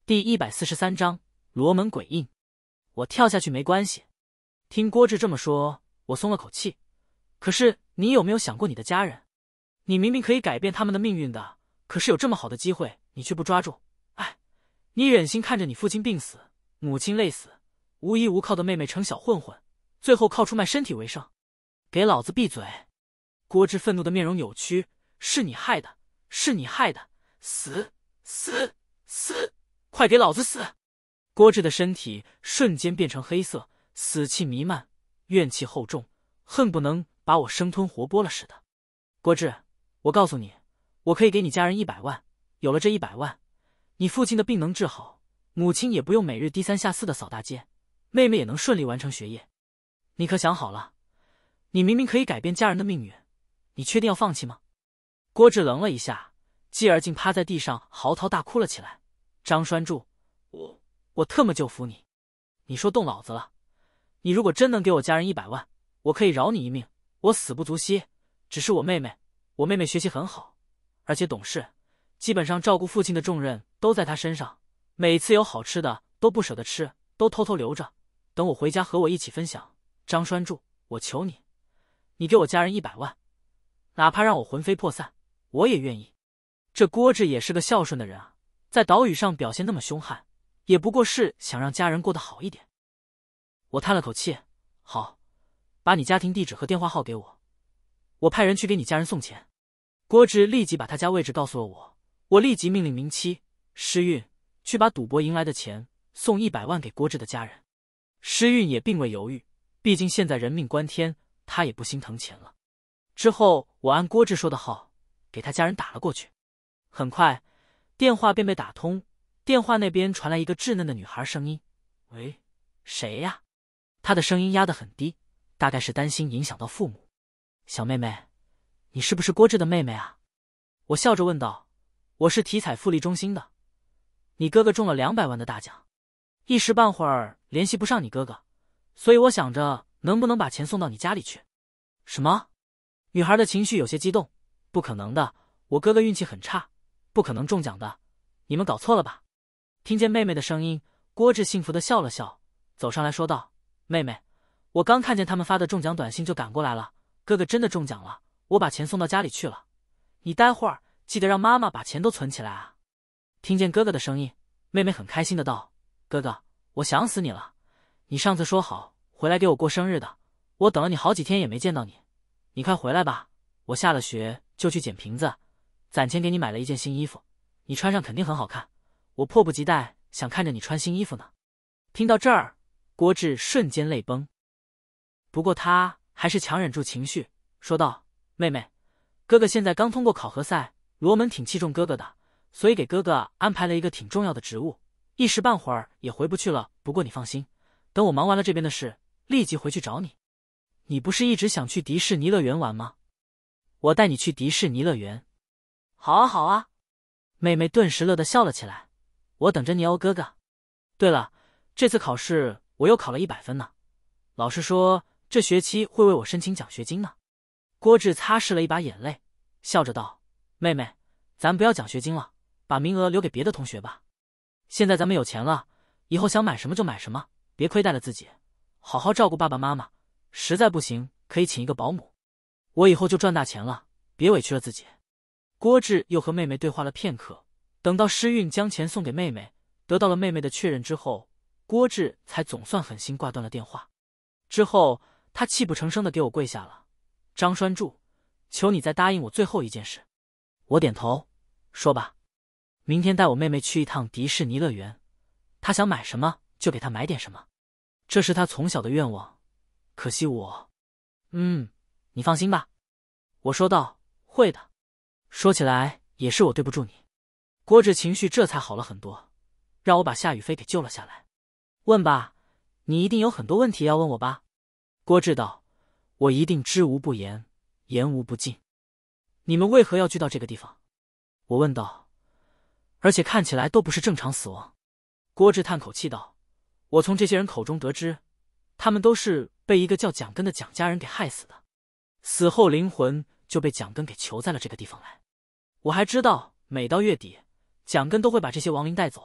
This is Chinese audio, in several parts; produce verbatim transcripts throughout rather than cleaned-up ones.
第一百四十三章罗门鬼印。我跳下去没关系。听郭志这么说，我松了口气。可是你有没有想过你的家人？你明明可以改变他们的命运的，可是有这么好的机会，你却不抓住。哎，你忍心看着你父亲病死，母亲累死，无依无靠的妹妹成小混混，最后靠出卖身体为生？给老子闭嘴！郭志愤怒的面容扭曲，是你害的，是你害的，死死死！快给老子死！郭志的身体瞬间变成黑色，死气弥漫，怨气厚重，恨不能把我生吞活剥了似的。郭志，我告诉你，我可以给你家人一百万，有了这一百万，你父亲的病能治好，母亲也不用每日低三下四的扫大街，妹妹也能顺利完成学业。你可想好了？你明明可以改变家人的命运，你确定要放弃吗？郭志愣了一下，继而竟趴在地上嚎啕大哭了起来。张栓柱，我我特么就服你！你说动脑子了？你如果真能给我家人一百万，我可以饶你一命，我死不足惜。只是我妹妹，我妹妹学习很好，而且懂事，基本上照顾父亲的重任都在她身上。每次有好吃的都不舍得吃，都偷偷留着，等我回家和我一起分享。张栓柱，我求你，你给我家人一百万，哪怕让我魂飞魄散，我也愿意。这郭志也是个孝顺的人啊。在岛屿上表现那么凶悍，也不过是想让家人过得好一点。我叹了口气，好，把你家庭地址和电话号给我，我派人去给你家人送钱。郭志立即把他家位置告诉了我，我立即命令明妻施运去把赌博赢来的钱送一百万给郭志的家人。施运也并未犹豫，毕竟现在人命关天，他也不心疼钱了。之后我按郭志说的号给他家人打了过去，很快电话便被打通，电话那边传来一个稚嫩的女孩声音：“喂，谁呀？”她的声音压得很低，大概是担心影响到父母。“小妹妹，你是不是郭志的妹妹啊？”我笑着问道。“我是体彩复利中心的，你哥哥中了两百万的大奖，一时半会儿联系不上你哥哥，所以我想着能不能把钱送到你家里去。”“什么？”女孩的情绪有些激动。“不可能的，我哥哥运气很差，不可能中奖的，你们搞错了吧？”听见妹妹的声音，郭志幸福地笑了笑，走上来说道：“妹妹，我刚看见他们发的中奖短信就赶过来了，哥哥真的中奖了，我把钱送到家里去了，你待会儿记得让妈妈把钱都存起来啊。”听见哥哥的声音，妹妹很开心的道：“哥哥，我想死你了，你上次说好回来给我过生日的，我等了你好几天也没见到你，你快回来吧，我下了学就去捡瓶子，攒钱给你买了一件新衣服，你穿上肯定很好看，我迫不及待想看着你穿新衣服呢。”听到这儿，郭志瞬间泪崩，不过他还是强忍住情绪说道：“妹妹，哥哥现在刚通过考核赛，罗门挺器重哥哥的，所以给哥哥安排了一个挺重要的职务，一时半会儿也回不去了，不过你放心，等我忙完了这边的事，立即回去找你。你不是一直想去迪士尼乐园玩吗？我带你去迪士尼乐园。”“好啊好啊！”妹妹顿时乐得笑了起来，“我等着你哦，哥哥。对了，这次考试我又考了一百分呢，老师说这学期会为我申请奖学金呢。”郭志擦拭了一把眼泪，笑着道：“妹妹，咱不要奖学金了，把名额留给别的同学吧。现在咱们有钱了，以后想买什么就买什么，别亏待了自己，好好照顾爸爸妈妈，实在不行可以请一个保姆。我以后就赚大钱了，别委屈了自己。”郭志又和妹妹对话了片刻，等到施运将钱送给妹妹，得到了妹妹的确认之后，郭志才总算狠心挂断了电话。之后他泣不成声地给我跪下了：“张栓柱，求你再答应我最后一件事。”我点头，说吧，明天带我妹妹去一趟迪士尼乐园，她想买什么就给她买点什么，这是她从小的愿望。可惜我……嗯，你放心吧。我说道：“会的。说起来也是我对不住你。”郭志情绪这才好了很多，让我把夏雨飞给救了下来。“问吧，你一定有很多问题要问我吧？”郭志道：“我一定知无不言，言无不尽。你们为何要聚到这个地方？”我问道。“而且看起来都不是正常死亡。”郭志叹口气道：“我从这些人口中得知，他们都是被一个叫蒋根的蒋家人给害死的，死后灵魂就被蒋根给囚在了这个地方来。我还知道每到月底，蒋根都会把这些亡灵带走，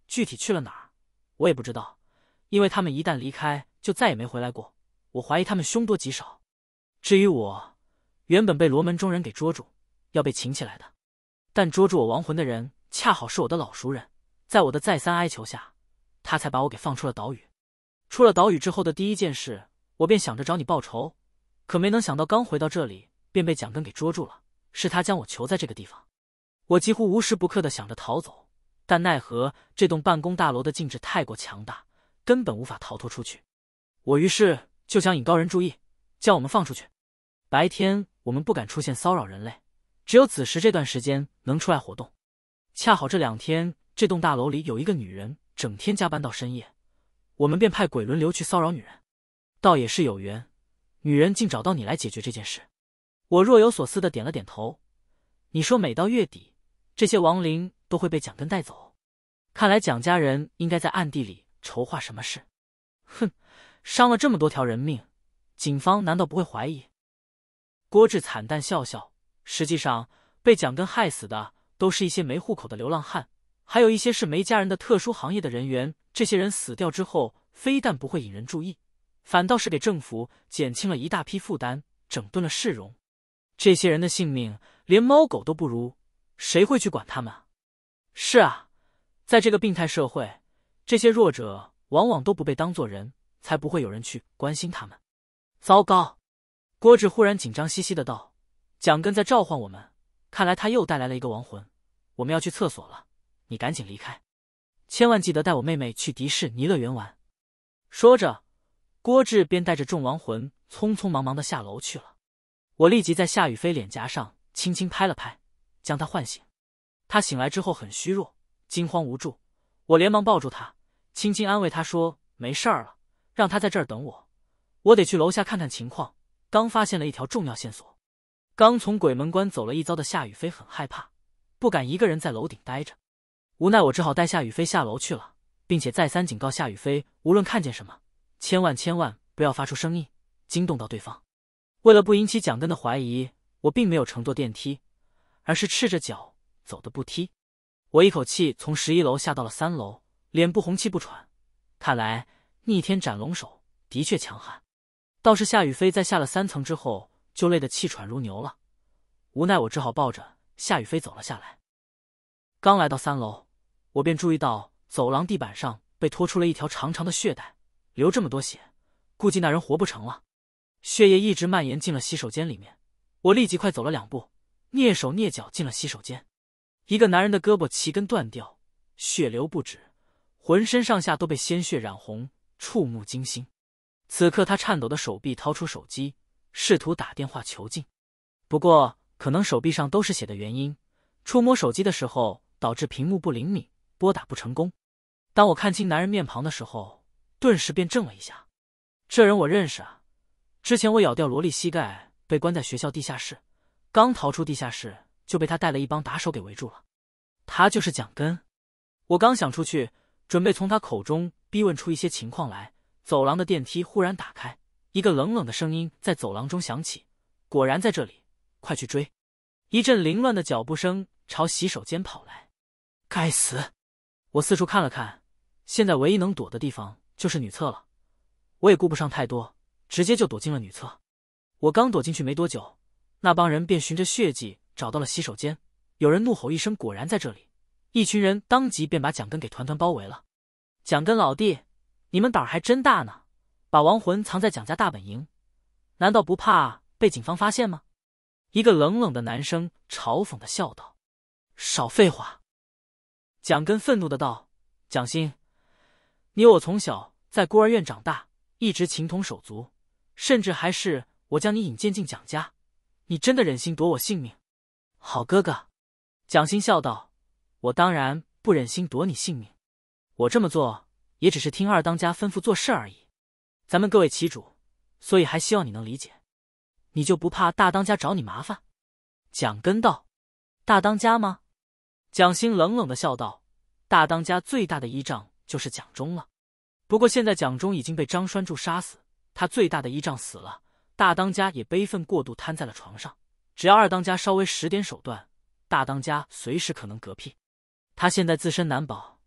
具体去了哪儿，我也不知道，因为他们一旦离开，就再也没回来过。我怀疑他们凶多吉少。至于我，原本被罗门中人给捉住，要被擒起来的，但捉住我亡魂的人恰好是我的老熟人，在我的再三哀求下，他才把我给放出了岛屿。出了岛屿之后的第一件事，我便想着找你报仇，可没能想到刚回到这里，便被蒋根给捉住了。是他将我囚在这个地方。我几乎无时不刻地想着逃走，但奈何这栋办公大楼的禁制太过强大，根本无法逃脱出去。我于是就想引高人注意，叫我们放出去。白天我们不敢出现骚扰人类，只有子时这段时间能出来活动。恰好这两天这栋大楼里有一个女人整天加班到深夜，我们便派鬼轮流去骚扰女人。倒也是有缘，女人竟找到你来解决这件事。我若有所思地点了点头。你说每到月底，这些亡灵都会被蒋根带走，看来蒋家人应该在暗地里筹划什么事。哼，伤了这么多条人命，警方难道不会怀疑？郭志惨淡笑笑，实际上被蒋根害死的都是一些没户口的流浪汉，还有一些是没家人的特殊行业的人员。这些人死掉之后，非但不会引人注意，反倒是给政府减轻了一大批负担，整顿了市容。这些人的性命连猫狗都不如，谁会去管他们啊？是啊，在这个病态社会，这些弱者往往都不被当作人，才不会有人去关心他们。糟糕！郭志忽然紧张兮兮的道：“蒋根在召唤我们，看来他又带来了一个亡魂。我们要去厕所了，你赶紧离开，千万记得带我妹妹去迪士尼乐园玩。”说着，郭志便带着众亡魂匆匆忙忙的下楼去了。我立即在夏雨飞脸颊上轻轻拍了拍，将他唤醒。他醒来之后很虚弱，惊慌无助，我连忙抱住他，轻轻安慰他说：“没事儿了，让他在这儿等我，我得去楼下看看情况。”刚发现了一条重要线索。刚从鬼门关走了一遭的夏雨飞很害怕，不敢一个人在楼顶待着。无奈我只好带夏雨飞下楼去了，并且再三警告夏雨飞，无论看见什么，千万千万不要发出声音，惊动到对方。为了不引起蒋根的怀疑，我并没有乘坐电梯，而是赤着脚走的步梯。我一口气从十一楼下到了三楼，脸部红气不喘，看来逆天斩龙手的确强悍。倒是夏雨飞在下了三层之后就累得气喘如牛了，无奈我只好抱着夏雨飞走了下来。刚来到三楼，我便注意到走廊地板上被拖出了一条长长的血带，流这么多血，估计那人活不成了。血液一直蔓延进了洗手间里面，我立即快走了两步，蹑手蹑脚进了洗手间。一个男人的胳膊齐根断掉，血流不止，浑身上下都被鲜血染红，触目惊心。此刻他颤抖的手臂掏出手机，试图打电话求救。不过可能手臂上都是血的原因，触摸手机的时候导致屏幕不灵敏，拨打不成功。当我看清男人面庞的时候，顿时便怔了一下。这人我认识啊，之前我咬掉萝莉膝盖被关在学校地下室，刚逃出地下室就被他带了一帮打手给围住了。他就是蒋根。我刚想出去，准备从他口中逼问出一些情况来，走廊的电梯忽然打开，一个冷冷的声音在走廊中响起：“果然在这里，快去追！”一阵凌乱的脚步声朝洗手间跑来。该死！我四处看了看，现在唯一能躲的地方就是女厕了。我也顾不上太多，直接就躲进了女厕。我刚躲进去没多久，那帮人便循着血迹找到了洗手间。有人怒吼一声：“果然在这里！”一群人当即便把蒋根给团团包围了。蒋根老弟，你们胆儿还真大呢，把亡魂藏在蒋家大本营，难道不怕被警方发现吗？一个冷冷的男生嘲讽的笑道。少废话！蒋根愤怒的道：“蒋欣，你我从小在孤儿院长大，一直情同手足，甚至还是我将你引荐进蒋家，你真的忍心夺我性命？”好哥哥，蒋欣笑道：“我当然不忍心夺你性命，我这么做也只是听二当家吩咐做事而已。咱们各为其主，所以还希望你能理解。你就不怕大当家找你麻烦？”蒋根道：“大当家吗？”蒋欣冷冷的笑道：“大当家最大的依仗就是蒋忠了。不过现在蒋忠已经被张栓柱杀死，他最大的依仗死了，大当家也悲愤过度瘫在了床上。只要二当家稍微使点手段，大当家随时可能嗝屁。他现在自身难保，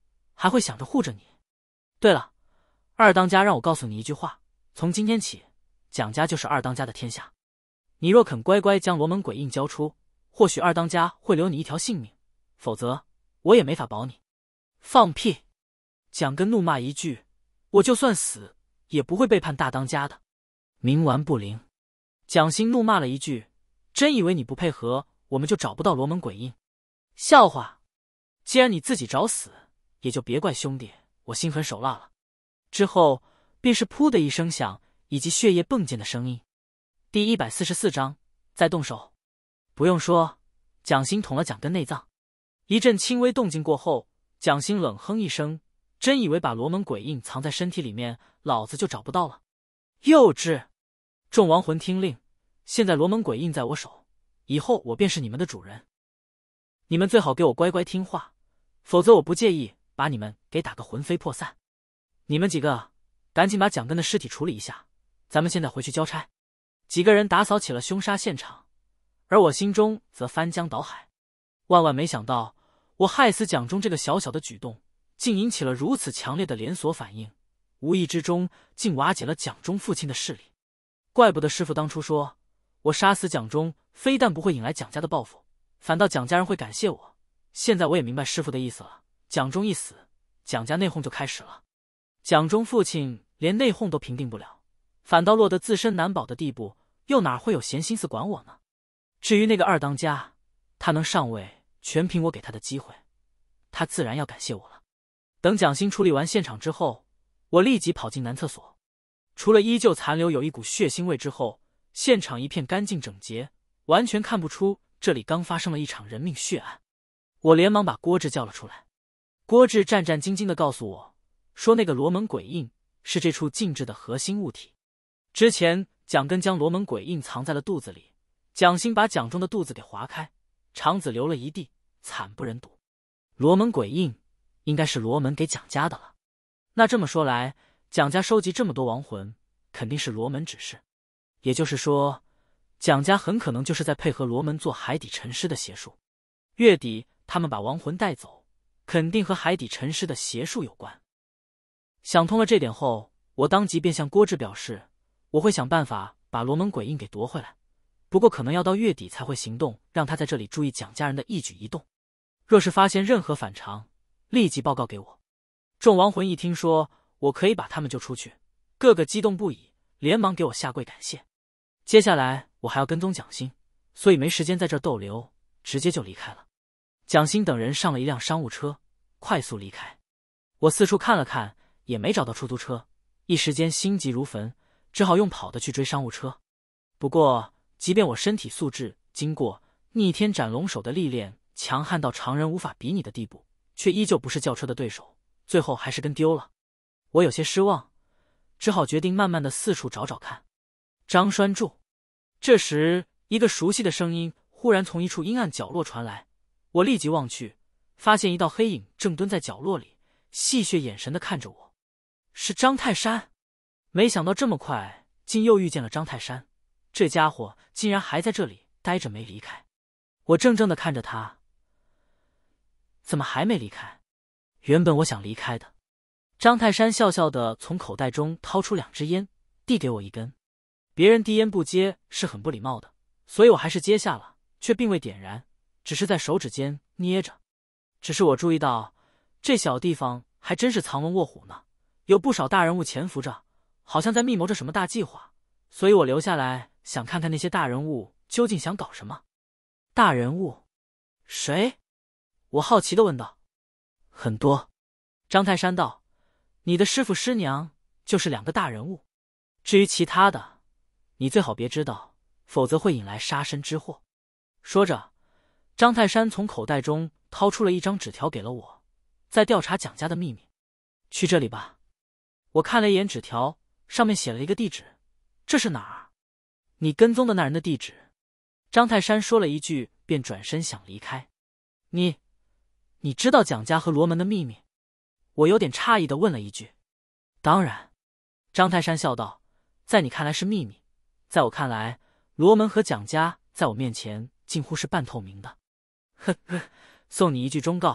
还会想着护着你。对了，二当家让我告诉你一句话，从今天起，蒋家就是二当家的天下。你若肯乖乖将罗门鬼印交出，或许二当家会留你一条性命，否则我也没法保你。放屁！蒋根怒骂一句，我就算死也不会背叛大当家的。冥顽不灵！蒋欣怒骂了一句，真以为你不配合，我们就找不到罗门鬼印？笑话！既然你自己找死，也就别怪兄弟我心狠手辣了。之后便是噗的一声响，以及血液迸溅的声音。第一百四十四章，再动手。不用说，蒋欣捅了蒋根内脏。一阵轻微动静过后，蒋欣冷哼一声，真以为把罗门鬼印藏在身体里面，老子就找不到了？幼稚！众亡魂听令，现在罗门鬼印在我手，以后我便是你们的主人。你们最好给我乖乖听话，否则我不介意把你们给打个魂飞魄散。你们几个赶紧把蒋根的尸体处理一下，咱们现在回去交差。几个人打扫起了凶杀现场，而我心中则翻江倒海。万万没想到，我害死蒋忠这个小小的举动，竟引起了如此强烈的连锁反应，无意之中竟瓦解了蒋忠父亲的势力。怪不得师父当初说，我杀死蒋忠非但不会引来蒋家的报复，反倒蒋家人会感谢我。现在我也明白师父的意思了，蒋忠一死，蒋家内讧就开始了。蒋忠父亲连内讧都平定不了，反倒落得自身难保的地步，又哪会有闲心思管我呢？至于那个二当家，他能上位，全凭我给他的机会，他自然要感谢我了。等蒋欣处理完现场之后，我立即跑进男厕所，除了依旧残留有一股血腥味之后，现场一片干净整洁，完全看不出这里刚发生了一场人命血案。我连忙把郭志叫了出来。郭志战战兢兢地告诉我说，那个罗门鬼印是这处禁制的核心物体。之前蒋根将罗门鬼印藏在了肚子里，蒋欣把蒋忠的肚子给划开，肠子流了一地，惨不忍睹。罗门鬼印应该是罗门给蒋家的了。那这么说来，蒋家收集这么多亡魂，肯定是罗门指示。也就是说，蒋家很可能就是在配合罗门做海底沉尸的邪术。月底他们把亡魂带走，肯定和海底沉尸的邪术有关。想通了这点后，我当即便向郭志表示，我会想办法把罗门鬼印给夺回来，不过可能要到月底才会行动，让他在这里注意蒋家人的一举一动。若是发现任何反常，立即报告给我。众亡魂一听说我可以把他们救出去，个个激动不已，连忙给我下跪感谢。接下来我还要跟踪蒋欣，所以没时间在这儿逗留，直接就离开了。蒋欣等人上了一辆商务车，快速离开。我四处看了看，也没找到出租车，一时间心急如焚，只好用跑的去追商务车。不过即便我身体素质经过逆天斩龙手的历练，强悍到常人无法比拟的地步，却依旧不是轿车的对手，最后还是跟丢了。我有些失望，只好决定慢慢的四处找找看。张栓柱。这时一个熟悉的声音忽然从一处阴暗角落传来，我立即望去，发现一道黑影正蹲在角落里，戏谑眼神的看着我。是张泰山。没想到这么快竟又遇见了张泰山，这家伙竟然还在这里待着没离开。我怔怔的看着他，怎么还没离开？原本我想离开的。张泰山笑笑的从口袋中掏出两支烟，递给我一根。别人递烟不接是很不礼貌的，所以我还是接下了，却并未点燃，只是在手指间捏着。只是我注意到这小地方还真是藏龙卧虎呢，有不少大人物潜伏着，好像在密谋着什么大计划，所以我留下来想看看那些大人物究竟想搞什么。大人物？谁？我好奇地问道。很多。张泰山道，你的师父师娘就是两个大人物，至于其他的，你最好别知道，否则会引来杀身之祸。说着，张泰山从口袋中掏出了一张纸条给了我，在调查蒋家的秘密。去这里吧。我看了一眼纸条，上面写了一个地址。这是哪儿？你跟踪的那人的地址。张泰山说了一句，便转身想离开。你，你知道蒋家和罗门的秘密？我有点诧异地问了一句。当然。张泰山笑道，在你看来是秘密，在我看来，罗门和蒋家在我面前近乎是半透明的。呵呵，送你一句忠告，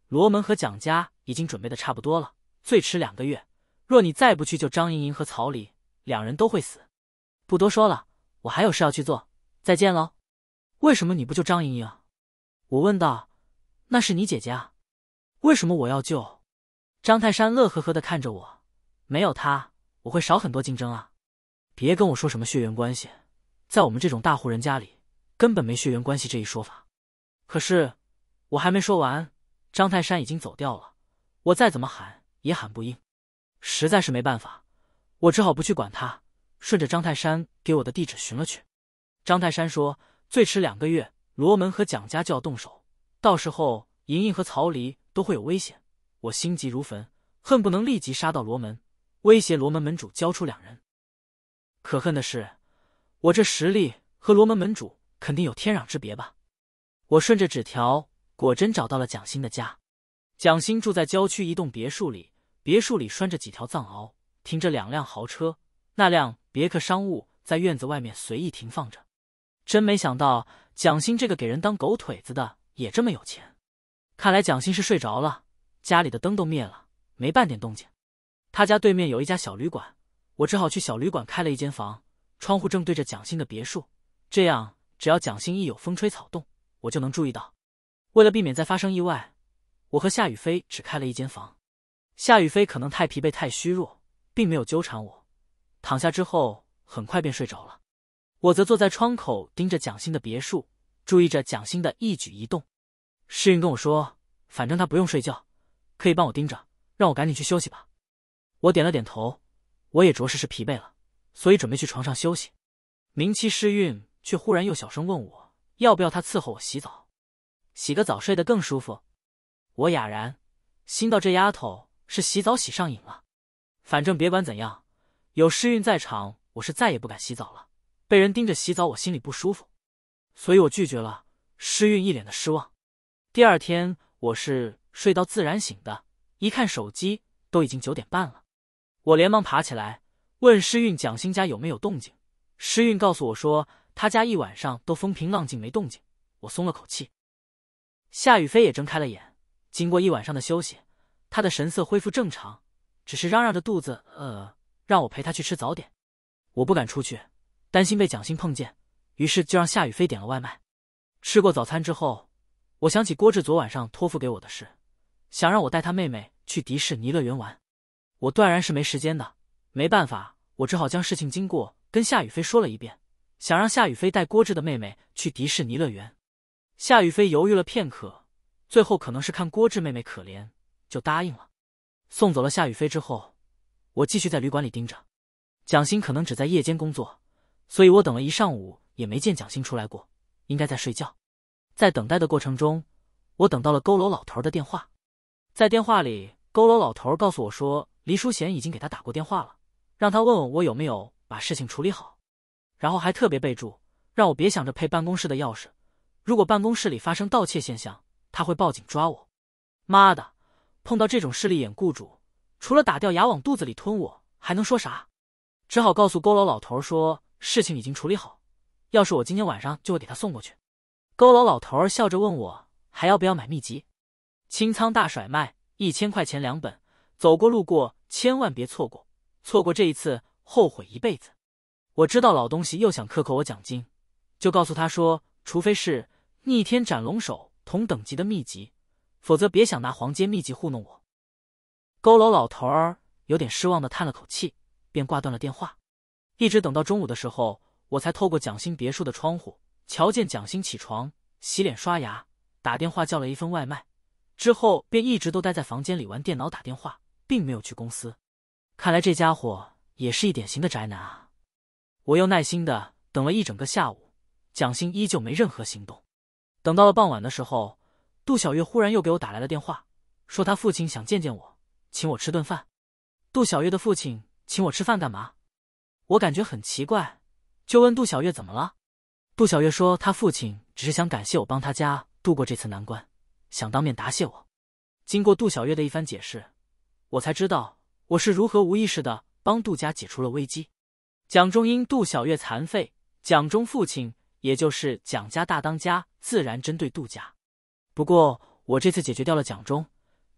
罗门和蒋家已经准备的差不多了，最迟两个月，若你再不去救张莹莹和曹离，两人都会死。不多说了，我还有事要去做，再见喽。为什么你不救张莹莹啊？我问道。那是你姐姐啊，为什么我要救？张泰山乐呵呵地看着我，没有她，我会少很多竞争啊。别跟我说什么血缘关系，在我们这种大户人家里，根本没血缘关系这一说法。可是我还没说完，张泰山已经走掉了，我再怎么喊也喊不应，实在是没办法，我只好不去管他，顺着张泰山给我的地址寻了去。张泰山说，最迟两个月，罗门和蒋家就要动手，到时候莹莹和曹离都会有危险。我心急如焚，恨不能立即杀到罗门，威胁罗门门主交出两人。可恨的是，我这实力和罗门门主肯定有天壤之别吧。我顺着纸条，果真找到了蒋欣的家。蒋欣住在郊区一栋别墅里，别墅里拴着几条藏獒，停着两辆豪车，那辆别克商务在院子外面随意停放着。真没想到蒋欣这个给人当狗腿子的也这么有钱。看来蒋欣是睡着了，家里的灯都灭了，没半点动静。他家对面有一家小旅馆，我只好去小旅馆开了一间房，窗户正对着蒋欣的别墅，这样只要蒋欣一有风吹草动，我就能注意到。为了避免再发生意外，我和夏雨飞只开了一间房。夏雨飞可能太疲惫太虚弱，并没有纠缠我，躺下之后很快便睡着了。我则坐在窗口盯着蒋欣的别墅，注意着蒋欣的一举一动。世运跟我说，反正他不用睡觉，可以帮我盯着，让我赶紧去休息吧。我点了点头，我也着实是疲惫了，所以准备去床上休息。明期世运却忽然又小声问我，要不要他伺候我洗澡，洗个澡睡得更舒服。我哑然，心道这丫头是洗澡洗上瘾了。反正别管怎样，有世运在场，我是再也不敢洗澡了。被人盯着洗澡，我心里不舒服，所以我拒绝了。世运一脸的失望。第二天我是睡到自然醒的，一看手机都已经九点半了。我连忙爬起来问诗韵蒋欣家有没有动静，诗韵告诉我说他家一晚上都风平浪静没动静，我松了口气。夏雨飞也睁开了眼，经过一晚上的休息，他的神色恢复正常，只是嚷嚷着肚子呃，让我陪他去吃早点。我不敢出去，担心被蒋欣碰见，于是就让夏雨飞点了外卖。吃过早餐之后，我想起郭志昨晚上托付给我的事，想让我带他妹妹去迪士尼乐园玩。我断然是没时间的，没办法，我只好将事情经过跟夏雨飞说了一遍，想让夏雨飞带郭志的妹妹去迪士尼乐园。夏雨飞犹豫了片刻，最后可能是看郭志妹妹可怜，就答应了。送走了夏雨飞之后，我继续在旅馆里盯着。蒋欣可能只在夜间工作，所以我等了一上午也没见蒋欣出来过，应该在睡觉。在等待的过程中，我等到了佝偻老头的电话。在电话里，佝偻老头告诉我说，黎淑贤已经给他打过电话了，让他问问我有没有把事情处理好，然后还特别备注让我别想着配办公室的钥匙，如果办公室里发生盗窃现象，他会报警抓我。妈的，碰到这种势利眼雇主，除了打掉牙往肚子里吞我，还能说啥？只好告诉佝偻老头说事情已经处理好，钥匙我今天晚上就会给他送过去。佝偻老头笑着问我还要不要买秘籍，清仓大甩卖，一千块钱两本，走过路过千万别错过，错过这一次后悔一辈子。我知道老东西又想克扣我奖金，就告诉他说除非是逆天斩龙手同等级的秘籍，否则别想拿黄阶秘籍糊弄我。佝偻老头儿有点失望的叹了口气，便挂断了电话。一直等到中午的时候，我才透过蒋欣别墅的窗户瞧见蒋欣起床洗脸刷牙，打电话叫了一份外卖，之后便一直都待在房间里玩电脑打电话，并没有去公司。看来这家伙也是一典型的宅男啊。我又耐心的等了一整个下午，蒋欣依旧没任何行动。等到了傍晚的时候，杜小月忽然又给我打来了电话，说他父亲想见见我，请我吃顿饭。杜小月的父亲请我吃饭干嘛？我感觉很奇怪，就问杜小月怎么了。杜小月说他父亲只是想感谢我帮他家度过这次难关，想当面答谢我。经过杜小月的一番解释，我才知道我是如何无意识的帮杜家解除了危机。蒋中因杜小月残废，蒋中父亲也就是蒋家大当家自然针对杜家。不过我这次解决掉了蒋中，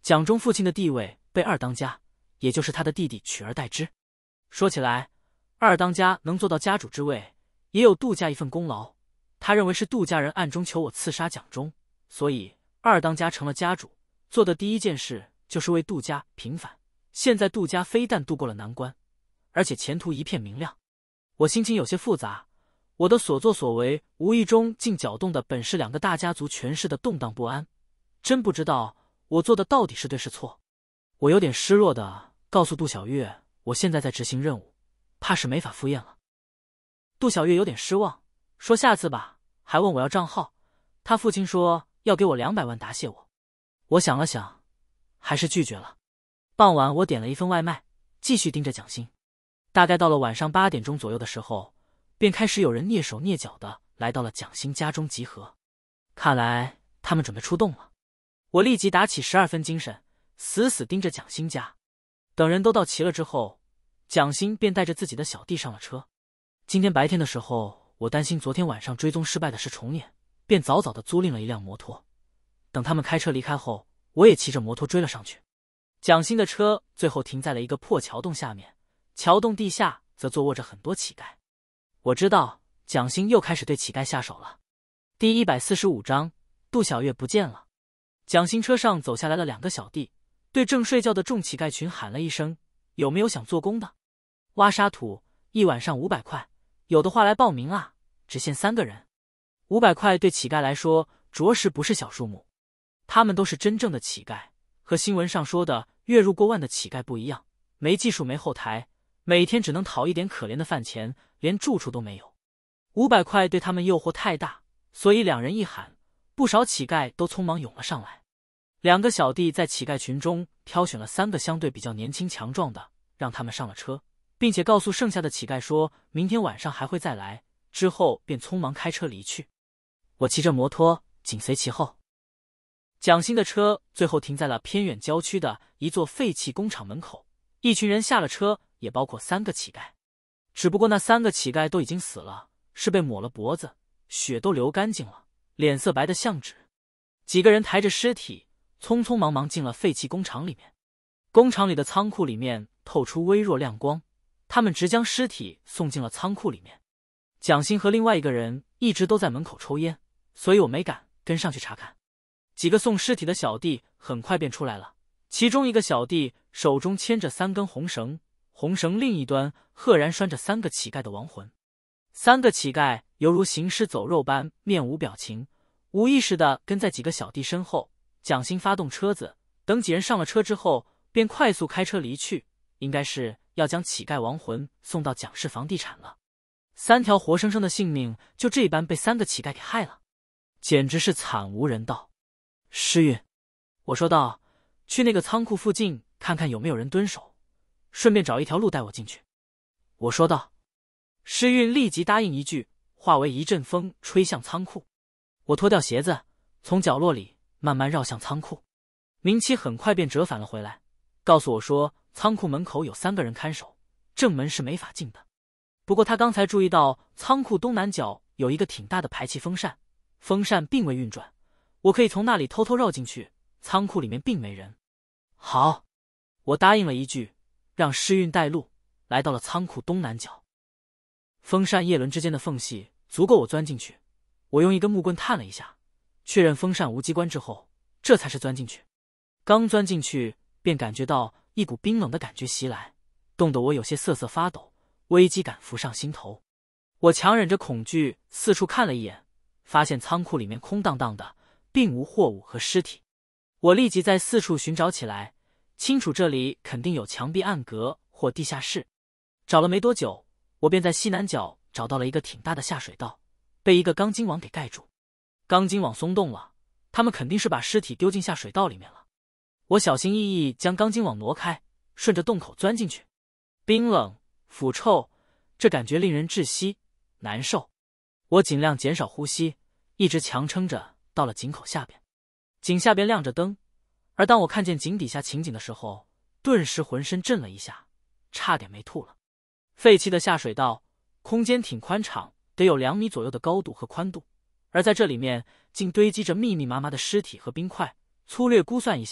蒋中父亲的地位被二当家，也就是他的弟弟取而代之。说起来，二当家能做到家主之位，也有杜家一份功劳。他认为是杜家人暗中求我刺杀蒋中，所以二当家成了家主，做的第一件事就是为杜家平反。现在杜家非但渡过了难关，而且前途一片明亮。我心情有些复杂，我的所作所为无意中竟搅动的本是两个大家族权势的动荡不安，真不知道我做的到底是对是错。我有点失落的告诉杜小月，我现在在执行任务，怕是没法赴宴了。杜小月有点失望，说下次吧，还问我要账号。他父亲说要给我两百万答谢我。我想了想，还是拒绝了。傍晚我点了一份外卖，继续盯着蒋欣。大概到了晚上八点钟左右的时候，便开始有人蹑手蹑脚的来到了蒋欣家中集合。看来他们准备出动了。我立即打起十二分精神，死死盯着蒋欣家。等人都到齐了之后，蒋欣便带着自己的小弟上了车。今天白天的时候，我担心昨天晚上追踪失败的是重演，便早早的租赁了一辆摩托。等他们开车离开后，我也骑着摩托追了上去。蒋欣的车最后停在了一个破桥洞下面，桥洞地下则坐卧着很多乞丐。我知道蒋欣又开始对乞丐下手了。第一百四十五章，杜小月不见了。蒋欣车上走下来了两个小弟，对正睡觉的众乞丐群喊了一声：“有没有想做工的？挖沙土，一晚上五百块，有的话来报名啊，只限三个人。”五百块对乞丐来说着实不是小数目，他们都是真正的乞丐，和新闻上说的月入过万的乞丐不一样，没技术没后台，每天只能讨一点可怜的饭钱，连住处都没有。五百块对他们诱惑太大，所以两人一喊，不少乞丐都匆忙涌了上来。两个小弟在乞丐群中挑选了三个相对比较年轻强壮的，让他们上了车，并且告诉剩下的乞丐说明天晚上还会再来，之后便匆忙开车离去。我骑着摩托紧随其后。蒋欣的车最后停在了偏远郊区的一座废弃工厂门口，一群人下了车，也包括三个乞丐。只不过那三个乞丐都已经死了，是被抹了脖子，血都流干净了，脸色白得像纸。几个人抬着尸体匆匆忙忙进了废弃工厂里面。工厂里的仓库里面透出微弱亮光，他们直将尸体送进了仓库里面。蒋欣和另外一个人一直都在门口抽烟，所以我没敢跟上去查看。几个送尸体的小弟很快便出来了，其中一个小弟手中牵着三根红绳，红绳另一端赫然拴着三个乞丐的亡魂。三个乞丐犹如行尸走肉般面无表情，无意识地跟在几个小弟身后。蒋欣发动车子，等几人上了车之后，便快速开车离去，应该是要将乞丐亡魂送到蒋氏房地产了。三条活生生的性命就这般被三个乞丐给害了，简直是惨无人道。诗韵，我说道，去那个仓库附近看看有没有人蹲守，顺便找一条路带我进去。我说道。诗韵立即答应一句，化为一阵风吹向仓库。我脱掉鞋子，从角落里慢慢绕向仓库。明七很快便折返了回来，告诉我说仓库门口有三个人看守，正门是没法进的。不过他刚才注意到仓库东南角有一个挺大的排气风扇，风扇并未运转，我可以从那里偷偷绕进去，仓库里面并没人。好，我答应了一句，让诗韵带路，来到了仓库东南角。风扇叶轮之间的缝隙足够我钻进去，我用一根木棍探了一下，确认风扇无机关之后，这才是钻进去。刚钻进去，便感觉到一股冰冷的感觉袭来，冻得我有些瑟瑟发抖，危机感浮上心头。我强忍着恐惧四处看了一眼，发现仓库里面空荡荡的，并无货物和尸体。我立即在四处寻找起来，清楚这里肯定有墙壁暗格或地下室。找了没多久，我便在西南角找到了一个挺大的下水道，被一个钢筋网给盖住。钢筋网松动了，他们肯定是把尸体丢进下水道里面了。我小心翼翼将钢筋网挪开，顺着洞口钻进去。冰冷、腐臭，这感觉令人窒息、难受。我尽量减少呼吸，一直强撑着到了井口下边。井下边亮着灯，而当我看见井底下情景的时候，顿时浑身震了一下，差点没吐了。废弃的下水道，空间挺宽敞，得有两米左右的高度和宽度，而在这里面竟堆积着密密麻麻的尸体和冰块。粗略估算一下，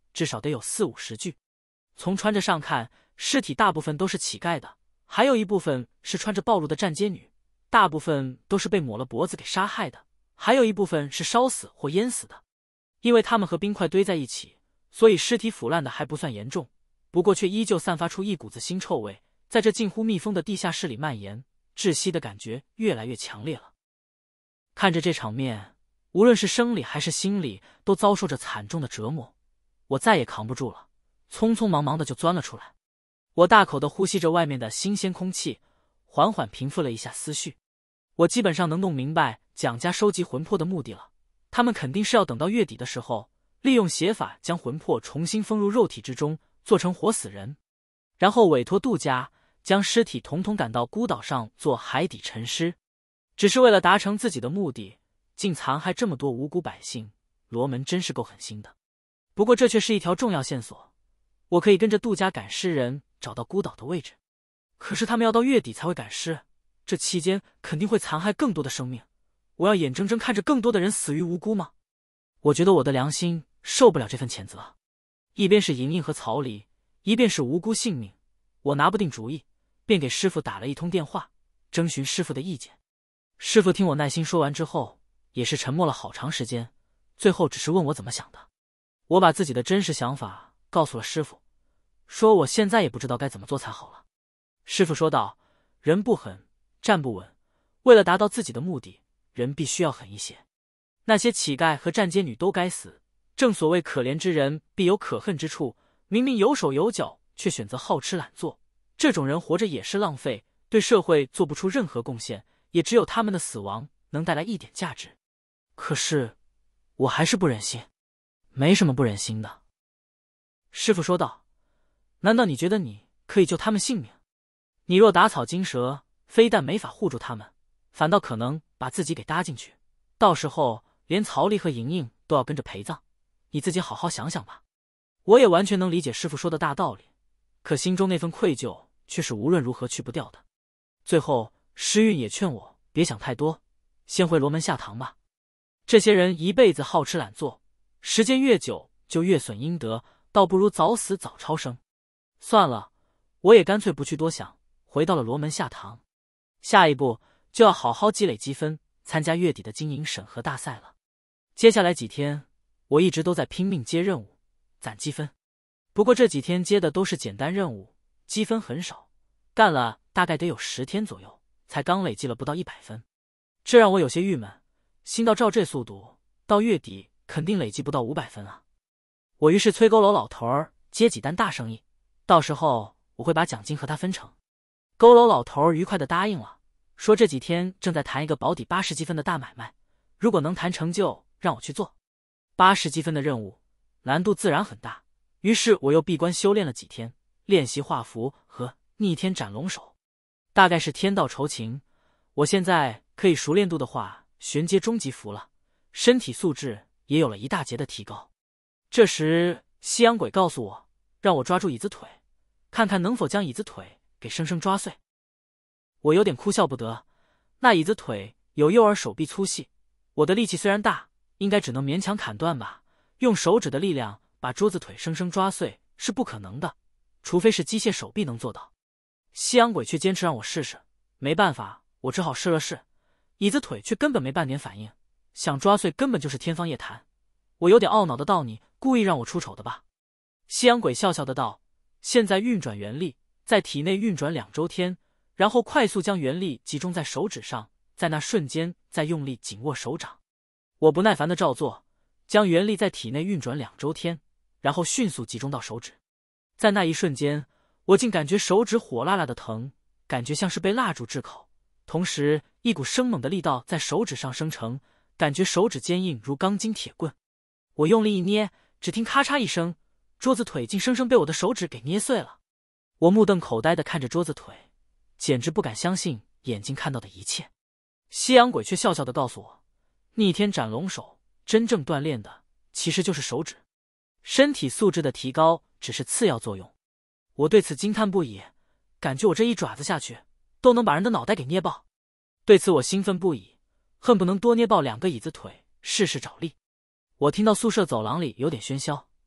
至少得有四五十具。从穿着上看，尸体大部分都是乞丐的，还有一部分是穿着暴露的站街女，大部分都是被抹了脖子给杀害的，还有一部分是烧死或淹死的。因为他们和冰块堆在一起，所以尸体腐烂的还不算严重，不过却依旧散发出一股子腥臭味，在这近乎密封的地下室里蔓延，窒息的感觉越来越强烈了。看着这场面，无论是生理还是心理都遭受着惨重的折磨，我再也扛不住了，匆匆忙忙的就钻了出来。我大口的呼吸着外面的新鲜空气，缓缓平复了一下思绪。我基本上能弄明白蒋家收集魂魄的目的了，他们肯定是要等到月底的时候，利用邪法将魂魄重新封入肉体之中，做成活死人，然后委托杜家将尸体统统赶到孤岛上做海底沉尸。只是为了达成自己的目的，竟残害这么多无辜百姓，罗门真是够狠心的。不过这却是一条重要线索，我可以跟着杜家赶尸人找到孤岛的位置。可是他们要到月底才会赶尸，这期间肯定会残害更多的生命，我要眼睁睁看着更多的人死于无辜吗？我觉得我的良心受不了这份谴责。一边是莹莹和曹黎，一边是无辜性命，我拿不定主意，便给师傅打了一通电话，征询师傅的意见。师傅听我耐心说完之后，也是沉默了好长时间，最后只是问我怎么想的。我把自己的真实想法告诉了师傅，说我现在也不知道该怎么做才好了。师傅说道：人不狠，站不稳，为了达到自己的目的，人必须要狠一些。那些乞丐和站街女都该死，正所谓可怜之人必有可恨之处，明明有手有脚，却选择好吃懒做，这种人活着也是浪费，对社会做不出任何贡献，也只有他们的死亡能带来一点价值。可是我还是不忍心。没什么不忍心的。师傅说道：难道你觉得你可以救他们性命？你若打草惊蛇，非但没法护住他们，反倒可能把自己给搭进去，到时候连曹黎和莹莹都要跟着陪葬，你自己好好想想吧。我也完全能理解师傅说的大道理，可心中那份愧疚却是无论如何去不掉的。最后诗韵也劝我别想太多，先回罗门下堂吧。这些人一辈子好吃懒做，时间越久就越损阴德，倒不如早死早超生。算了，我也干脆不去多想，回到了罗门下堂。下一步就要好好积累积分，参加月底的经营审核大赛了。接下来几天我一直都在拼命接任务攒积分，不过这几天接的都是简单任务，积分很少，干了大概得有十天左右，才刚累积了不到一百分，这让我有些郁闷，心道照这速度，到月底肯定累积不到五百分啊。我于是催佝偻老头儿接几单大生意，到时候我会把奖金和他分成。佝偻老头儿愉快地答应了，说这几天正在谈一个保底八十积分的大买卖，如果能谈成就让我去做。八十积分的任务难度自然很大，于是我又闭关修炼了几天，练习画符和逆天斩龙手，大概是天道酬勤，我现在可以熟练度的话玄阶中级符了，身体素质也有了一大截的提高。这时西洋鬼告诉我，让我抓住椅子腿，看看能否将椅子腿给生生抓碎。我有点哭笑不得，那椅子腿有幼儿手臂粗细，我的力气虽然大，应该只能勉强砍断吧，用手指的力量把桌子腿生生抓碎是不可能的，除非是机械手臂能做到。西洋鬼却坚持让我试试，没办法，我只好试了试，椅子腿却根本没半点反应，想抓碎根本就是天方夜谭。我有点懊恼的道：你故意让我出丑的吧？西洋鬼笑笑的道：现在运转元力，在体内运转两周天，然后快速将元力集中在手指上，在那瞬间再用力紧握手掌。我不耐烦的照做，将元力在体内运转两周天，然后迅速集中到手指。在那一瞬间，我竟感觉手指火辣辣的疼，感觉像是被蜡烛炙烤，同时一股生猛的力道在手指上生成，感觉手指坚硬如钢筋铁棍。我用力一捏，只听咔嚓一声，桌子腿竟生生被我的手指给捏碎了。我目瞪口呆地看着桌子腿，简直不敢相信眼睛看到的一切。西洋鬼却笑笑地告诉我，逆天斩龙手真正锻炼的其实就是手指，身体素质的提高只是次要作用。我对此惊叹不已，感觉我这一爪子下去都能把人的脑袋给捏爆。对此我兴奋不已，恨不能多捏爆两个椅子腿试试找力。我听到宿舍走廊里有点喧嚣，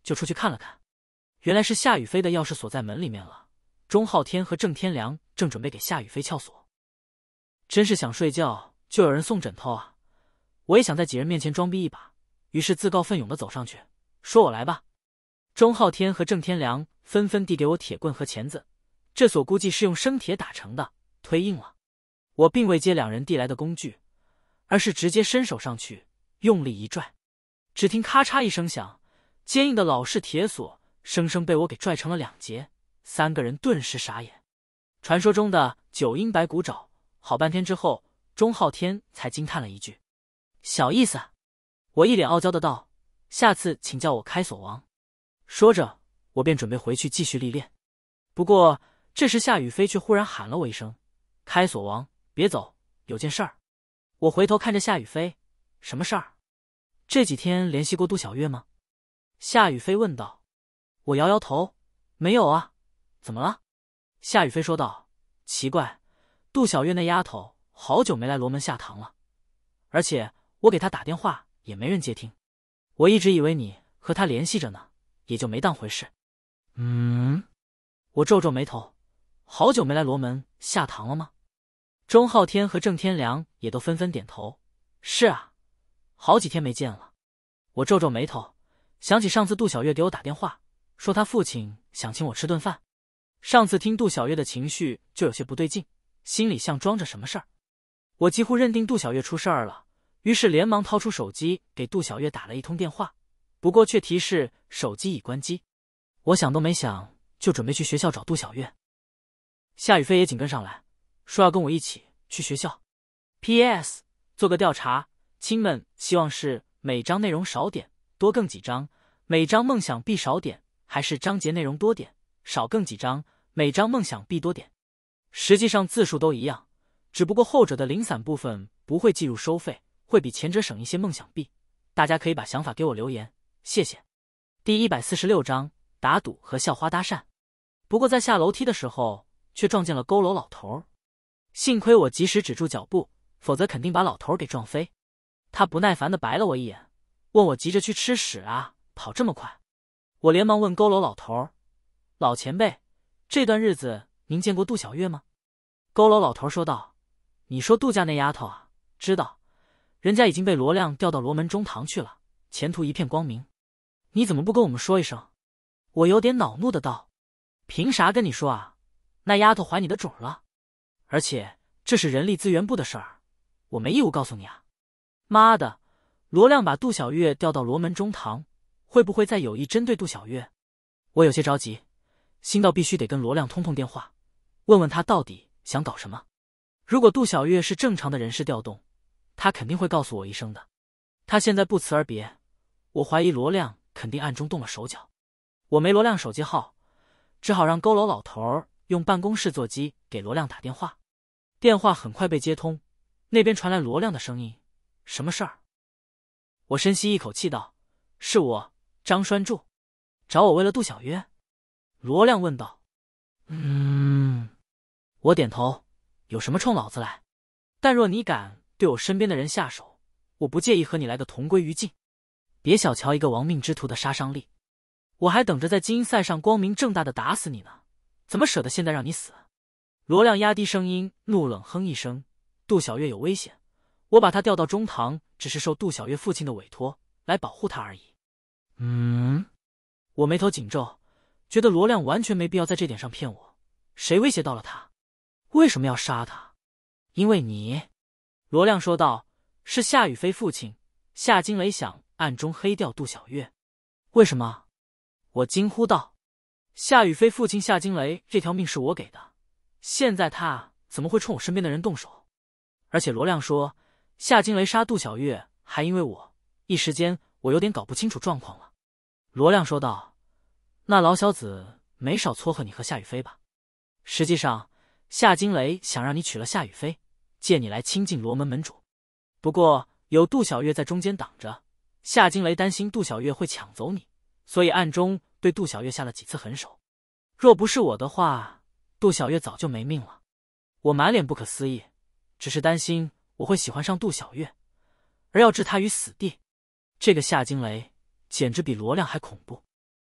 就出去看了看，原来是夏雨飞的钥匙锁在门里面了。钟浩天和郑天良正准备给夏雨飞撬锁。真是想睡觉就有人送枕头啊！我也想在几人面前装逼一把，于是自告奋勇地走上去，说我来吧。钟浩天和郑天良纷纷递给我铁棍和钳子，这锁估计是用生铁打成的，忒硬了。我并未接两人递来的工具，而是直接伸手上去，用力一拽，只听咔嚓一声响，坚硬的老式铁锁生生被我给拽成了两截。三个人顿时傻眼。传说中的九阴白骨爪，好半天之后，钟浩天才惊叹了一句：“小意思。”我一脸傲娇的道：“下次请叫我开锁王。”说着，我便准备回去继续历练。不过这时夏雨飞却忽然喊了我一声：“开锁王，别走，有件事儿。”我回头看着夏雨飞：“什么事儿？这几天联系过杜小月吗？”夏雨飞问道。我摇摇头：“没有啊。怎么了？”夏雨飞说道：“奇怪，杜小月那丫头好久没来罗门下堂了，而且我给她打电话也没人接听，我一直以为你和她联系着呢，也就没当回事。”嗯，我皱皱眉头，好久没来罗门下堂了吗？钟浩天和郑天良也都纷纷点头：“是啊，好几天没见了。”我皱皱眉头，想起上次杜小月给我打电话，说她父亲想请我吃顿饭。上次听杜小月的情绪就有些不对劲，心里像装着什么事儿。我几乎认定杜小月出事儿了，于是连忙掏出手机给杜小月打了一通电话，不过却提示手机已关机。我想都没想，就准备去学校找杜小月。夏雨飞也紧跟上来，说要跟我一起去学校。P S 做个调查，亲们希望是每章内容少点，多更几章；每章梦想必少点，还是章节内容多点，少更几章；每章梦想必多点。实际上字数都一样，只不过后者的零散部分不会计入收费，会比前者省一些梦想币。大家可以把想法给我留言，谢谢。第一百四十六章打赌和校花搭讪。不过在下楼梯的时候，却撞见了佝偻老头。幸亏我及时止住脚步，否则肯定把老头给撞飞。他不耐烦地白了我一眼，问我急着去吃屎啊，跑这么快。我连忙问佝偻老头：“老前辈，这段日子您见过杜小月吗？”佝偻老头说道：“你说杜家那丫头啊，知道，人家已经被罗亮调到罗门中堂去了，前途一片光明。你怎么不跟我们说一声？”我有点恼怒的道：“凭啥跟你说啊？那丫头怀你的种了，而且这是人力资源部的事儿，我没义务告诉你啊。”妈的，罗亮把杜小月调到罗门中堂，会不会再有意针对杜小月？我有些着急，心到必须得跟罗亮通通电话，问问他到底想搞什么。如果杜小月是正常的人事调动，他肯定会告诉我一声的。他现在不辞而别，我怀疑罗亮肯定暗中动了手脚。我没罗亮手机号，只好让佝偻老头用办公室座机给罗亮打电话。电话很快被接通，那边传来罗亮的声音：“什么事儿？”我深吸一口气道：“是我，张栓柱，找我为了杜小月？”罗亮问道。嗯，我点头，有什么冲老子来？但若你敢对我身边的人下手，我不介意和你来个同归于尽。别小瞧一个亡命之徒的杀伤力，我还等着在精英赛上光明正大的打死你呢，怎么舍得现在让你死？罗亮压低声音，怒冷哼一声：“杜小月有危险，我把她调到中堂，只是受杜小月父亲的委托来保护她而已。”嗯，我眉头紧皱，觉得罗亮完全没必要在这点上骗我。谁威胁到了他？为什么要杀他？因为你，罗亮说道：“是夏雨飞父亲夏金雷想暗中黑掉杜小月。”为什么？我惊呼道：“夏雨飞父亲夏金雷这条命是我给的，现在他怎么会冲我身边的人动手？而且罗亮说夏金雷杀杜小月还因为我，一时间我有点搞不清楚状况了。”罗亮说道：“那老小子没少撮合你和夏雨飞吧？实际上夏金雷想让你娶了夏雨飞，借你来亲近罗门门主。不过有杜小月在中间挡着，夏金雷担心杜小月会抢走你，所以暗中对杜小月下了几次狠手。若不是我的话，杜小月早就没命了。”我满脸不可思议，只是担心我会喜欢上杜小月，而要置她于死地。这个夏金雷简直比罗亮还恐怖。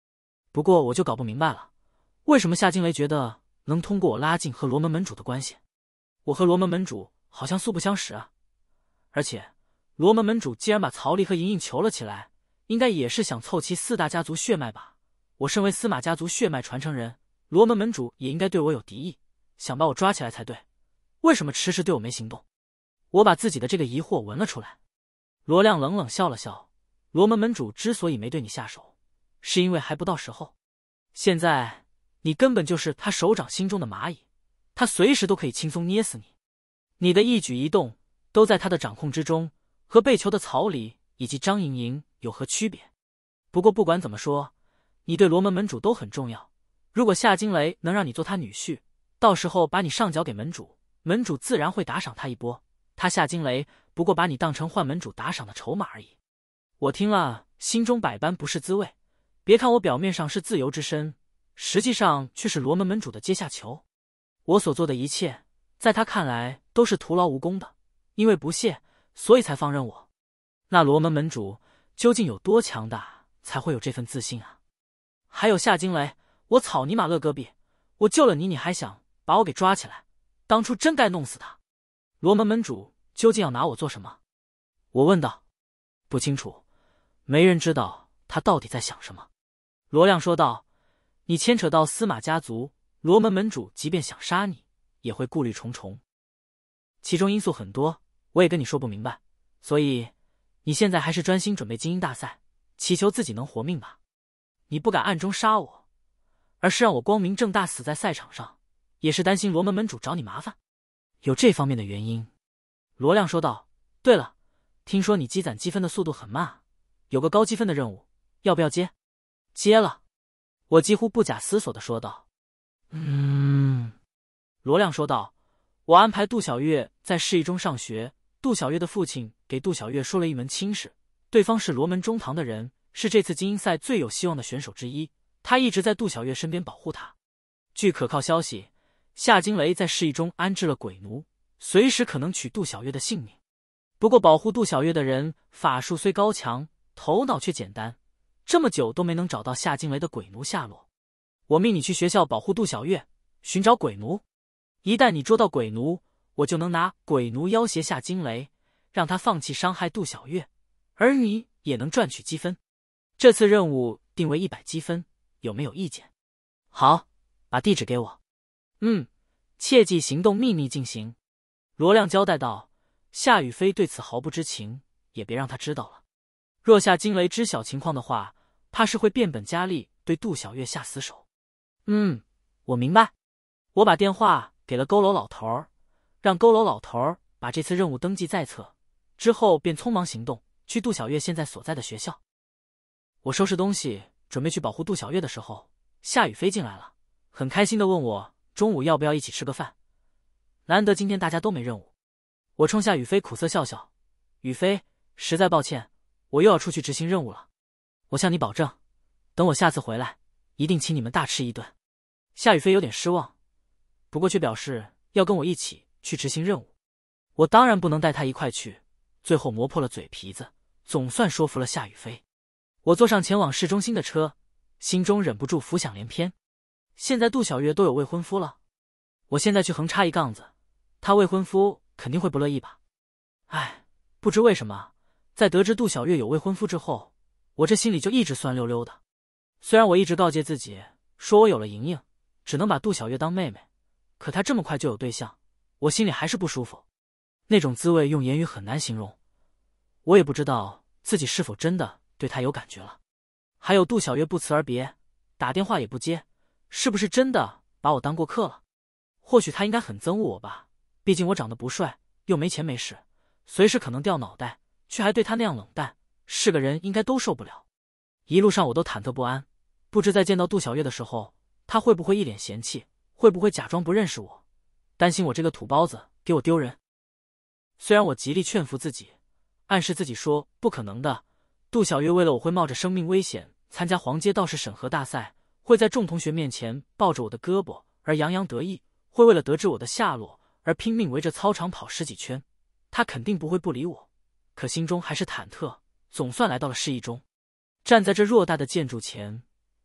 不过我就搞不明白了，为什么夏惊雷觉得能通过我拉近和罗门门主的关系？我和罗门门主好像素不相识啊！而且罗门门主既然把曹黎和莹莹求了起来，应该也是想凑齐四大家族血脉吧？我身为司马家族血脉传承人，罗门门主也应该对我有敌意，想把我抓起来才对。为什么迟迟对我没行动？我把自己的这个疑惑闻了出来。罗亮冷冷笑了笑，罗门门主之所以没对你下手，是因为还不到时候。现在你根本就是他手掌心中的蚂蚁，他随时都可以轻松捏死你。你的一举一动都在他的掌控之中，和被囚的曹黎以及张莹莹有何区别？不过不管怎么说，你对罗门门主都很重要。如果夏惊雷能让你做他女婿，到时候把你上缴给门主，门主自然会打赏他一波。他夏惊雷不过把你当成换门主打赏的筹码而已。我听了，心中百般不是滋味。别看我表面上是自由之身，实际上却是罗门门主的阶下囚。我所做的一切，在他看来都是徒劳无功的，因为不屑，所以才放任我。那罗门门主究竟有多强大，才会有这份自信啊？还有夏惊雷，我草泥马乐戈壁，我救了你，你还想把我给抓起来？当初真该弄死他。罗门门主究竟要拿我做什么？我问道。不清楚，没人知道他到底在想什么。罗亮说道，你牵扯到司马家族，罗门门主即便想杀你，也会顾虑重重，其中因素很多，我也跟你说不明白，所以你现在还是专心准备精英大赛，祈求自己能活命吧。你不敢暗中杀我，而是让我光明正大死在赛场上，也是担心罗门门主找你麻烦，有这方面的原因。罗亮说道，对了，听说你积攒积分的速度很慢，有个高积分的任务，要不要接？接了，我几乎不假思索地说道。嗯，罗亮说道，我安排杜小月在市一中上学，杜小月的父亲给杜小月说了一门亲事，对方是罗门中堂的人，是这次精英赛最有希望的选手之一，他一直在杜小月身边保护他。据可靠消息，夏惊雷在市一中安置了鬼奴，随时可能取杜小月的性命。不过保护杜小月的人法术虽高强，头脑却简单，这么久都没能找到夏惊雷的鬼奴下落。我命你去学校保护杜小月，寻找鬼奴，一旦你捉到鬼奴，我就能拿鬼奴要挟夏惊雷，让他放弃伤害杜小月，而你也能赚取积分。这次任务定为一百积分，有没有意见？好，把地址给我。嗯，切记行动秘密进行。罗亮交代道。夏雨飞对此毫不知情，也别让他知道了。若夏惊雷知晓情况的话，怕是会变本加厉对杜小月下死手。嗯，我明白。我把电话给了佝偻老头儿，让佝偻老头儿把这次任务登记在册，之后便匆忙行动，去杜小月现在所在的学校。我收拾东西准备去保护杜小月的时候，夏雨飞进来了，很开心地问我中午要不要一起吃个饭。难得今天大家都没任务。我冲夏雨飞苦涩笑笑，雨飞，实在抱歉，我又要出去执行任务了。我向你保证，等我下次回来，一定请你们大吃一顿。夏雨飞有点失望，不过却表示要跟我一起去执行任务。我当然不能带他一块去，最后磨破了嘴皮子，总算说服了夏雨飞。我坐上前往市中心的车，心中忍不住浮想联翩。现在杜小月都有未婚夫了，我现在去横插一杠子，他未婚夫肯定会不乐意吧？唉，不知为什么，在得知杜小月有未婚夫之后，我这心里就一直酸溜溜的。虽然我一直告诫自己，说我有了莹莹，只能把杜小月当妹妹，可她这么快就有对象，我心里还是不舒服。那种滋味用言语很难形容，我也不知道自己是否真的对她有感觉了。还有杜小月不辞而别，打电话也不接，是不是真的把我当过客了？或许她应该很憎恶我吧，毕竟我长得不帅，又没钱没势，随时可能掉脑袋，却还对他那样冷淡，是个人应该都受不了。一路上我都忐忑不安，不知在见到杜小月的时候，他会不会一脸嫌弃，会不会假装不认识我，担心我这个土包子给我丢人。虽然我极力劝服自己，暗示自己说不可能的，杜小月为了我会冒着生命危险参加黄阶道士审核大赛，会在众同学面前抱着我的胳膊而洋洋得意，会为了得知我的下落而拼命围着操场跑十几圈，他肯定不会不理我，可心中还是忐忑。总算来到了市一中，站在这偌大的建筑前，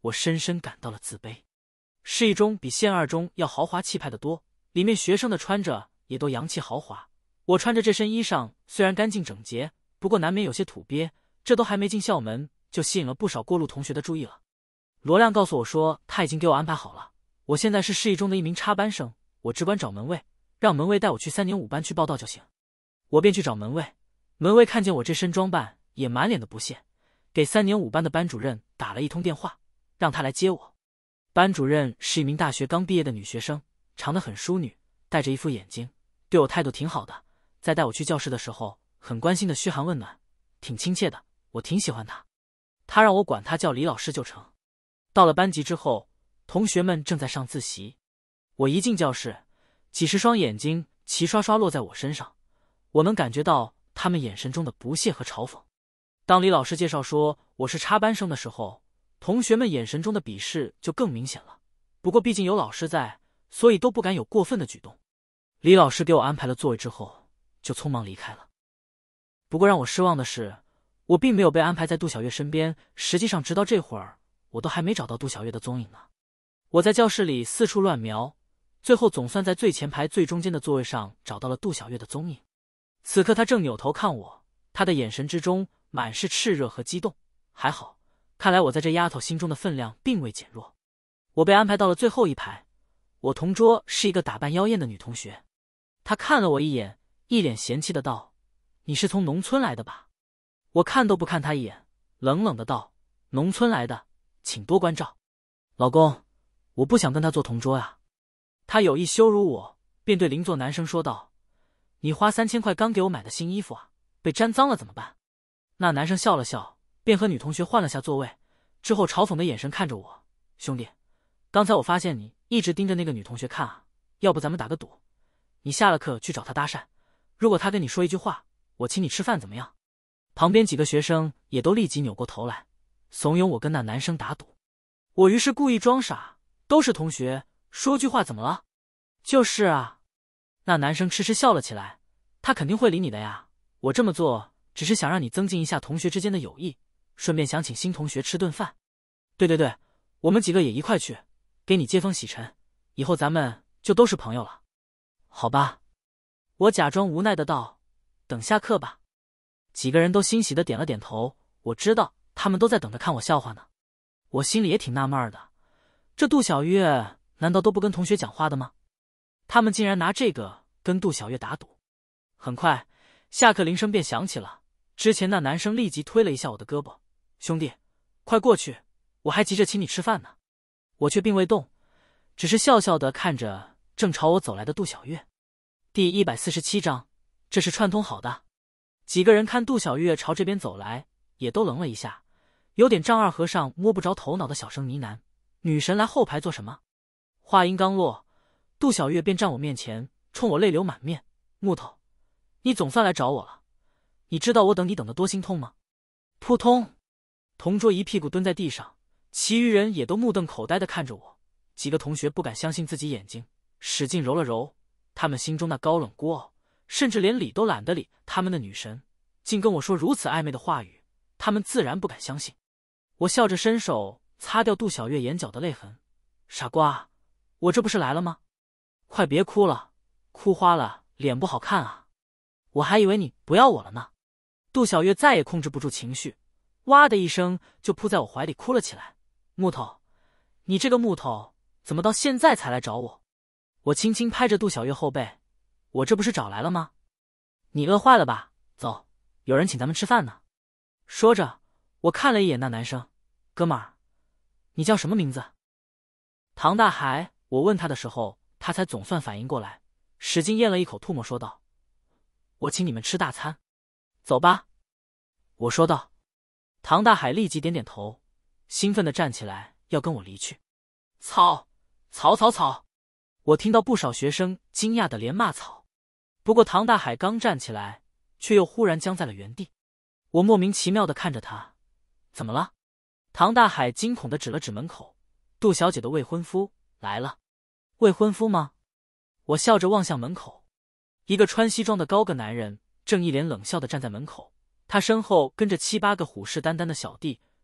我深深感到了自卑。市一中比县二中要豪华气派得多，里面学生的穿着也都洋气豪华。我穿着这身衣裳虽然干净整洁，不过难免有些土鳖，这都还没进校门，就吸引了不少过路同学的注意了。罗亮告诉我说他已经给我安排好了，我现在是市一中的一名插班生，我只管找门卫，让门卫带我去三年五班去报到就行。我便去找门卫，门卫看见我这身装扮也满脸的不屑，给三年五班的班主任打了一通电话，让他来接我。班主任是一名大学刚毕业的女学生，长得很淑女，戴着一副眼镜，对我态度挺好的，在带我去教室的时候很关心的嘘寒问暖，挺亲切的，我挺喜欢她。她让我管她叫李老师就成。到了班级之后，同学们正在上自习，我一进教室，几十双眼睛齐刷刷落在我身上，我能感觉到他们眼神中的不屑和嘲讽。当李老师介绍说我是插班生的时候，同学们眼神中的鄙视就更明显了。不过毕竟有老师在，所以都不敢有过分的举动。李老师给我安排了座位之后，就匆忙离开了。不过让我失望的是，我并没有被安排在杜小月身边，实际上直到这会儿，我都还没找到杜小月的踪影呢。我在教室里四处乱瞄，最后总算在最前排最中间的座位上找到了杜小月的踪影。此刻她正扭头看我，她的眼神之中满是炽热和激动。还好，看来我在这丫头心中的分量并未减弱。我被安排到了最后一排，我同桌是一个打扮妖艳的女同学。她看了我一眼，一脸嫌弃的道：“你是从农村来的吧？”我看都不看她一眼，冷冷的道：“农村来的，请多关照。”老公，我不想跟他做同桌呀。他有意羞辱我，便对邻座男生说道：“你花三千块刚给我买的新衣服啊，被沾脏了怎么办？”那男生笑了笑，便和女同学换了下座位，之后嘲讽的眼神看着我：“兄弟，刚才我发现你一直盯着那个女同学看啊，要不咱们打个赌，你下了课去找她搭讪，如果她跟你说一句话，我请你吃饭怎么样？”旁边几个学生也都立即扭过头来，怂恿我跟那男生打赌。我于是故意装傻，都是同学，说句话怎么了？就是啊。那男生痴痴笑了起来，他肯定会理你的呀，我这么做只是想让你增进一下同学之间的友谊，顺便想请新同学吃顿饭。对对对，我们几个也一块去，给你接风洗尘，以后咱们就都是朋友了。好吧。我假装无奈的道：“等下课吧。”几个人都欣喜的点了点头，我知道他们都在等着看我笑话呢。我心里也挺纳闷的，这杜小月难道都不跟同学讲话的吗？他们竟然拿这个跟杜小月打赌。很快，下课铃声便响起了。之前那男生立即推了一下我的胳膊：“兄弟，快过去，我还急着请你吃饭呢。”我却并未动，只是笑笑的看着正朝我走来的杜小月。第一百四十七章，这是串通好的。几个人看杜小月朝这边走来，也都愣了一下，有点丈二和尚摸不着头脑的小声呢喃：“女神来后排做什么？”话音刚落，杜小月便站我面前，冲我泪流满面：“木头，你总算来找我了，你知道我等你等得多心痛吗？”扑通，同桌一屁股蹲在地上，其余人也都目瞪口呆地看着我。几个同学不敢相信自己眼睛，使劲揉了揉，他们心中那高冷孤傲，甚至连理都懒得理他们的女神，竟跟我说如此暧昧的话语，他们自然不敢相信。我笑着伸手擦掉杜小月眼角的泪痕：“傻瓜，我这不是来了吗？快别哭了，哭花了脸不好看啊！我还以为你不要我了呢。”杜小月再也控制不住情绪，哇的一声就扑在我怀里哭了起来：“木头，你这个木头，怎么到现在才来找我？”我轻轻拍着杜小月后背：“我这不是找来了吗？你饿坏了吧？走，有人请咱们吃饭呢。”说着，我看了一眼那男生：“哥们儿，你叫什么名字？”唐大海。我问他的时候，他才总算反应过来，使劲咽了一口唾沫，说道：“我请你们吃大餐，走吧。”我说道。唐大海立即点点头，兴奋地站起来要跟我离去。草草草草！我听到不少学生惊讶的连骂草。不过唐大海刚站起来，却又忽然僵在了原地。我莫名其妙地看着他：“怎么了？”唐大海惊恐地指了指门口：“杜小姐的未婚夫来了。”“未婚夫吗？”我笑着望向门口，一个穿西装的高个男人正一脸冷笑地站在门口，他身后跟着七八个虎视眈眈的小弟，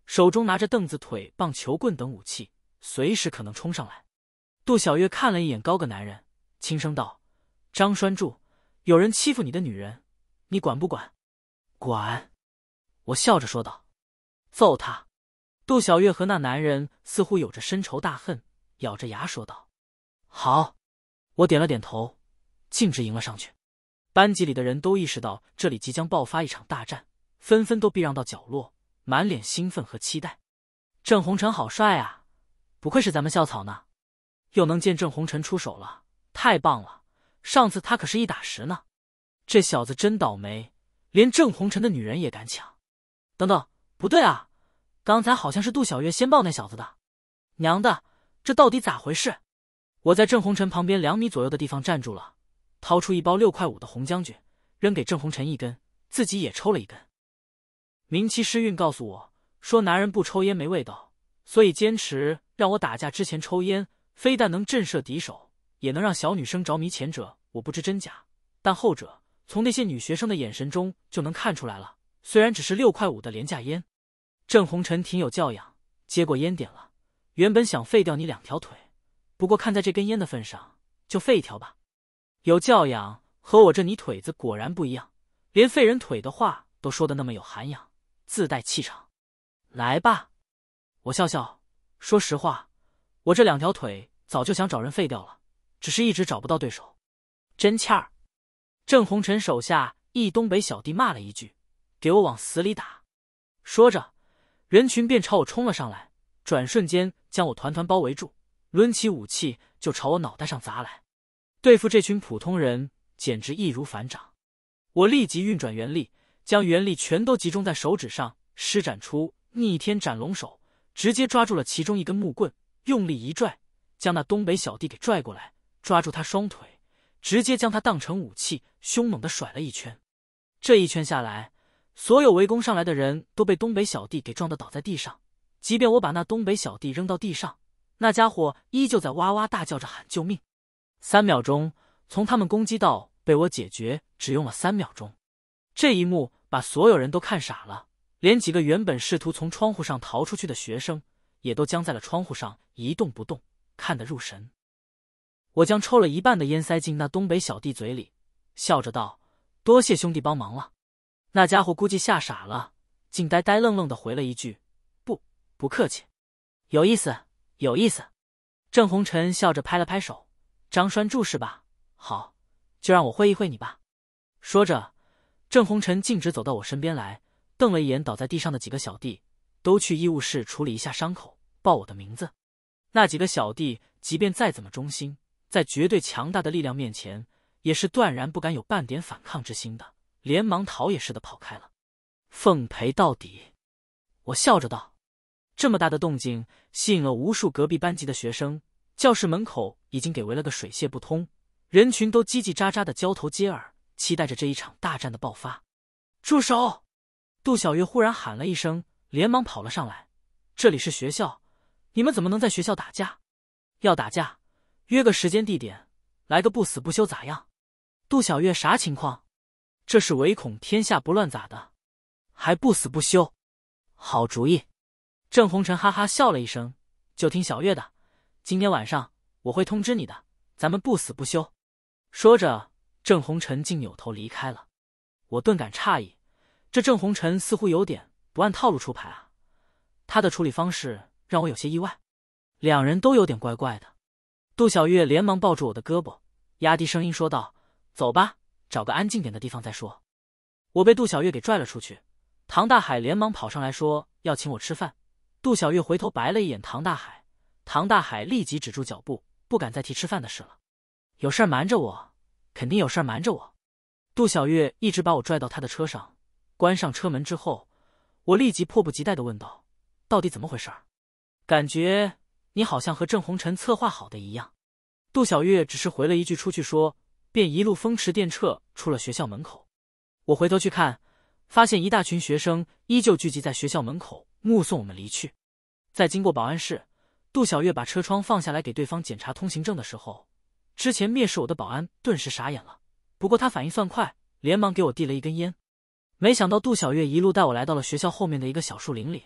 手中拿着凳子、腿、棒、球棍等武器，随时可能冲上来。杜小月看了一眼高个男人，轻声道：“张栓柱，有人欺负你的女人，你管不管？”“管。”我笑着说道。“揍他！”杜小月和那男人似乎有着深仇大恨，咬着牙说道。“好。”我点了点头，径直迎了上去。班级里的人都意识到这里即将爆发一场大战，纷纷都避让到角落，满脸兴奋和期待。郑红尘好帅啊，不愧是咱们校草呢，又能见郑红尘出手了，太棒了，上次他可是一打十呢。这小子真倒霉，连郑红尘的女人也敢抢。等等，不对啊，刚才好像是杜小月先抱那小子的。娘的，这到底咋回事？我在郑红尘旁边两米左右的地方站住了，掏出一包六块五的红将军，扔给郑红尘一根，自己也抽了一根。名妻师运告诉我说，男人不抽烟没味道，所以坚持让我打架之前抽烟，非但能震慑敌手，也能让小女生着迷。前者我不知真假，但后者从那些女学生的眼神中就能看出来了，虽然只是六块五的廉价烟。郑红尘挺有教养，接过烟点了，原本想废掉你两条腿，不过看在这根烟的份上，就废一条吧。有教养和我这泥腿子果然不一样，连废人腿的话都说得那么有涵养，自带气场。来吧。我笑笑，说实话，我这两条腿早就想找人废掉了，只是一直找不到对手。真欠儿！郑红尘手下一东北小弟骂了一句，给我往死里打。说着，人群便朝我冲了上来，转瞬间将我团团包围住，抡起武器就朝我脑袋上砸来。对付这群普通人简直易如反掌。我立即运转元力，将元力全都集中在手指上，施展出逆天斩龙手，直接抓住了其中一根木棍，用力一拽，将那东北小弟给拽过来，抓住他双腿，直接将他当成武器，凶猛地甩了一圈。这一圈下来，所有围攻上来的人都被东北小弟给撞得倒在地上，即便我把那东北小弟扔到地上，那家伙依旧在哇哇大叫着喊救命。三秒钟，从他们攻击到被我解决只用了三秒钟。这一幕把所有人都看傻了，连几个原本试图从窗户上逃出去的学生也都僵在了窗户上一动不动，看得入神。我将抽了一半的烟塞进那东北小弟嘴里，笑着道：“多谢兄弟帮忙了。”那家伙估计吓傻了，竟呆呆愣愣地回了一句：“不，不客气。”有意思，有意思。郑红尘笑着拍了拍手：“张栓柱是吧？好，就让我会一会你吧。”说着，郑红尘径直走到我身边来，瞪了一眼倒在地上的几个小弟，都去医务室处理一下伤口，报我的名字。那几个小弟即便再怎么忠心，在绝对强大的力量面前，也是断然不敢有半点反抗之心的，连忙逃也似的跑开了。奉陪到底。我笑着道。这么大的动静吸引了无数隔壁班级的学生，教室门口已经给围了个水泄不通，人群都叽叽喳喳的交头接耳，期待着这一场大战的爆发。住手！杜小月忽然喊了一声，连忙跑了上来。这里是学校，你们怎么能在学校打架？要打架，约个时间地点，来个不死不休咋样？杜小月啥情况？这是唯恐天下不乱咋的？还不死不休？好主意！郑红尘哈哈笑了一声，就听小月的，今天晚上我会通知你的，咱们不死不休。说着，郑红尘竟扭头离开了。我顿感诧异，这郑红尘似乎有点不按套路出牌啊，他的处理方式让我有些意外。两人都有点怪怪的。杜小月连忙抱住我的胳膊，压低声音说道：“走吧，找个安静点的地方再说。”我被杜小月给拽了出去，唐大海连忙跑上来说要请我吃饭。杜小月回头白了一眼唐大海，唐大海立即止住脚步，不敢再提吃饭的事了。有事瞒着我，肯定有事瞒着我。杜小月一直把我拽到他的车上，关上车门之后，我立即迫不及待地问道：“到底怎么回事？感觉你好像和郑红尘策划好的一样。”杜小月只是回了一句出去说，便一路风驰电掣出了学校门口。我回头去看，发现一大群学生依旧聚集在学校门口，目送我们离去。在经过保安室，杜小月把车窗放下来给对方检查通行证的时候，之前蔑视我的保安顿时傻眼了，不过他反应算快，连忙给我递了一根烟。没想到杜小月一路带我来到了学校后面的一个小树林里，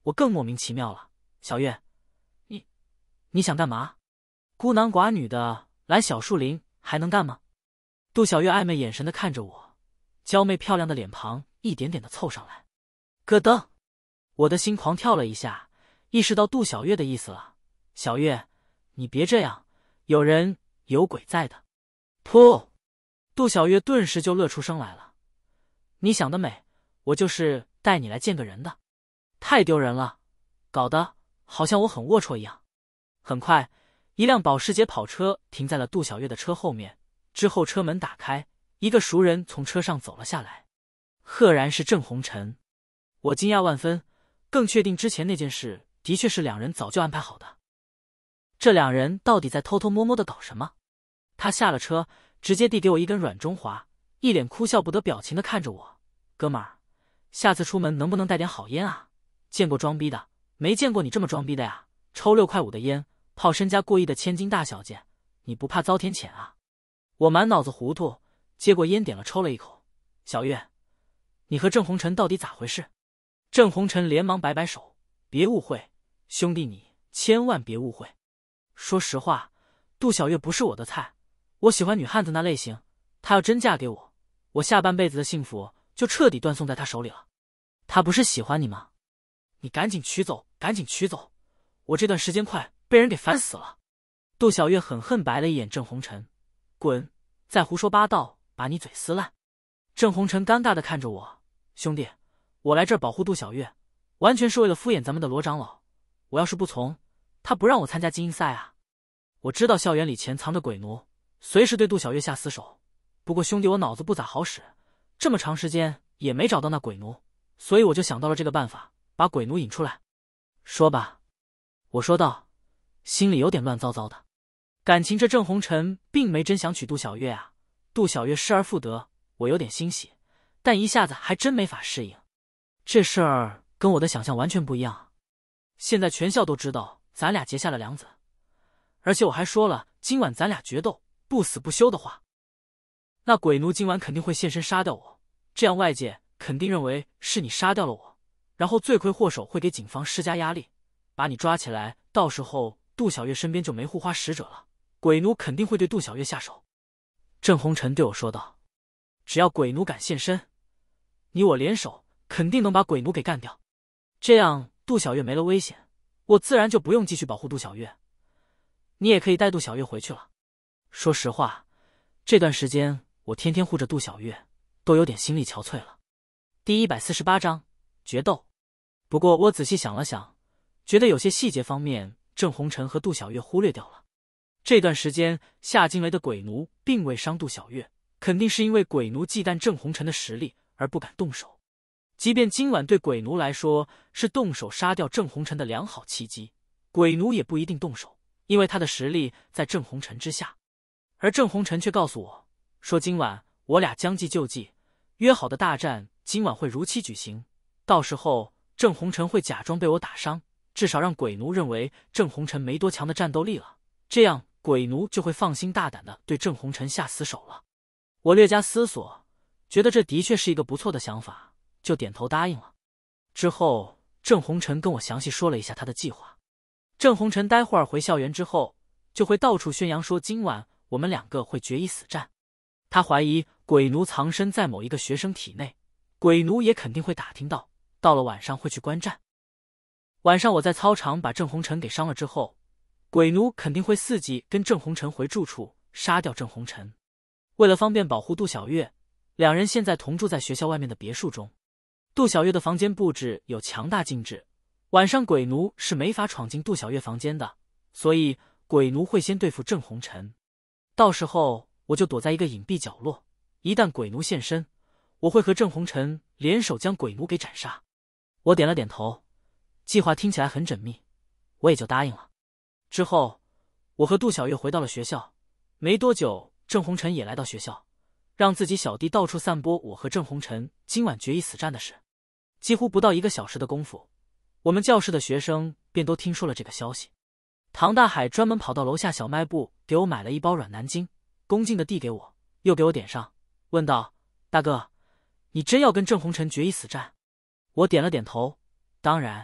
我更莫名其妙了。小月，你你想干嘛？孤男寡女的来小树林还能干吗？杜小月暧昧眼神的看着我，娇媚漂亮的脸庞一点点的凑上来。咯噔，我的心狂跳了一下，意识到杜小月的意思了。小月，你别这样，有人有鬼在的。噗！杜小月顿时就乐出声来了。你想得美，我就是带你来见个人的。太丢人了，搞得好像我很龌龊一样。很快，一辆保时捷跑车停在了杜小月的车后面，之后车门打开，一个熟人从车上走了下来，赫然是郑红尘。我惊讶万分，更确定之前那件事的确是两人早就安排好的。这两人到底在偷偷摸摸的搞什么？他下了车，直接递给我一根软中华，一脸哭笑不得表情的看着我。哥们儿，下次出门能不能带点好烟啊？见过装逼的，没见过你这么装逼的呀！抽六块五的烟，泡身家过亿的千金大小姐，你不怕遭天谴啊？我满脑子糊涂，接过烟点了抽了一口。小月，你和郑红尘到底咋回事？郑红尘连忙摆摆手，别误会，兄弟你千万别误会。说实话，杜小月不是我的菜，我喜欢女汉子那类型，她要真嫁给我，我下半辈子的幸福就彻底断送在她手里了。她不是喜欢你吗？你赶紧娶走，赶紧娶走，我这段时间快被人给烦死了。杜小月狠狠白了一眼郑红尘，滚，再胡说八道，把你嘴撕烂。郑红尘尴尬的看着我，兄弟，我来这儿保护杜小月，完全是为了敷衍咱们的罗长老，我要是不从，他不让我参加精英赛啊。我知道校园里潜藏着鬼奴，随时对杜小月下死手，不过兄弟我脑子不咋好使，这么长时间也没找到那鬼奴，所以我就想到了这个办法，把鬼奴引出来。说吧，我说道，心里有点乱糟糟的。感情这郑红尘并没真想娶杜小月啊，杜小月失而复得，我有点欣喜，但一下子还真没法适应。这事儿跟我的想象完全不一样。现在全校都知道咱俩结下了梁子，而且我还说了今晚咱俩决斗不死不休的话。那鬼奴今晚肯定会现身杀掉我，这样外界肯定认为是你杀掉了我，然后罪魁祸首会给警方施加压力，把你抓起来，到时候杜小月身边就没护花使者了，鬼奴肯定会对杜小月下手。郑红尘对我说道，只要鬼奴敢现身，你我联手肯定能把鬼奴给干掉，这样杜小月没了危险，我自然就不用继续保护杜小月，你也可以带杜小月回去了。说实话，这段时间我天天护着杜小月，都有点心力憔悴了。第一百四十八章决斗。不过我仔细想了想，觉得有些细节方面郑红尘和杜小月忽略掉了。这段时间夏惊雷的鬼奴并未伤杜小月，肯定是因为鬼奴忌惮郑红尘的实力而不敢动手。即便今晚对鬼奴来说是动手杀掉郑红尘的良好契机，鬼奴也不一定动手，因为他的实力在郑红尘之下。而郑红尘却告诉我说，今晚我俩将计就计，约好的大战今晚会如期举行，到时候郑红尘会假装被我打伤，至少让鬼奴认为郑红尘没多强的战斗力了，这样鬼奴就会放心大胆的对郑红尘下死手了。我略加思索，觉得这的确是一个不错的想法，就点头答应了。之后郑红尘跟我详细说了一下他的计划。郑红尘待会儿回校园之后，就会到处宣扬说今晚我们两个会决一死战。他怀疑鬼奴藏身在某一个学生体内，鬼奴也肯定会打听到，到了晚上会去观战。晚上我在操场把郑红尘给伤了之后，鬼奴肯定会伺机跟郑红尘回住处杀掉郑红尘。为了方便保护杜小月，两人现在同住在学校外面的别墅中。杜小月的房间布置有强大禁制，晚上鬼奴是没法闯进杜小月房间的，所以鬼奴会先对付郑红尘。到时候我就躲在一个隐蔽角落，一旦鬼奴现身，我会和郑红尘联手将鬼奴给斩杀。我点了点头，计划听起来很缜密，我也就答应了。之后我和杜小月回到了学校，没多久郑红尘也来到学校，让自己小弟到处散播我和郑红尘今晚决一死战的事。几乎不到一个小时的功夫，我们教室的学生便都听说了这个消息。唐大海专门跑到楼下小卖部给我买了一包软南京，恭敬地递给我，又给我点上，问道：大哥，你真要跟郑红尘决一死战？我点了点头，当然，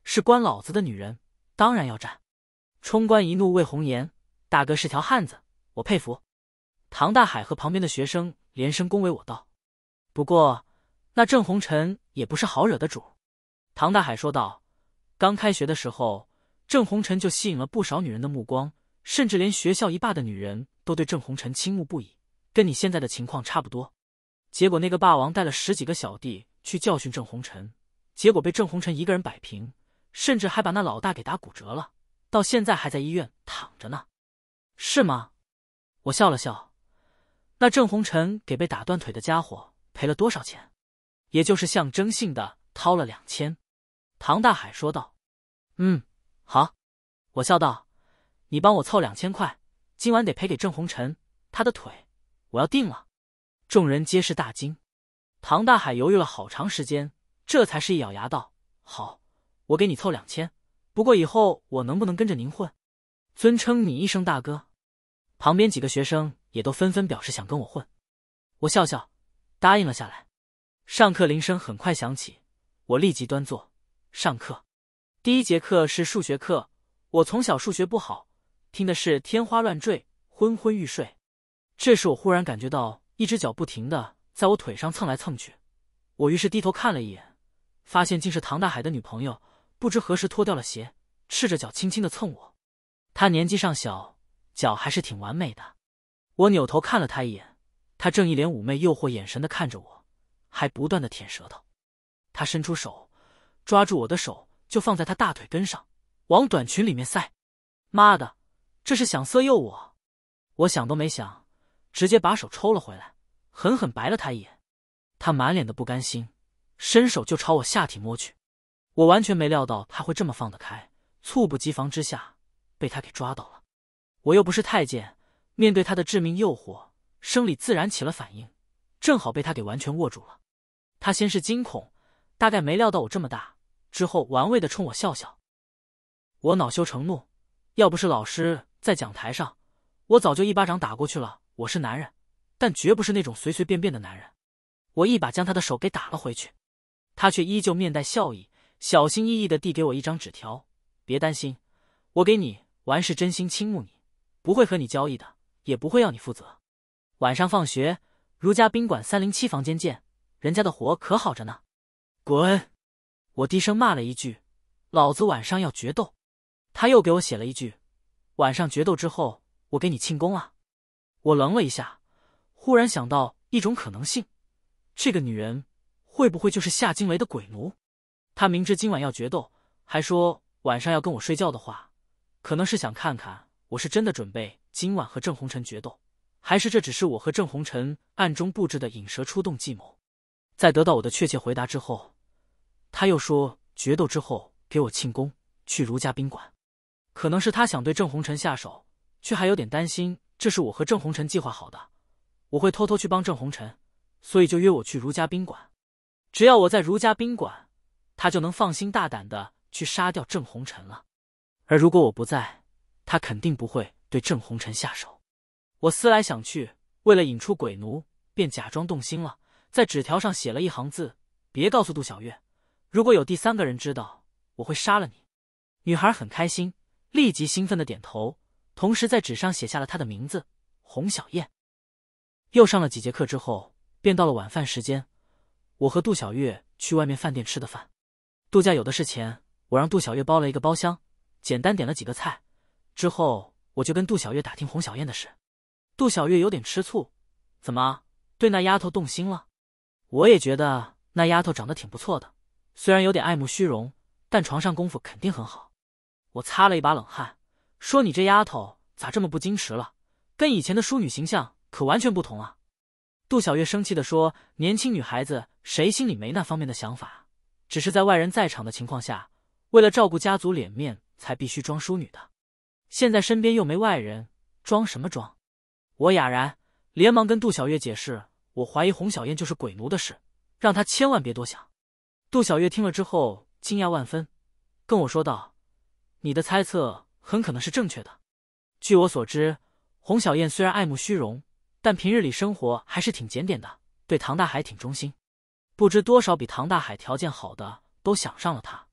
是关老子的女人，当然要占。冲冠一怒为红颜，大哥是条汉子，我佩服。唐大海和旁边的学生连声恭维我道。不过那郑红尘也不是好惹的主。唐大海说道，刚开学的时候，郑红尘就吸引了不少女人的目光，甚至连学校一霸的女人都对郑红尘倾慕不已，跟你现在的情况差不多。结果那个霸王带了十几个小弟去教训郑红尘，结果被郑红尘一个人摆平，甚至还把那老大给打骨折了，到现在还在医院躺着呢。是吗？我笑了笑。那郑红尘给被打断腿的家伙赔了多少钱？也就是象征性的掏了两千。唐大海说道。嗯，好。我笑道，你帮我凑两千块，今晚得赔给郑红尘，他的腿我要定了。众人皆是大惊。唐大海犹豫了好长时间，这才是一咬牙道，好，我给你凑两千，不过以后我能不能跟着您混？尊称你一声大哥。旁边几个学生也都纷纷表示想跟我混。我笑笑答应了下来。上课铃声很快响起，我立即端坐上课。第一节课是数学课，我从小数学不好，听的是天花乱坠，昏昏欲睡。这时我忽然感觉到一只脚不停地在我腿上蹭来蹭去，我于是低头看了一眼，发现竟是唐大海的女朋友，不知何时脱掉了鞋，赤着脚轻轻地蹭我。她年纪尚小，脚还是挺完美的。我扭头看了她一眼，她正一脸妩媚诱惑眼神地看着我，还不断地舔舌头。她伸出手抓住我的手，就放在她大腿根上，往短裙里面塞。妈的，这是想色诱我！我想都没想，直接把手抽了回来，狠狠白了她一眼。她满脸的不甘心，伸手就朝我下体摸去。我完全没料到她会这么放得开，猝不及防之下被她给抓到了。我又不是太监，面对她的致命诱惑，生理自然起了反应，正好被她给完全握住了。她先是惊恐，大概没料到我这么大，之后玩味的冲我笑笑。我恼羞成怒，要不是老师在讲台上，我早就一巴掌打过去了。我是男人，但绝不是那种随随便便的男人。我一把将他的手给打了回去，他却依旧面带笑意，小心翼翼地递给我一张纸条，别担心，我给你玩是真心倾慕你，不会和你交易的，也不会要你负责。晚上放学，如家宾馆三零七房间见，人家的活可好着呢。滚！我低声骂了一句，老子晚上要决斗。他又给我写了一句，晚上决斗之后我给你庆功啊。我愣了一下，忽然想到一种可能性，这个女人会不会就是夏惊雷的鬼奴？她明知今晚要决斗，还说晚上要跟我睡觉的话，可能是想看看我是真的准备今晚和郑红尘决斗，还是这只是我和郑红尘暗中布置的引蛇出洞计谋。在得到我的确切回答之后，他又说决斗之后给我庆功，去如家宾馆。可能是他想对郑红尘下手，却还有点担心这是我和郑红尘计划好的，我会偷偷去帮郑红尘，所以就约我去如家宾馆。只要我在如家宾馆，他就能放心大胆的去杀掉郑红尘了。而如果我不在，他肯定不会对郑红尘下手。我思来想去，为了引出鬼奴，便假装动心了，在纸条上写了一行字，别告诉杜小月，如果有第三个人知道，我会杀了你。女孩很开心，立即兴奋的点头，同时在纸上写下了她的名字洪小燕。又上了几节课之后，便到了晚饭时间，我和杜小月去外面饭店吃的饭。杜家有的是钱，我让杜小月包了一个包厢，简单点了几个菜，之后我就跟杜小月打听洪小燕的事。杜小月有点吃醋，怎么对那丫头动心了？我也觉得那丫头长得挺不错的，虽然有点爱慕虚荣，但床上功夫肯定很好。我擦了一把冷汗，说你这丫头咋这么不矜持了，跟以前的淑女形象可完全不同啊。杜小月生气地说，年轻女孩子谁心里没那方面的想法，只是在外人在场的情况下，为了照顾家族脸面才必须装淑女的，现在身边又没外人，装什么装？我哑然，连忙跟杜小月解释我怀疑洪小燕就是鬼奴的事，让她千万别多想。杜小月听了之后惊讶万分，跟我说道，你的猜测很可能是正确的。据我所知，洪小燕虽然爱慕虚荣，但平日里生活还是挺检点的，对唐大海挺忠心。不知多少比唐大海条件好的都想上了她，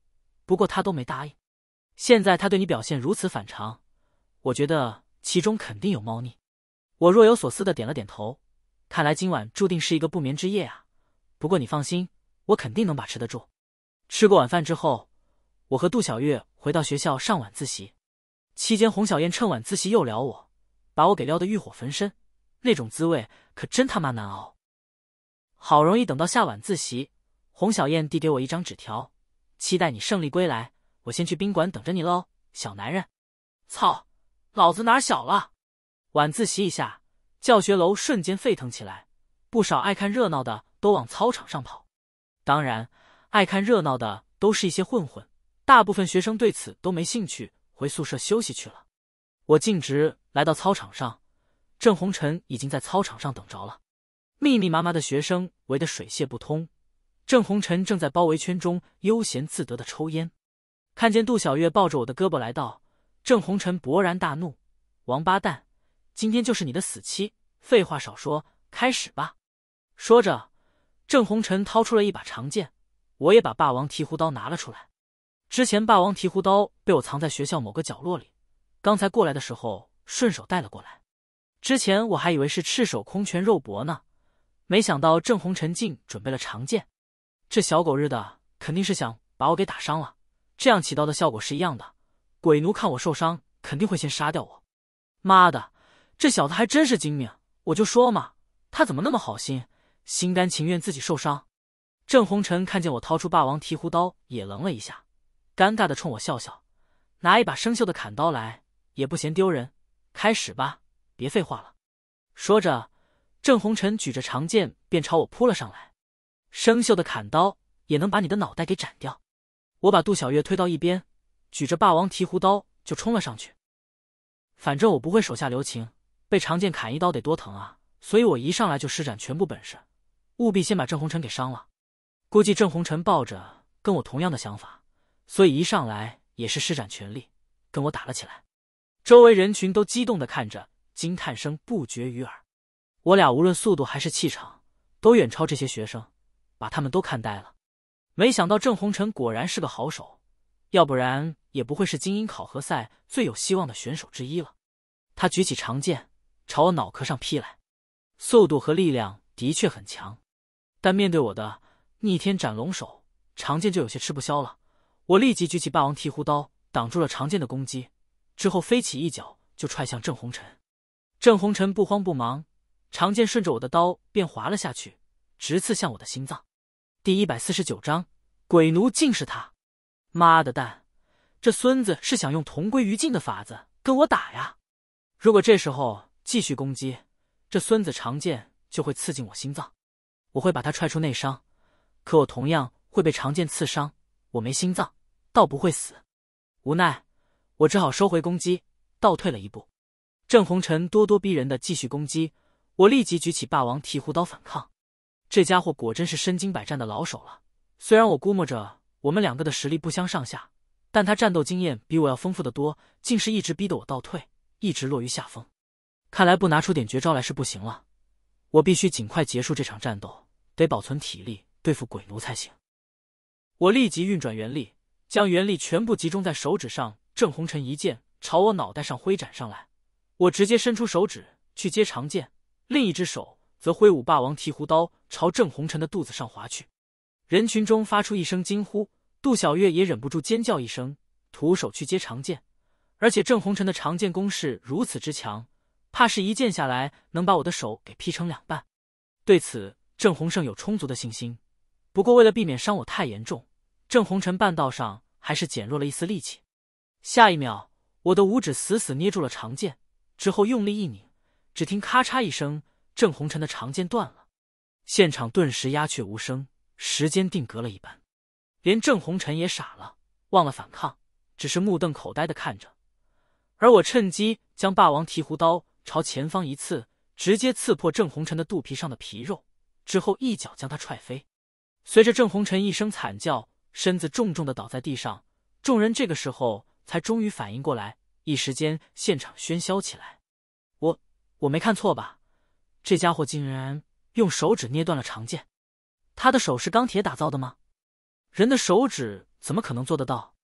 不过他都没答应。现在他对你表现如此反常，我觉得其中肯定有猫腻。我若有所思的点了点头，看来今晚注定是一个不眠之夜啊。不过你放心，我肯定能把持得住。吃过晚饭之后，我和杜小月回到学校上晚自习。期间洪小燕趁晚自习又撩我，把我给撩得欲火焚身，那种滋味可真他妈难熬。好容易等到下晚自习，洪小燕递给我一张纸条，期待你胜利归来，我先去宾馆等着你喽，小男人。操，老子哪儿小了？晚自习一下，教学楼瞬间沸腾起来，不少爱看热闹的都往操场上跑。当然，爱看热闹的都是一些混混，大部分学生对此都没兴趣，回宿舍休息去了。我径直来到操场上，郑红尘已经在操场上等着了。密密麻麻的学生围得水泄不通，郑红尘正在包围圈中悠闲自得的抽烟。看见杜小月抱着我的胳膊来到，郑红尘勃然大怒：王八蛋，今天就是你的死期，废话少说，开始吧。说着，郑红尘掏出了一把长剑，我也把霸王提壶刀拿了出来。之前霸王提壶刀被我藏在学校某个角落里，刚才过来的时候顺手带了过来。之前我还以为是赤手空拳肉搏呢，没想到郑红尘竟准备了长剑。这小狗日的肯定是想把我给打伤了，这样起到的效果是一样的。鬼奴看我受伤，肯定会先杀掉我。妈的，这小子还真是精明，我就说嘛，他怎么那么好心，心甘情愿自己受伤。郑红尘看见我掏出霸王提壶刀，也愣了一下，尴尬的冲我笑笑，拿一把生锈的砍刀来，也不嫌丢人，开始吧，别废话了。说着，郑红尘举着长剑便朝我扑了上来。生锈的砍刀也能把你的脑袋给斩掉。我把杜小月推到一边，举着霸王提壶刀就冲了上去。反正我不会手下留情，被长剑砍一刀得多疼啊，所以我一上来就施展全部本事，务必先把郑红尘给伤了。估计郑红尘抱着跟我同样的想法，所以一上来也是施展全力跟我打了起来。周围人群都激动地看着，惊叹声不绝于耳。我俩无论速度还是气场都远超这些学生，把他们都看呆了。没想到郑红尘果然是个好手，要不然也不会是精英考核赛最有希望的选手之一了。他举起长剑朝我脑壳上劈来，速度和力量的确很强，但面对我的逆天斩龙手，长剑就有些吃不消了。我立即举起霸王提壶刀挡住了长剑的攻击，之后飞起一脚就踹向郑红尘。郑红尘不慌不忙，长剑顺着我的刀便划了下去，直刺向我的心脏。第一百四十九章，鬼奴竟是他！妈的蛋，这孙子是想用同归于尽的法子跟我打呀！如果这时候继续攻击，这孙子长剑就会刺进我心脏，我会把他踹出内伤，可我同样会被长剑刺伤，我没心脏，倒不会死。无奈，我只好收回攻击，倒退了一步。郑红尘咄咄逼人的继续攻击，我立即举起霸王提壶刀反抗。这家伙果真是身经百战的老手了，虽然我估摸着我们两个的实力不相上下，但他战斗经验比我要丰富得多，竟是一直逼得我倒退，一直落于下风。看来不拿出点绝招来是不行了，我必须尽快结束这场战斗，得保存体力对付鬼奴才行。我立即运转元力，将元力全部集中在手指上。郑红尘一剑朝我脑袋上挥斩上来，我直接伸出手指去接长剑，另一只手则挥舞霸王提壶刀朝郑红尘的肚子上划去。人群中发出一声惊呼，杜小月也忍不住尖叫一声，徒手去接长剑。而且郑红尘的长剑攻势如此之强，怕是一剑下来能把我的手给劈成两半。对此郑红胜有充足的信心，不过为了避免伤我太严重，郑红尘半道上还是减弱了一丝力气。下一秒，我的五指死死捏住了长剑，之后用力一拧，只听咔嚓一声，郑红尘的长剑断了。现场顿时鸦雀无声，时间定格了一般。连郑红尘也傻了，忘了反抗，只是目瞪口呆地看着。而我趁机将霸王提壶刀朝前方一刺，直接刺破郑红尘的肚皮上的皮肉，之后一脚将他踹飞。随着郑红尘一声惨叫，身子重重地倒在地上。众人这个时候才终于反应过来，一时间现场喧嚣起来。我我没看错吧？这家伙竟然用手指捏断了长剑，他的手是钢铁打造的吗？人的手指怎么可能做得到？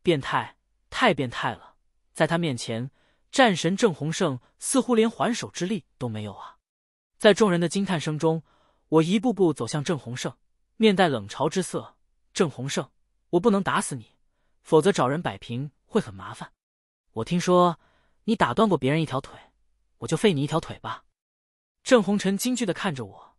变态，太变态了！在他面前，战神郑鸿胜似乎连还手之力都没有啊！在众人的惊叹声中，我一步步走向郑鸿胜，面带冷嘲之色：“郑鸿胜，我不能打死你，否则找人摆平会很麻烦。我听说你打断过别人一条腿，我就废你一条腿吧。”郑鸿辰惊惧地看着我：“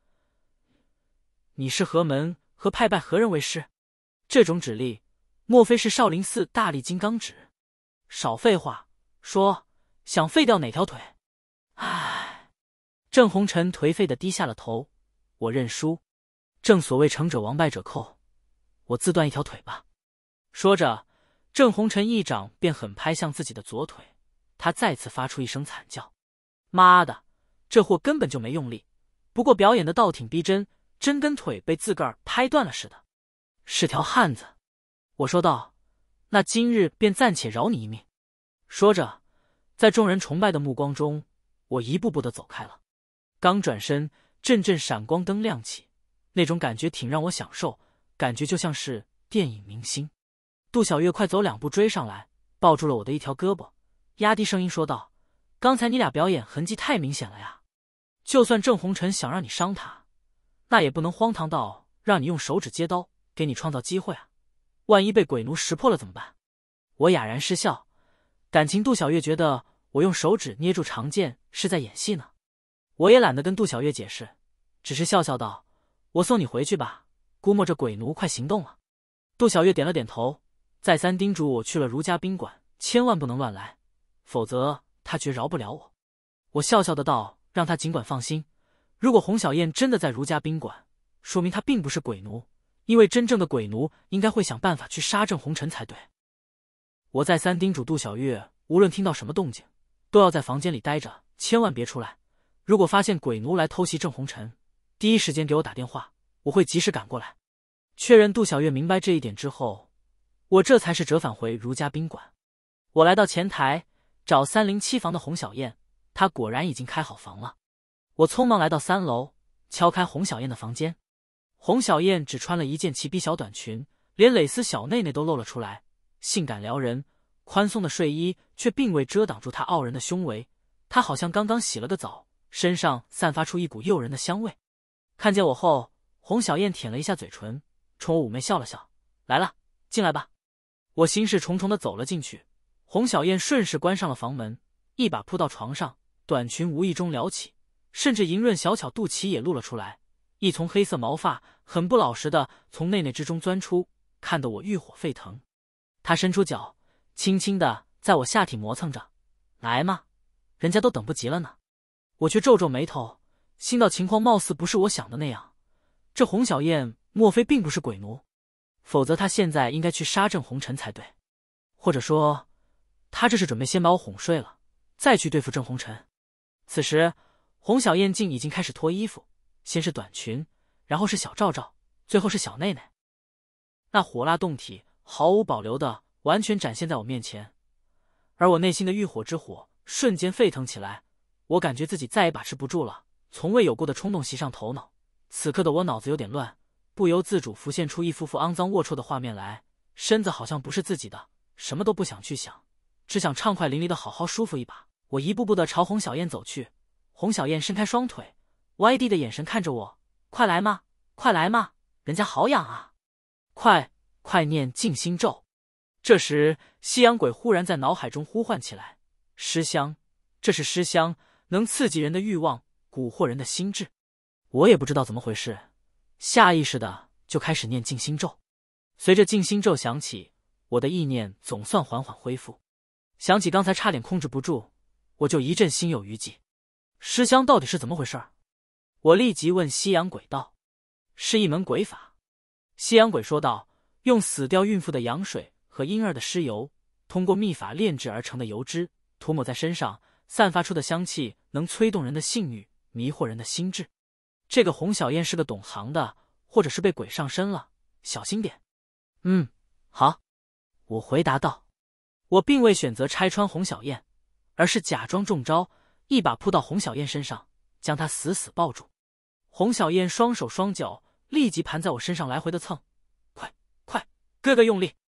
你是何门和派拜何人为师？这种指令，莫非是少林寺大力金刚指？少废话，说想废掉哪条腿？”唉，郑鸿辰颓废地低下了头。我认输。正所谓成者王败者寇，我自断一条腿吧。说着，郑鸿辰一掌便狠拍向自己的左腿，他再次发出一声惨叫：“妈的，这货根本就没用力，不过表演的倒挺逼真，真跟腿被自个儿拍断了似的，是条汉子。”我说道：“那今日便暂且饶你一命。”说着，在众人崇拜的目光中，我一步步地走开了。刚转身，阵阵闪光灯亮起，那种感觉挺让我享受，感觉就像是电影明星。杜小月快走两步追上来，抱住了我的一条胳膊，压低声音说道：“刚才你俩表演痕迹太明显了呀，就算郑鸿辰想让你伤他，那也不能荒唐到让你用手指接刀，给你创造机会啊，万一被鬼奴识破了怎么办？”我哑然失笑，感情杜小月觉得我用手指捏住长剑是在演戏呢。我也懒得跟杜小月解释，只是笑笑道：“我送你回去吧，估摸着鬼奴快行动了。”杜小月点了点头，再三叮嘱我去了儒家宾馆千万不能乱来，否则他绝饶不了我。我笑笑的道：“让他尽管放心，如果洪小燕真的在儒家宾馆，说明他并不是鬼奴，因为真正的鬼奴应该会想办法去杀郑鸿辰才对。”我再三叮嘱杜小月，无论听到什么动静，都要在房间里待着，千万别出来。如果发现鬼奴来偷袭郑鸿辰，第一时间给我打电话，我会及时赶过来。确认杜小月明白这一点之后，我这才是折返回儒家宾馆。我来到前台找三零七房的洪小燕，她果然已经开好房了。我匆忙来到三楼，敲开洪小燕的房间。洪小燕只穿了一件齐逼小短裙，连蕾丝小内内都露了出来，性感撩人，宽松的睡衣却并未遮挡住她傲人的胸围。她好像刚刚洗了个澡，身上散发出一股诱人的香味。看见我后，洪小燕舔了一下嘴唇，冲我妩媚笑了笑：“来了，进来吧。”我心事重重地走了进去，洪小燕顺势关上了房门，一把扑到床上，短裙无意中撩起，甚至莹润小巧肚脐也露了出来，一丛黑色毛发很不老实的从内内之中钻出，看得我欲火沸腾。她伸出脚，轻轻地在我下体磨蹭着：“来嘛，人家都等不及了呢。”我却皱皱眉头，心道情况貌似不是我想的那样，这洪小燕莫非并不是鬼奴？否则他现在应该去杀郑鸿辰才对，或者说他这是准备先把我哄睡了，再去对付郑鸿辰。此时洪小燕竟已经开始脱衣服，先是短裙，然后是小罩罩，最后是小内内，那火辣动体毫无保留的完全展现在我面前，而我内心的欲火之火瞬间沸腾起来。我感觉自己再也把持不住了，从未有过的冲动袭上头脑。此刻的我脑子有点乱，不由自主浮现出一幅幅肮脏龌龊的画面来，身子好像不是自己的，什么都不想去想，只想畅快淋漓的好好舒服一把。我一步步的朝洪小燕走去，洪小燕伸开双腿，歪低的眼神看着我：“快来嘛，快来嘛，人家好痒啊，快快念静心咒。”这时西洋鬼忽然在脑海中呼唤起来：“尸香，这是尸香，能刺激人的欲望，蛊惑人的心智。”我也不知道怎么回事，下意识的就开始念静心咒。随着静心咒响起，我的意念总算缓缓恢复。想起刚才差点控制不住，我就一阵心有余悸。尸香到底是怎么回事？我立即问西洋鬼道：“是一门鬼法。”西洋鬼说道：“用死掉孕妇的羊水和婴儿的尸油，通过秘法炼制而成的油脂，涂抹在身上，散发出的香气能催动人的性欲，迷惑人的心智。这个洪小燕是个懂行的，或者是被鬼上身了，小心点。”“嗯，好。”我回答道。我并未选择拆穿洪小燕，而是假装中招，一把扑到洪小燕身上，将她死死抱住。洪小燕双手双脚立即盘在我身上来回的蹭：“快快，哥哥用力！”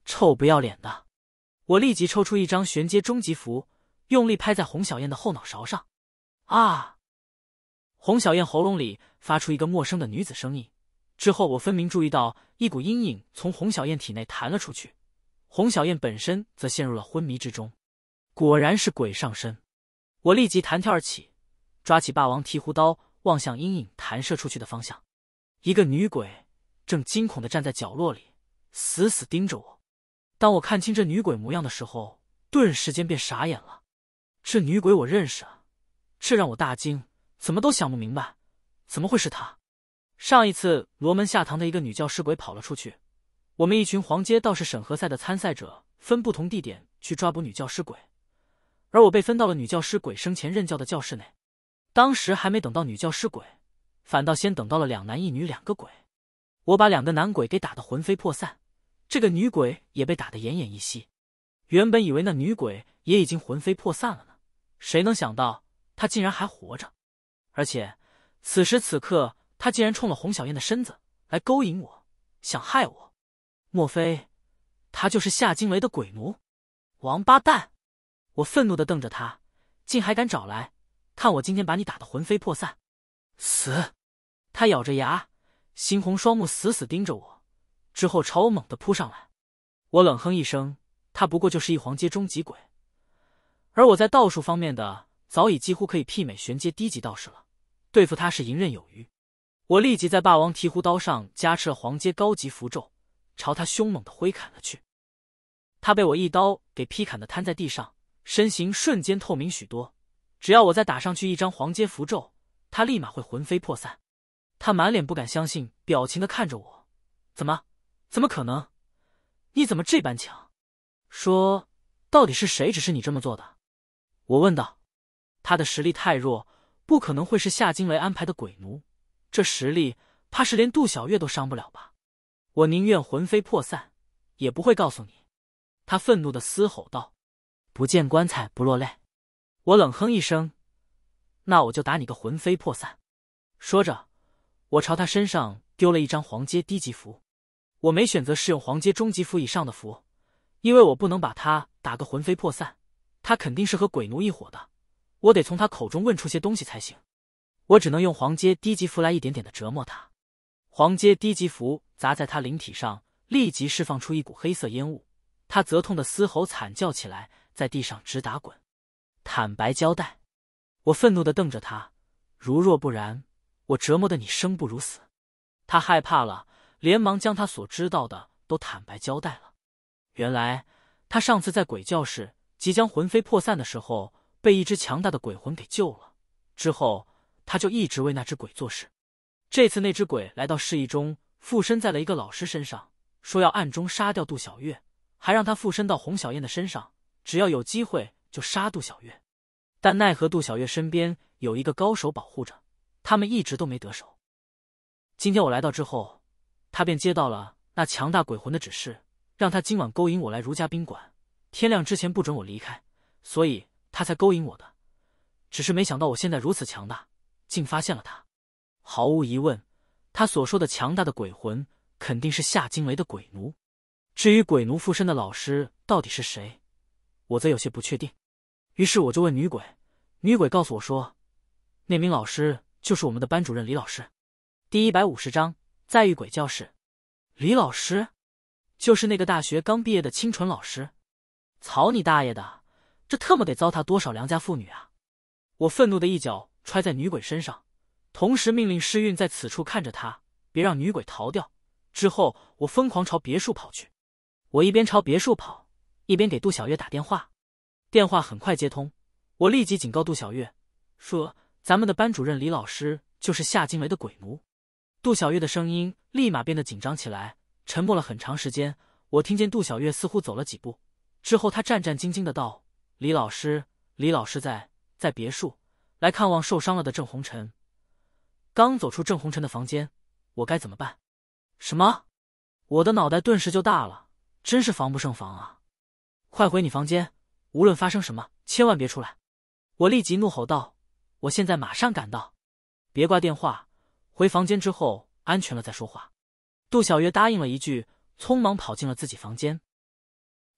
臭不要脸的！我立即抽出一张玄阶终极符，用力拍在洪小燕的后脑勺上。啊！洪小燕喉咙里发出一个陌生的女子声音，之后我分明注意到一股阴影从洪小燕体内弹了出去，洪小燕本身则陷入了昏迷之中。果然是鬼上身！我立即弹跳而起，抓起霸王剃胡刀，望向阴影弹射出去的方向。一个女鬼正惊恐地站在角落里，死死盯着我。当我看清这女鬼模样的时候，顿时间便傻眼了。这女鬼我认识啊，这让我大惊，怎么都想不明白，怎么会是她？上一次罗门下堂的一个女教师鬼跑了出去，我们一群黄阶道士审核赛的参赛者分不同地点去抓捕女教师鬼，而我被分到了女教师鬼生前任教的教室内。当时还没等到女教师鬼，反倒先等到了两男一女两个鬼。我把两个男鬼给打得魂飞魄散，这个女鬼也被打得奄奄一息。原本以为那女鬼也已经魂飞魄散了呢，谁能想到她竟然还活着，而且此时此刻她竟然冲了洪小燕的身子来勾引我，想害我。莫非她就是夏惊雷的鬼奴？王八蛋！我愤怒地瞪着她，竟还敢找来，看我今天把你打得魂飞魄散！死！她咬着牙，猩红双目死死盯着我，之后朝我猛地扑上来。我冷哼一声，他不过就是一黄阶中级鬼，而我在道术方面的早已几乎可以媲美玄阶低级道士了，对付他是游刃有余。我立即在霸王提壶刀上加持了黄阶高级符咒，朝他凶猛地挥砍了去。他被我一刀给劈砍得瘫在地上，身形瞬间透明许多，只要我再打上去一张黄阶符咒，他立马会魂飞魄散。他满脸不敢相信表情地看着我，怎么怎么可能？你怎么这般强？说到底是谁指示你这么做的？我问道。他的实力太弱，不可能会是夏惊雷安排的鬼奴，这实力怕是连杜小月都伤不了吧。我宁愿魂飞魄散，也不会告诉你。他愤怒地嘶吼道。不见棺材不落泪。我冷哼一声，那我就打你个魂飞魄散。说着，我朝他身上丢了一张黄阶低级符。我没选择试用黄阶中级符以上的符，因为我不能把他打个魂飞魄散，他肯定是和鬼奴一伙的，我得从他口中问出些东西才行。我只能用黄阶低级符来一点点的折磨他。黄阶低级符砸在他灵体上，立即释放出一股黑色烟雾，他则痛得嘶吼惨叫起来，在地上直打滚。坦白交代！我愤怒地瞪着他，如若不然，我折磨得你生不如死。他害怕了，连忙将他所知道的都坦白交代了。原来他上次在鬼教室即将魂飞魄散的时候，被一只强大的鬼魂给救了，之后他就一直为那只鬼做事。这次那只鬼来到市议中，附身在了一个老师身上，说要暗中杀掉杜小月，还让他附身到洪小燕的身上，只要有机会就杀杜小月。但奈何杜小月身边有一个高手保护着，他们一直都没得手。今天我来到之后，他便接到了那强大鬼魂的指示，让他今晚勾引我来儒家宾馆，天亮之前不准我离开，所以他才勾引我的。只是没想到我现在如此强大，竟发现了他。毫无疑问，他所说的强大的鬼魂肯定是夏惊雷的鬼奴。至于鬼奴附身的老师到底是谁，我则有些不确定。于是我就问女鬼，女鬼告诉我说，那名老师就是我们的班主任李老师。第一百五十章再遇鬼教室。李老师就是那个大学刚毕业的清纯老师。操你大爷的，这特么得糟蹋多少良家妇女啊！我愤怒的一脚踹在女鬼身上，同时命令诗韵在此处看着她，别让女鬼逃掉。之后我疯狂朝别墅跑去。我一边朝别墅跑，一边给杜小月打电话。电话很快接通，我立即警告杜小月说，咱们的班主任李老师就是夏惊雷的鬼奴。杜小月的声音立马变得紧张起来，沉默了很长时间。我听见杜小月似乎走了几步之后，她战战兢兢的道，李老师李老师在在别墅来看望受伤了的郑红尘。刚走出郑红尘的房间，我该怎么办？什么？我的脑袋顿时就大了，真是防不胜防啊！快回你房间，无论发生什么千万别出来。我立即怒吼道，我现在马上赶到。别挂电话，回房间之后安全了再说话。杜小月答应了一句，匆忙跑进了自己房间。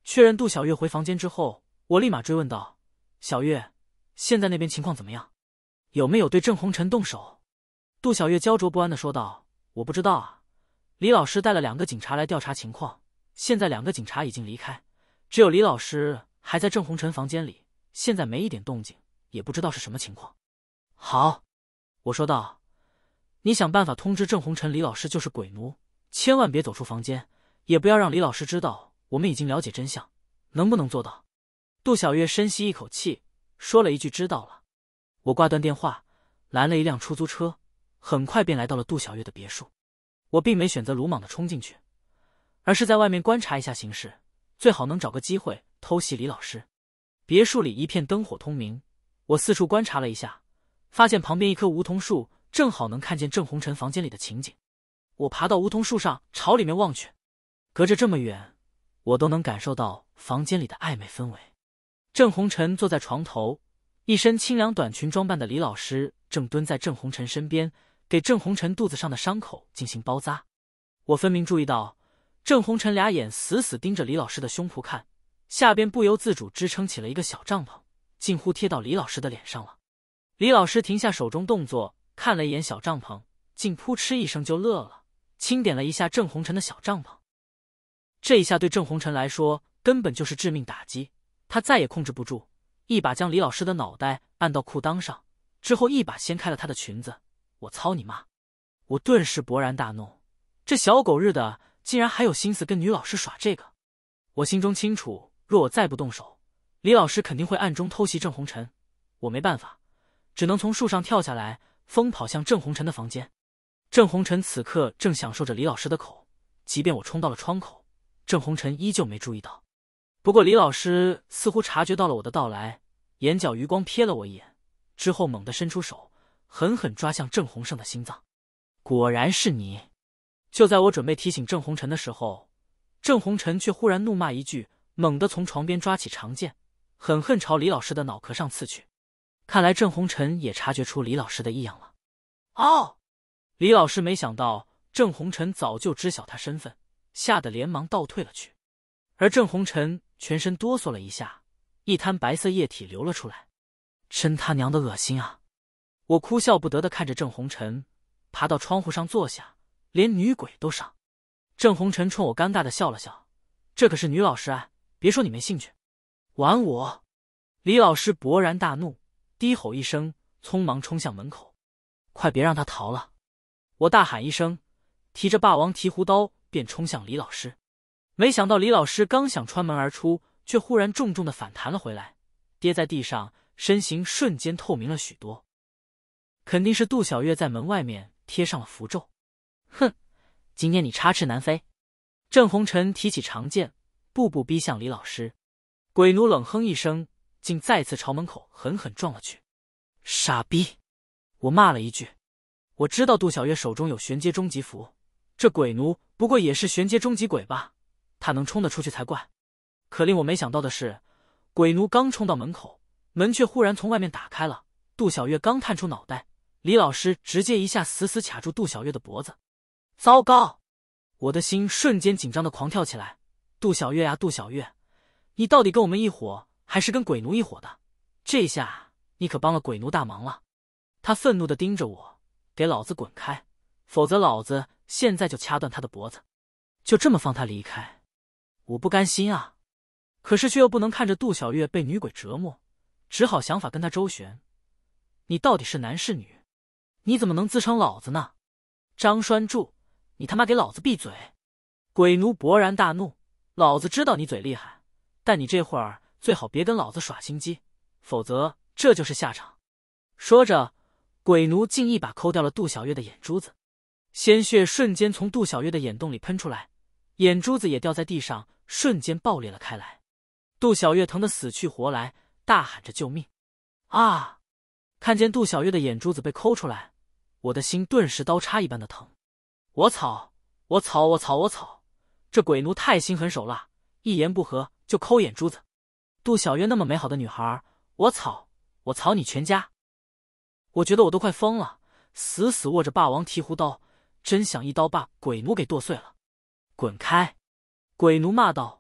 确认杜小月回房间之后，我立马追问道：“小月，现在那边情况怎么样？有没有对郑红尘动手？”杜小月焦灼不安地说道：“我不知道啊，李老师带了两个警察来调查情况，现在两个警察已经离开，只有李老师还在郑红尘房间里，现在没一点动静，也不知道是什么情况。”好，我说道，你想办法通知郑红尘李老师就是鬼奴，千万别走出房间，也不要让李老师知道我们已经了解真相，能不能做到？杜小月深吸一口气，说了一句知道了。我挂断电话，拦了一辆出租车，很快便来到了杜小月的别墅。我并没选择鲁莽地冲进去，而是在外面观察一下形势，最好能找个机会偷袭李老师。别墅里一片灯火通明，我四处观察了一下，发现旁边一棵梧桐树正好能看见郑红尘房间里的情景。我爬到梧桐树上，朝里面望去，隔着这么远，我都能感受到房间里的暧昧氛围。郑红尘坐在床头，一身清凉短裙装扮的李老师正蹲在郑红尘身边，给郑红尘肚子上的伤口进行包扎。我分明注意到郑红尘俩眼死死盯着李老师的胸脯看，下边不由自主支撑起了一个小帐篷，近乎贴到李老师的脸上了。李老师停下手中动作，看了一眼小帐篷，竟扑哧一声就乐了，轻点了一下郑红尘的小帐篷。这一下对郑红尘来说根本就是致命打击，他再也控制不住，一把将李老师的脑袋按到裤裆上，之后一把掀开了她的裙子。我操你妈！我顿时勃然大怒，这小狗日的竟然还有心思跟女老师耍这个。我心中清楚，若我再不动手，李老师肯定会暗中偷袭郑红尘。我没办法，只能从树上跳下来，疯跑向郑红尘的房间。郑红尘此刻正享受着李老师的口，即便我冲到了窗口，郑红尘依旧没注意到。不过李老师似乎察觉到了我的到来，眼角余光瞥了我一眼，之后猛地伸出手，狠狠抓向郑红胜的心脏。果然是你！就在我准备提醒郑红尘的时候，郑红尘却忽然怒骂一句，猛地从床边抓起长剑，狠狠朝李老师的脑壳上刺去。看来郑红尘也察觉出李老师的异样了。哦！李老师没想到郑红尘早就知晓他身份，吓得连忙倒退了去。而郑红尘全身哆嗦了一下，一滩白色液体流了出来。真他娘的恶心啊！我哭笑不得地看着郑红尘，爬到窗户上坐下，连女鬼都上。郑红尘冲我尴尬地笑了笑，这可是女老师啊，别说你没兴趣。玩我！李老师勃然大怒，低吼一声，匆忙冲向门口。快别让他逃了！我大喊一声，提着霸王提壶刀便冲向李老师。没想到李老师刚想穿门而出，却忽然重重地反弹了回来，跌在地上，身形瞬间透明了许多。肯定是杜小月在门外面贴上了符咒。哼，今天你插翅难飞！郑红尘提起长剑，步步逼向李老师。鬼奴冷哼一声，竟再次朝门口狠狠撞了去。傻逼！我骂了一句。我知道杜小月手中有玄阶终极符，这鬼奴不过也是玄阶终极鬼吧，他能冲得出去才怪。可令我没想到的是，鬼奴刚冲到门口，门却忽然从外面打开了。杜小月刚探出脑袋，李老师直接一下死死卡住杜小月的脖子。糟糕！我的心瞬间紧张的狂跳起来。杜小月呀，杜小月，你到底跟我们一伙，还是跟鬼奴一伙的？这下你可帮了鬼奴大忙了。他愤怒地盯着我，给老子滚开，否则老子现在就掐断他的脖子。就这么放他离开？我不甘心啊！可是却又不能看着杜小月被女鬼折磨，只好想法跟他周旋。你到底是男是女？你怎么能自称老子呢？张栓柱，你他妈给老子闭嘴！鬼奴勃然大怒，老子知道你嘴厉害，但你这会儿最好别跟老子耍心机，否则这就是下场。说着，鬼奴竟一把抠掉了杜小月的眼珠子，鲜血瞬间从杜小月的眼洞里喷出来，眼珠子也掉在地上，瞬间爆裂了开来。杜小月疼得死去活来，大喊着救命！啊！看见杜小月的眼珠子被抠出来，我的心顿时刀叉一般的疼。我操！我操！我操！我操！这鬼奴太心狠手辣，一言不合就抠眼珠子。杜小月那么美好的女孩，我操！我操你全家！我觉得我都快疯了，死死握着霸王提壶刀，真想一刀把鬼奴给剁碎了。滚开！鬼奴骂道，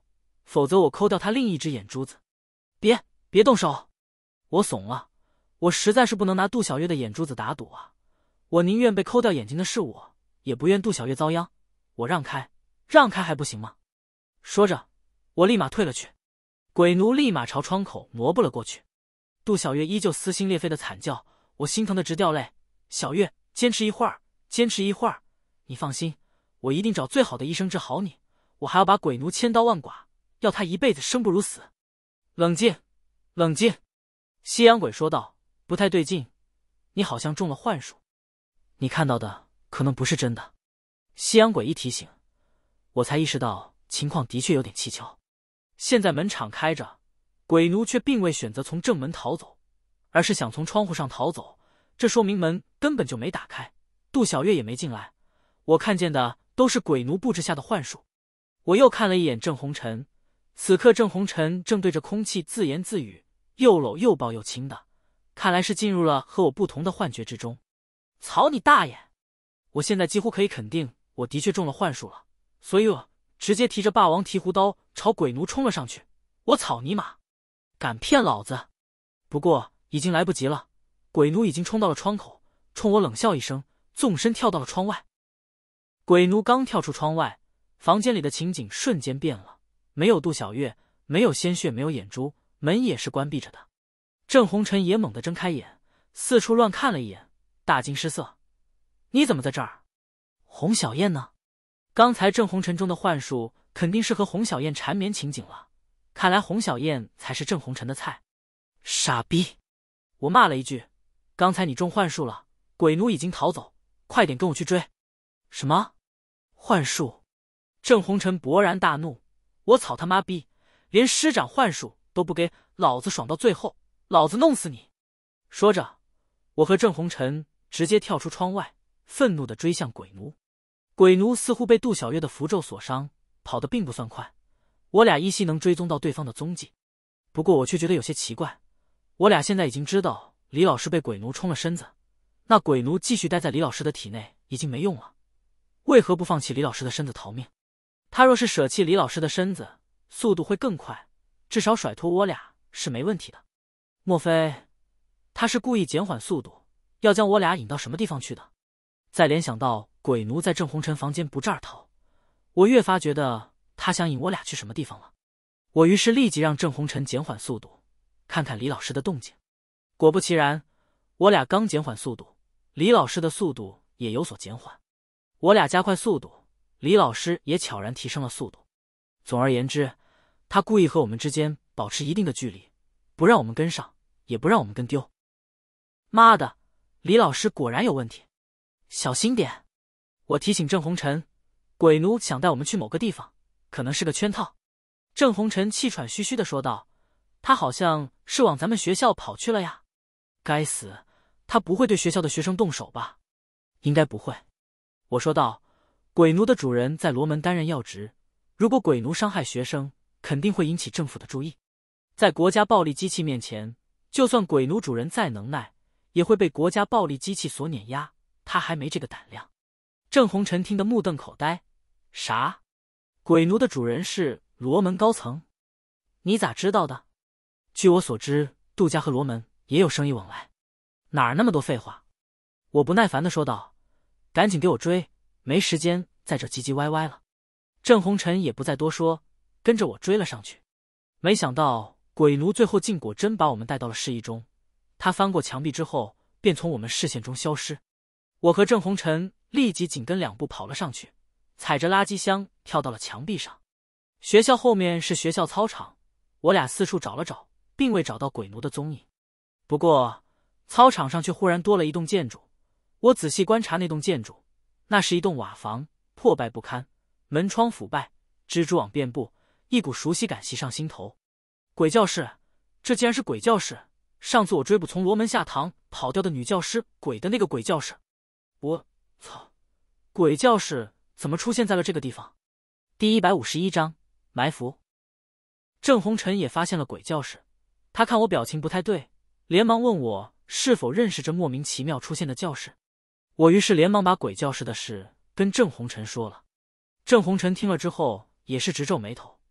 否则我抠掉他另一只眼珠子。别，别动手！我怂了，我实在是不能拿杜小月的眼珠子打赌啊！我宁愿被抠掉眼睛的是我，也不愿杜小月遭殃。我让开，让开还不行吗？说着，我立马退了去。鬼奴立马朝窗口挪步了过去。杜小月依旧撕心裂肺的惨叫，我心疼的直掉泪。小月，坚持一会儿，坚持一会儿，你放心，我一定找最好的医生治好你。我还要把鬼奴千刀万剐，要他一辈子生不如死。冷静，冷静！西洋鬼说道，不太对劲，你好像中了幻术，你看到的可能不是真的。西洋鬼一提醒，我才意识到情况的确有点蹊跷。现在门敞开着，鬼奴却并未选择从正门逃走，而是想从窗户上逃走，这说明门根本就没打开，杜小月也没进来。我看见的都是鬼奴布置下的幻术。我又看了一眼郑红尘，此刻郑红尘正对着空气自言自语，又搂又抱又亲的，看来是进入了和我不同的幻觉之中。操你大爷！我现在几乎可以肯定我的确中了幻术了，所以我直接提着霸王提壶刀朝鬼奴冲了上去。我草泥马，敢骗老子！不过已经来不及了，鬼奴已经冲到了窗口，冲我冷笑一声，纵身跳到了窗外。鬼奴刚跳出窗外，房间里的情景瞬间变了，没有杜小月，没有鲜血，没有眼珠，门也是关闭着的。郑红尘也猛地睁开眼，四处乱看了一眼，大惊失色。你怎么在这儿？洪小燕呢？刚才郑红尘中的幻术肯定是和洪小燕缠绵情景了，看来洪小燕才是郑红尘的菜。傻逼！我骂了一句，刚才你中幻术了，鬼奴已经逃走，快点跟我去追。什么？幻术？郑红尘勃然大怒，我草他妈逼，连施展幻术都不给老子爽到最后，老子弄死你！说着，我和郑红尘直接跳出窗外，愤怒地追向鬼奴。鬼奴似乎被杜小月的符咒所伤，跑得并不算快，我俩依稀能追踪到对方的踪迹。不过我却觉得有些奇怪，我俩现在已经知道李老师被鬼奴冲了身子，那鬼奴继续待在李老师的体内已经没用了，为何不放弃李老师的身子逃命？他若是舍弃李老师的身子，速度会更快，至少甩脱我俩是没问题的。莫非他是故意减缓速度，要将我俩引到什么地方去的？再联想到鬼奴在郑红尘房间不这儿逃，我越发觉得他想引我俩去什么地方了。我于是立即让郑红尘减缓速度，看看李老师的动静。果不其然，我俩刚减缓速度，李老师的速度也有所减缓。我俩加快速度，李老师也悄然提升了速度。总而言之，他故意和我们之间保持一定的距离，不让我们跟上，也不让我们跟丢。妈的，李老师果然有问题，小心点！我提醒郑红尘，鬼奴想带我们去某个地方，可能是个圈套。郑红尘气喘吁吁地说道，他好像是往咱们学校跑去了呀。该死，他不会对学校的学生动手吧？应该不会。我说道，鬼奴的主人在罗门担任要职，如果鬼奴伤害学生，肯定会引起政府的注意。在国家暴力机器面前，就算鬼奴主人再能耐，也会被国家暴力机器所碾压，他还没这个胆量。郑红尘听得目瞪口呆，啥？鬼奴的主人是罗门高层？你咋知道的？据我所知，杜家和罗门也有生意往来。哪儿那么多废话？我不耐烦地说道，赶紧给我追，没时间在这唧唧歪歪了。郑红尘也不再多说，跟着我追了上去。没想到鬼奴最后竟果真把我们带到了市役中，他翻过墙壁之后便从我们视线中消失。我和郑红尘立即紧跟两步跑了上去，踩着垃圾箱跳到了墙壁上。学校后面是学校操场，我俩四处找了找，并未找到鬼奴的踪影。不过操场上却忽然多了一栋建筑，我仔细观察那栋建筑，那是一栋瓦房，破败不堪，门窗腐败，蜘蛛网遍布，一股熟悉感袭上心头。鬼教室，这竟然是鬼教室！上次我追捕从罗门下堂跑掉的女教师鬼的那个鬼教室。我操，鬼教室怎么出现在了这个地方？第一百五十一章埋伏。郑红尘也发现了鬼教室，他看我表情不太对，连忙问我是否认识这莫名其妙出现的教室。我于是连忙把鬼教室的事跟郑红尘说了。郑红尘听了之后也是直皱眉头，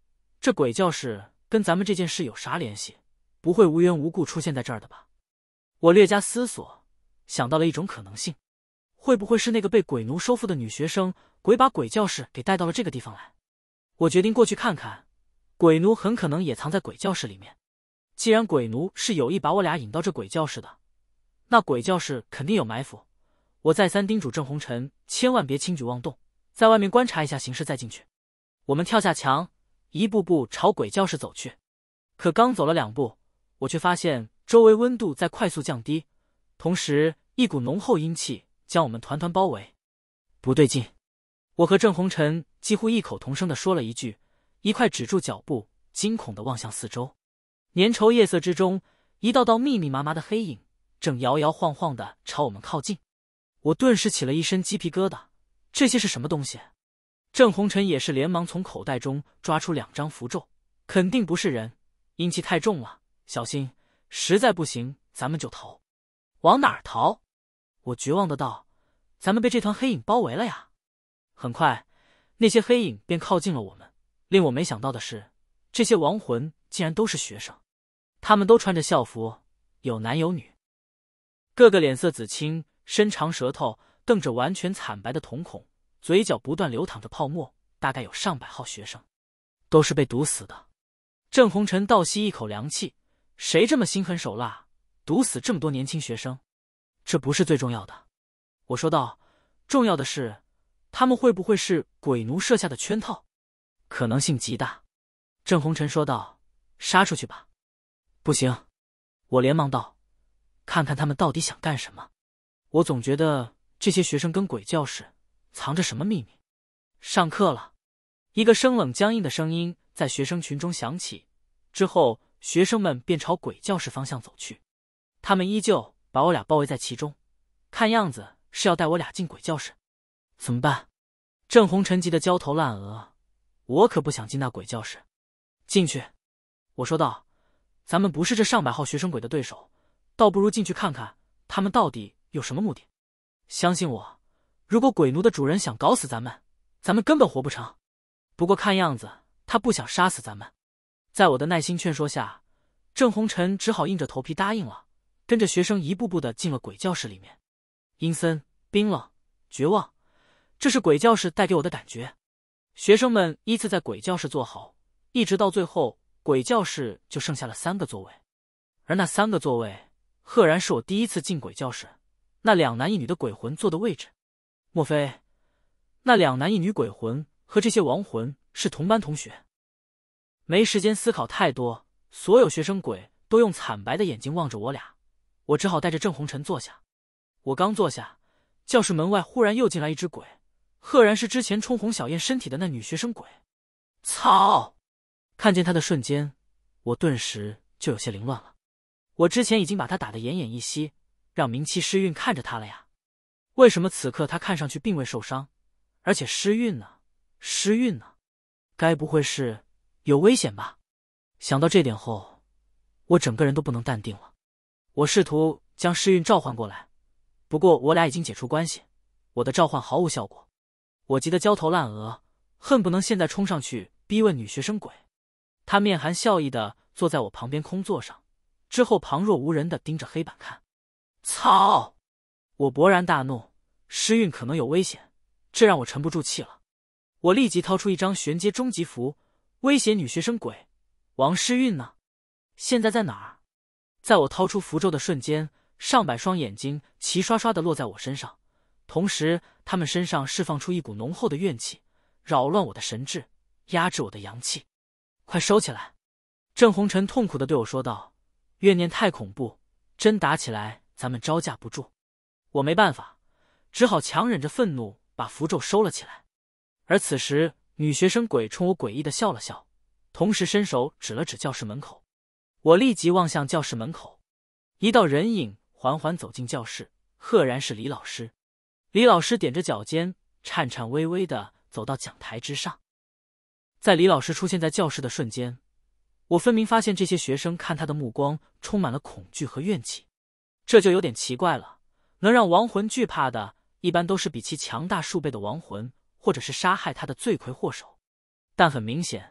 这鬼教室跟咱们这件事有啥联系？不会无缘无故出现在这儿的吧？我略加思索，想到了一种可能性，会不会是那个被鬼奴收复的女学生，鬼把鬼教室给带到了这个地方来？我决定过去看看，鬼奴很可能也藏在鬼教室里面。既然鬼奴是有意把我俩引到这鬼教室的，那鬼教室肯定有埋伏。我再三叮嘱郑红尘千万别轻举妄动，在外面观察一下形势再进去。我们跳下墙，一步步朝鬼教室走去。可刚走了两步，我却发现周围温度在快速降低，同时一股浓厚阴气将我们团团包围。不对劲！我和郑红尘几乎异口同声地说了一句，一块止住脚步，惊恐地望向四周。粘稠夜色之中，一道道密密麻麻的黑影正摇摇晃晃地朝我们靠近。我顿时起了一身鸡皮疙瘩，这些是什么东西？郑红尘也是连忙从口袋中抓出两张符咒，肯定不是人，阴气太重了，小心，实在不行咱们就逃。往哪儿逃？我绝望的道，咱们被这团黑影包围了呀！很快，那些黑影便靠近了我们。令我没想到的是，这些亡魂竟然都是学生，他们都穿着校服，有男有女，个个脸色紫青，伸长舌头，瞪着完全惨白的瞳孔，嘴角不断流淌着泡沫，大概有上百号学生，都是被毒死的。郑红尘倒吸一口凉气，谁这么心狠手辣，毒死这么多年轻学生？这不是最重要的。我说道，重要的是，他们会不会是鬼奴设下的圈套？可能性极大。郑红尘说道，杀出去吧。不行，我连忙道，看看他们到底想干什么。我总觉得这些学生跟鬼教室藏着什么秘密。上课了，一个生冷僵硬的声音在学生群中响起，之后学生们便朝鬼教室方向走去。他们依旧把我俩包围在其中，看样子是要带我俩进鬼教室。怎么办？郑红尘急得焦头烂额，我可不想进那鬼教室。进去，我说道，咱们不是这上百号学生鬼的对手，倒不如进去看看他们到底有什么目的。相信我，如果鬼奴的主人想搞死咱们，咱们根本活不成。不过看样子他不想杀死咱们。在我的耐心劝说下，郑红尘只好硬着头皮答应了，跟着学生一步步的进了鬼教室里面。阴森、冰冷、绝望，这是鬼教室带给我的感觉。学生们依次在鬼教室坐好，一直到最后，鬼教室就剩下了三个座位。而那三个座位，赫然是我第一次进鬼教室那两男一女的鬼魂坐的位置。莫非那两男一女鬼魂和这些亡魂是同班同学？没时间思考太多，所有学生鬼都用惨白的眼睛望着我俩，我只好带着郑红尘坐下。我刚坐下，教室门外忽然又进来一只鬼，赫然是之前冲红小燕身体的那女学生鬼。操！看见她的瞬间，我顿时就有些凌乱了。我之前已经把她打得奄奄一息，让明气诗韵看着她了呀，为什么此刻她看上去并未受伤，而且诗韵呢？诗韵呢？该不会是有危险吧？想到这点后，我整个人都不能淡定了。我试图将诗韵召唤过来，不过我俩已经解除关系，我的召唤毫无效果。我急得焦头烂额，恨不能现在冲上去逼问女学生鬼。她面含笑意的坐在我旁边空座上，之后旁若无人的盯着黑板看。操！我勃然大怒，诗韵可能有危险，这让我沉不住气了。我立即掏出一张玄阶终极符，威胁女学生鬼。王诗韵呢？现在在哪儿？在我掏出符咒的瞬间，上百双眼睛齐刷刷的落在我身上，同时他们身上释放出一股浓厚的怨气，扰乱我的神智，压制我的阳气。快收起来！郑红尘痛苦的对我说道，怨念太恐怖，真打起来咱们招架不住。我没办法，只好强忍着愤怒把符咒收了起来。而此时女学生鬼冲我诡异的笑了笑，同时伸手指了指教室门口。我立即望向教室门口，一道人影缓缓走进教室，赫然是李老师。李老师踮着脚尖，颤颤巍巍地走到讲台之上。在李老师出现在教室的瞬间，我分明发现这些学生看他的目光充满了恐惧和怨气。这就有点奇怪了，能让亡魂惧怕的一般都是比其强大数倍的亡魂，或者是杀害他的罪魁祸首。但很明显，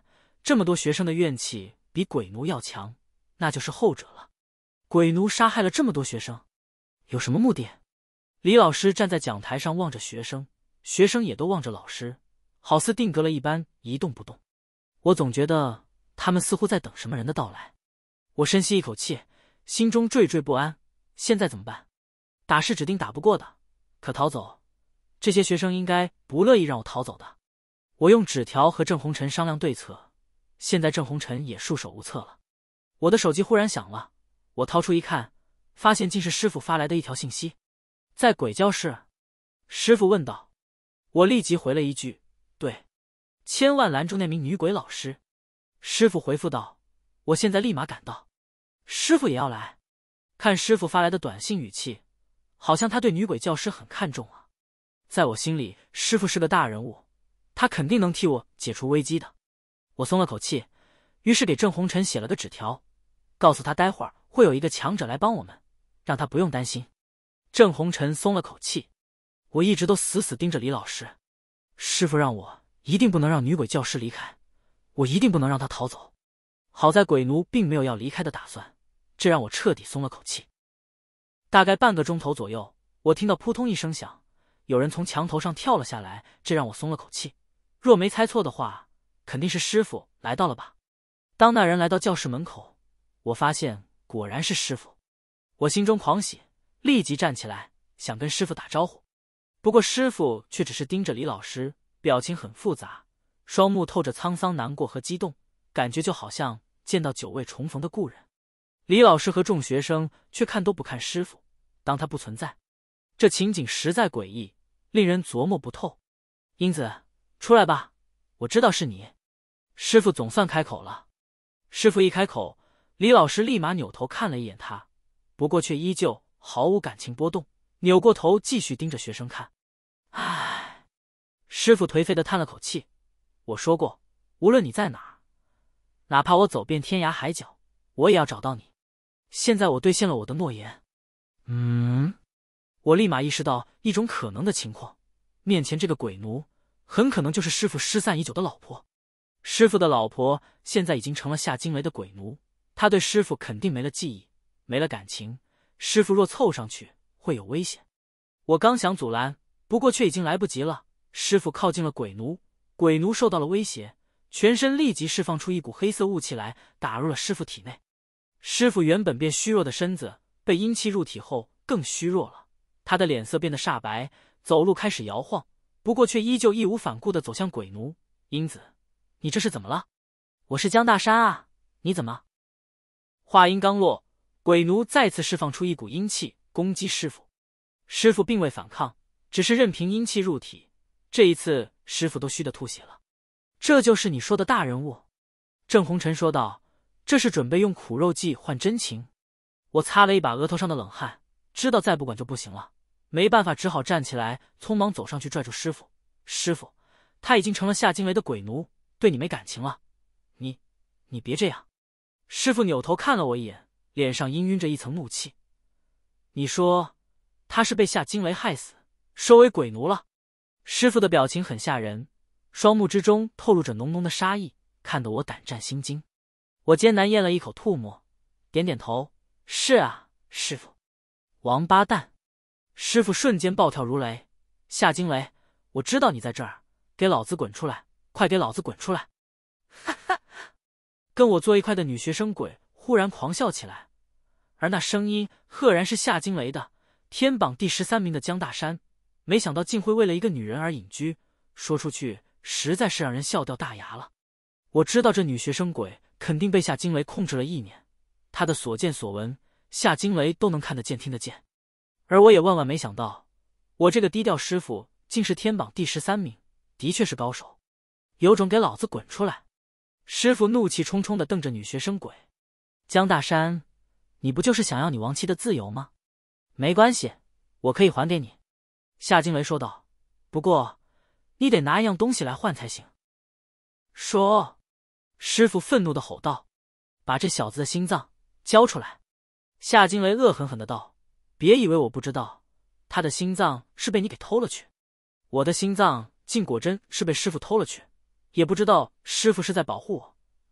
这么多学生的怨气比鬼奴要强，那就是后者了。鬼奴杀害了这么多学生，有什么目的？李老师站在讲台上望着学生，学生也都望着老师，好似定格了一般一动不动。我总觉得他们似乎在等什么人的到来。我深吸一口气，心中惴惴不安。现在怎么办？打是指定打不过的，可逃走，这些学生应该不乐意让我逃走的。我用纸条和郑红尘商量对策，现在郑红尘也束手无策了。我的手机忽然响了，我掏出一看，发现竟是师傅发来的一条信息。在鬼教室？师傅问道。我立即回了一句，对，千万拦住那名女鬼老师。师傅回复道，我现在立马赶到。师傅也要来？看师傅发来的短信语气，好像他对女鬼教师很看重啊。在我心里，师傅是个大人物，他肯定能替我解除危机的。我松了口气，于是给郑红尘写了个纸条，告诉他待会儿会有一个强者来帮我们，让他不用担心。郑红尘松了口气。我一直都死死盯着李老师，师傅让我一定不能让女鬼教师离开，我一定不能让她逃走。好在鬼奴并没有要离开的打算，这让我彻底松了口气。大概半个钟头左右，我听到扑通一声响，有人从墙头上跳了下来，这让我松了口气。若没猜错的话，肯定是师傅来到了吧。当那人来到教室门口，我发现果然是师傅。我心中狂喜，立即站起来想跟师傅打招呼。不过师傅却只是盯着李老师，表情很复杂，双目透着沧桑、难过和激动，感觉就好像见到久未重逢的故人。李老师和众学生却看都不看师傅，当他不存在。这情景实在诡异，令人琢磨不透。英子，出来吧，我知道是你。师傅总算开口了。师傅一开口，李老师立马扭头看了一眼他，不过却依旧毫无感情波动，扭过头继续盯着学生看。唉，师傅颓废地叹了口气。我说过，无论你在哪儿，哪怕我走遍天涯海角，我也要找到你。现在我兑现了我的诺言。嗯，我立马意识到一种可能的情况，面前这个鬼奴很可能就是师傅失散已久的老婆。师傅的老婆现在已经成了夏惊雷的鬼奴，他对师傅肯定没了记忆，没了感情，师傅若凑上去会有危险。我刚想阻拦，不过却已经来不及了。师傅靠近了鬼奴，鬼奴受到了威胁，全身立即释放出一股黑色雾气来，打入了师傅体内。师傅原本便虚弱的身子被阴气入体后更虚弱了，他的脸色变得煞白，走路开始摇晃，不过却依旧义无反顾地走向鬼奴。英子，你这是怎么了？我是江大山啊，你怎么？话音刚落，鬼奴再次释放出一股阴气攻击师傅。师傅并未反抗，只是任凭阴气入体，这一次师傅都虚得吐血了。这就是你说的大人物？郑红尘说道。这是准备用苦肉计换真情？我擦了一把额头上的冷汗，知道再不管就不行了，没办法，只好站起来，匆忙走上去拽住师傅。师傅，他已经成了夏惊雷的鬼奴，对你没感情了，你你别这样。师傅扭头看了我一眼，脸上氤氲着一层怒气。你说他是被夏惊雷害死，收为鬼奴了？师傅的表情很吓人，双目之中透露着浓浓的杀意，看得我胆战心惊。我艰难咽了一口吐沫，点点头，是啊，师傅。王八蛋！师傅瞬间暴跳如雷。夏惊雷，我知道你在这儿，给老子滚出来，快给老子滚出来！哈哈！跟我坐一块的女学生鬼忽然狂笑起来，而那声音赫然是夏惊雷的，天榜第十三名的江大山，没想到竟会为了一个女人而隐居，说出去实在是让人笑掉大牙了。我知道这女学生鬼肯定被夏惊雷控制了意念，她的所见所闻，夏惊雷都能看得见听得见。而我也万万没想到，我这个低调师傅竟是天榜第十三名，的确是高手。有种给老子滚出来！师傅怒气冲冲地瞪着女学生鬼。江大山，你不就是想要你亡妻的自由吗？没关系，我可以还给你。夏惊雷说道，不过你得拿一样东西来换才行。说！师傅愤怒地吼道，把这小子的心脏交出来！夏惊雷恶狠狠地道，别以为我不知道，他的心脏是被你给偷了去。我的心脏竟果真是被师傅偷了去，也不知道师傅是在保护我，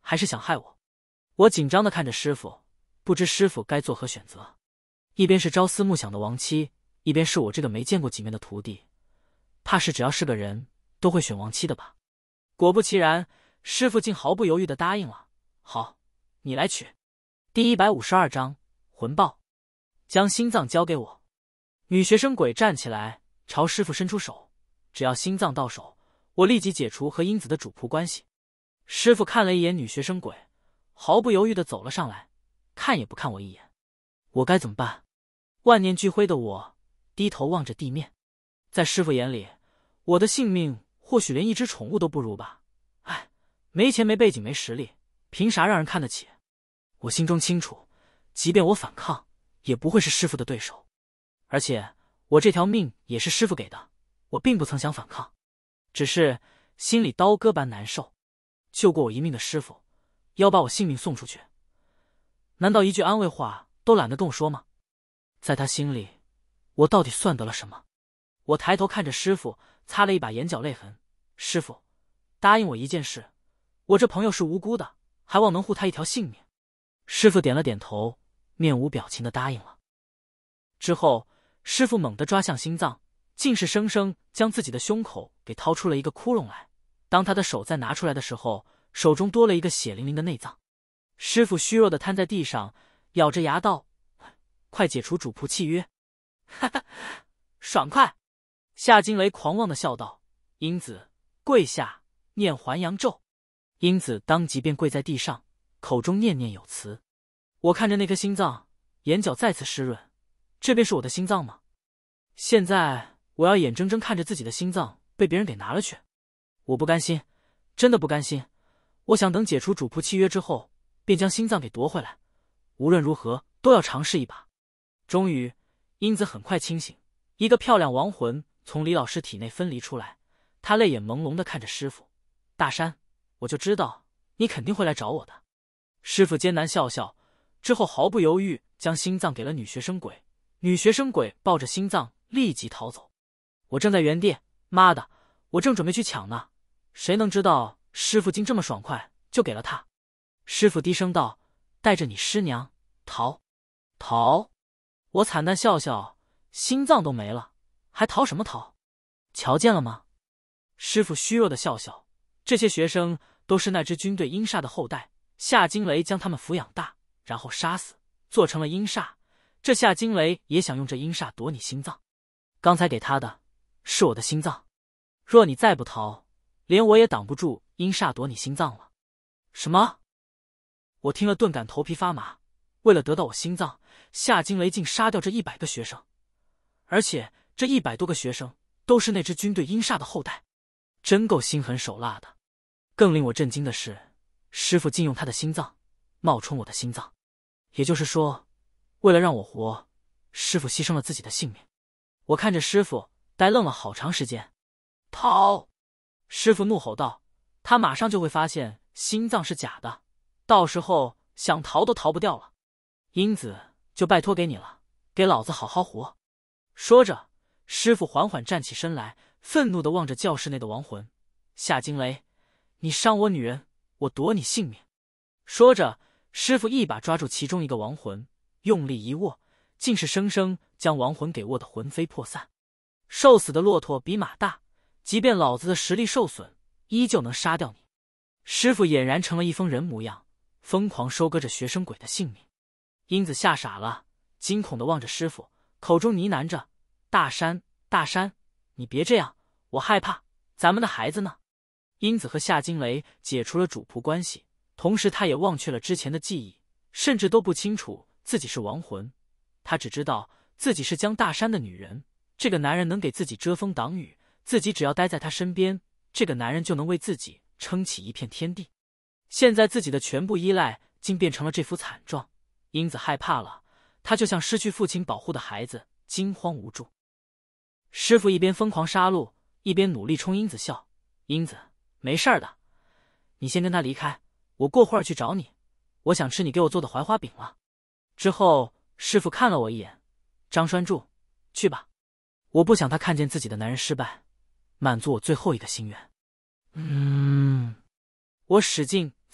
还是想害我？我紧张地看着师傅，不知师傅该作何选择。一边是朝思暮想的亡妻，一边是我这个没见过几面的徒弟，怕是只要是个人都会选亡妻的吧。果不其然，师傅竟毫不犹豫地答应了。好，你来取。第一百五十二章魂爆。将心脏交给我。女学生鬼站起来，朝师傅伸出手，只要心脏到手，我立即解除和英子的主仆关系。师傅看了一眼女学生鬼，毫不犹豫地走了上来，看也不看我一眼。我该怎么办？万念俱灰的我低头望着地面。在师傅眼里，我的性命或许连一只宠物都不如吧。哎，没钱没背景没实力，凭啥让人看得起？我心中清楚，即便我反抗，也不会是师傅的对手。而且我这条命也是师傅给的，我并不曾想反抗，只是心里刀割般难受。救过我一命的师傅要把我性命送出去，难道一句安慰话都懒得跟我说吗？在他心里，我到底算得了什么？我抬头看着师傅，擦了一把眼角泪痕。师傅，答应我一件事，我这朋友是无辜的，还望能护他一条性命。师傅点了点头，面无表情的答应了。之后师傅猛地抓向心脏，竟是生生将自己的胸口给掏出了一个窟窿来。当他的手再拿出来的时候，手中多了一个血淋淋的内脏。师傅虚弱的瘫在地上，咬着牙道：快解除主仆契约。哈哈，爽快！夏惊雷狂妄的笑道：英子，跪下，念还阳咒。英子当即便跪在地上，口中念念有词。我看着那颗心脏，眼角再次湿润。这便是我的心脏吗？现在我要眼睁睁看着自己的心脏被别人给拿了去。我不甘心，真的不甘心。我想等解除主仆契约之后，便将心脏给夺回来。无论如何都要尝试一把。终于，英子很快清醒，一个漂亮亡魂从李老师体内分离出来。她泪眼朦胧地看着师傅：大山，我就知道你肯定会来找我的。师傅艰难笑笑，之后毫不犹豫将心脏给了女学生鬼。女学生鬼抱着心脏立即逃走。我正在原地，妈的，我正准备去抢呢，谁能知道师傅竟这么爽快就给了他。师傅低声道：带着你师娘逃。逃？我惨淡笑笑，心脏都没了，还逃什么逃？瞧见了吗？师傅虚弱的笑笑，这些学生都是那支军队阴煞的后代，夏惊雷将他们抚养大，然后杀死，做成了阴煞。这夏惊雷也想用这阴煞夺你心脏，刚才给他的是我的心脏，若你再不逃，连我也挡不住阴煞夺你心脏了。什么？我听了顿感头皮发麻。为了得到我心脏，夏惊雷竟杀掉这一百个学生，而且这一百多个学生都是那支军队阴煞的后代，真够心狠手辣的。更令我震惊的是，师傅竟用他的心脏冒充我的心脏，也就是说，为了让我活，师傅牺牲了自己的性命。我看着师傅，呆愣了好长时间。逃！师傅怒吼道，他马上就会发现心脏是假的，到时候想逃都逃不掉了。英子，就拜托给你了，给老子好好活。说着，师傅缓缓站起身来，愤怒地望着教室内的亡魂。夏惊雷，你伤我女人，我夺你性命。说着，师傅一把抓住其中一个亡魂，用力一握，竟是生生将亡魂给握得魂飞魄散。瘦死的骆驼比马大，即便老子的实力受损，依旧能杀掉你。师傅俨然成了一疯人模样，疯狂收割着学生鬼的性命。英子吓傻了，惊恐地望着师傅，口中呢喃着：大山，大山，你别这样，我害怕，咱们的孩子呢？英子和夏惊雷解除了主仆关系，同时他也忘却了之前的记忆，甚至都不清楚自己是亡魂。他只知道自己是江大山的女人，这个男人能给自己遮风挡雨，自己只要待在他身边，这个男人就能为自己撑起一片天地。现在自己的全部依赖竟变成了这副惨状，英子害怕了，她就像失去父亲保护的孩子，惊慌无助。师傅一边疯狂杀戮，一边努力冲英子笑：英子，没事的，你先跟他离开，我过会儿去找你，我想吃你给我做的槐花饼了。之后师傅看了我一眼：张栓柱，去吧，我不想他看见自己的男人失败，满足我最后一个心愿。嗯，我使劲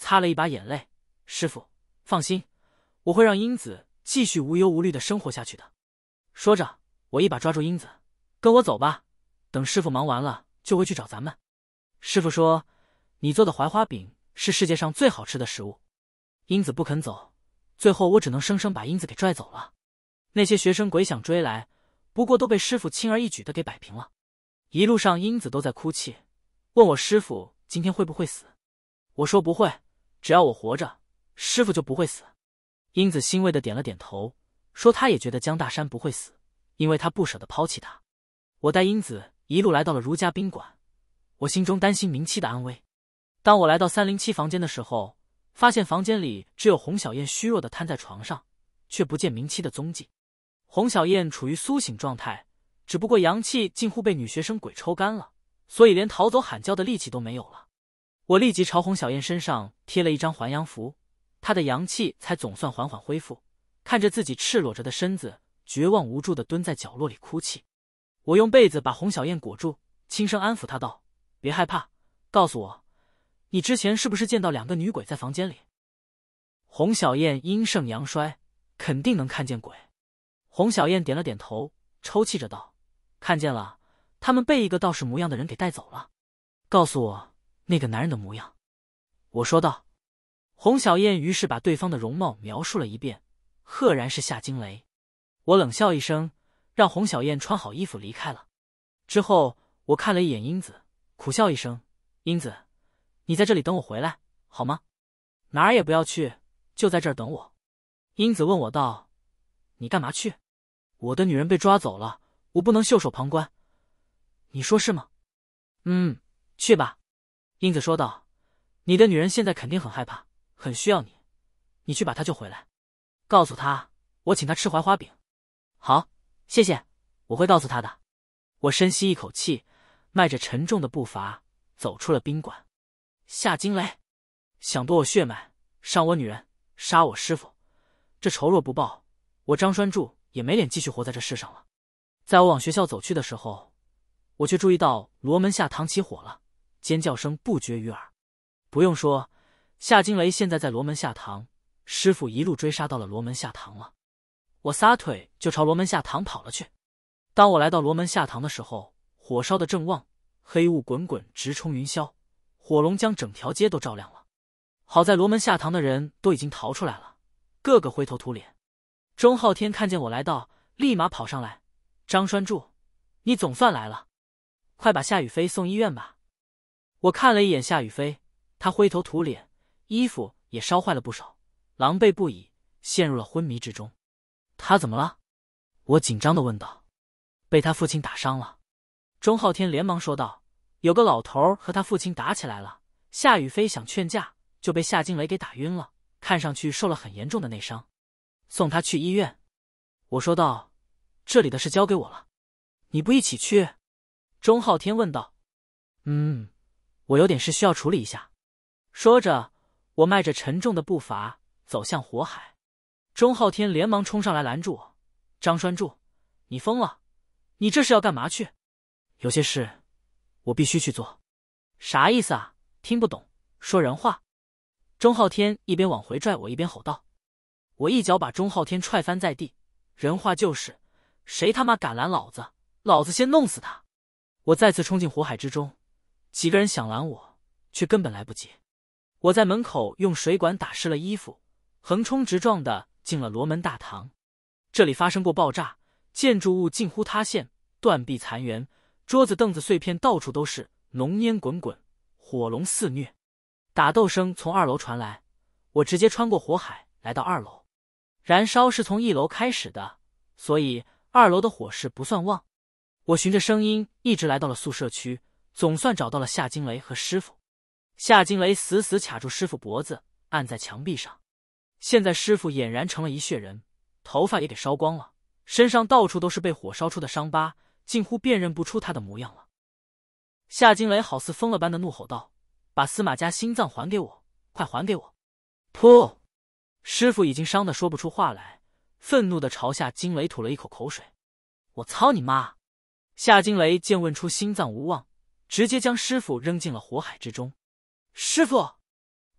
擦了一把眼泪：“师傅，放心，我会让英子继续无忧无虑的生活下去的。”说着，我一把抓住英子：“跟我走吧，等师傅忙完了就会去找咱们。”师傅说：“你做的槐花饼是世界上最好吃的食物。”英子不肯走，最后我只能生生把英子给拽走了。那些学生鬼想追来，不过都被师傅轻而易举的给摆平了。一路上英子都在哭泣，问我师傅今天会不会死。我说不会，只要我活着，师傅就不会死。英子欣慰的点了点头，说她也觉得江大山不会死，因为他不舍得抛弃他。我带英子一路来到了如家宾馆，我心中担心明七的安危。当我来到三零七房间的时候，发现房间里只有洪小燕虚弱的瘫在床上，却不见明七的踪迹。洪小燕处于苏醒状态，只不过阳气近乎被女学生鬼抽干了，所以连逃走喊叫的力气都没有了。我立即朝洪小燕身上贴了一张还阳符，她的阳气才总算缓缓恢复，看着自己赤裸着的身子，绝望无助地蹲在角落里哭泣。我用被子把洪小燕裹住，轻声安抚她道：“别害怕，告诉我，你之前是不是见到两个女鬼在房间里？”洪小燕阴盛阳衰，肯定能看见鬼。洪小燕点了点头，抽泣着道：“看见了，他们被一个道士模样的人给带走了。告诉我那个男人的模样。”我说道。洪小燕于是把对方的容貌描述了一遍，赫然是夏惊雷。我冷笑一声，让洪小燕穿好衣服离开了。之后我看了一眼英子，苦笑一声：“英子，你在这里等我回来好吗？哪儿也不要去，就在这儿等我。”英子问我道：“你干嘛去？”“我的女人被抓走了，我不能袖手旁观。你说是吗？”“嗯，去吧。”英子说道。“你的女人现在肯定很害怕，很需要你，你去把她救回来，告诉她我请她吃槐花饼。”“好，谢谢，我会告诉她的。”我深吸一口气，迈着沉重的步伐走出了宾馆。夏惊雷想夺我血脉，伤我女人，杀我师父，这仇若不报，我张栓柱也没脸继续活在这世上了。在我往学校走去的时候，我却注意到罗门下堂起火了，尖叫声不绝于耳。不用说，夏惊雷现在在罗门下堂，师父一路追杀到了罗门下堂了。我撒腿就朝罗门下堂跑了去。当我来到罗门下堂的时候，火烧的正旺，黑雾滚滚直冲云霄，火龙将整条街都照亮了。好在罗门下堂的人都已经逃出来了，个个灰头土脸。钟浩天看见我来到，立马跑上来：“张栓柱，你总算来了，快把夏雨飞送医院吧。”我看了一眼夏雨飞，他灰头土脸，衣服也烧坏了不少，狼狈不已，陷入了昏迷之中。“他怎么了？”我紧张地问道。“被他父亲打伤了。”钟浩天连忙说道。“有个老头和他父亲打起来了，夏雨飞想劝架，就被夏惊雷给打晕了，看上去受了很严重的内伤，送他去医院。”我说道。“这里的事交给我了，你不一起去？”钟浩天问道。“嗯，我有点事需要处理一下。”说着，我迈着沉重的步伐走向火海。钟浩天连忙冲上来拦住我：“张栓柱，你疯了？你这是要干嘛去？”“有些事我必须去做。”“啥意思啊？听不懂，说人话。”钟浩天一边往回拽我，一边吼道。我一脚把钟浩天踹翻在地：“人话就是，谁他妈敢拦老子，老子先弄死他！”我再次冲进火海之中，几个人想拦我，却根本来不及。我在门口用水管打湿了衣服，横冲直撞的进了罗门大堂。这里发生过爆炸，建筑物近乎塌陷，断壁残垣，桌子凳子碎片到处都是，浓烟滚滚，火龙肆虐。打斗声从二楼传来，我直接穿过火海来到二楼。燃烧是从一楼开始的，所以二楼的火势不算旺。我循着声音一直来到了宿舍区，总算找到了夏惊雷和师傅。夏惊雷死死卡住师傅脖子，按在墙壁上。现在师傅俨然成了一血人，头发也给烧光了，身上到处都是被火烧出的伤疤，近乎辨认不出他的模样了。夏惊雷好似疯了般的怒吼道：“把司马家心脏还给我，快还给我！”噗！师傅已经伤得说不出话来，愤怒地朝夏惊雷吐了一口口水。“我操你妈！”夏惊雷见问出心脏无望，直接将师傅扔进了火海之中。“师傅！”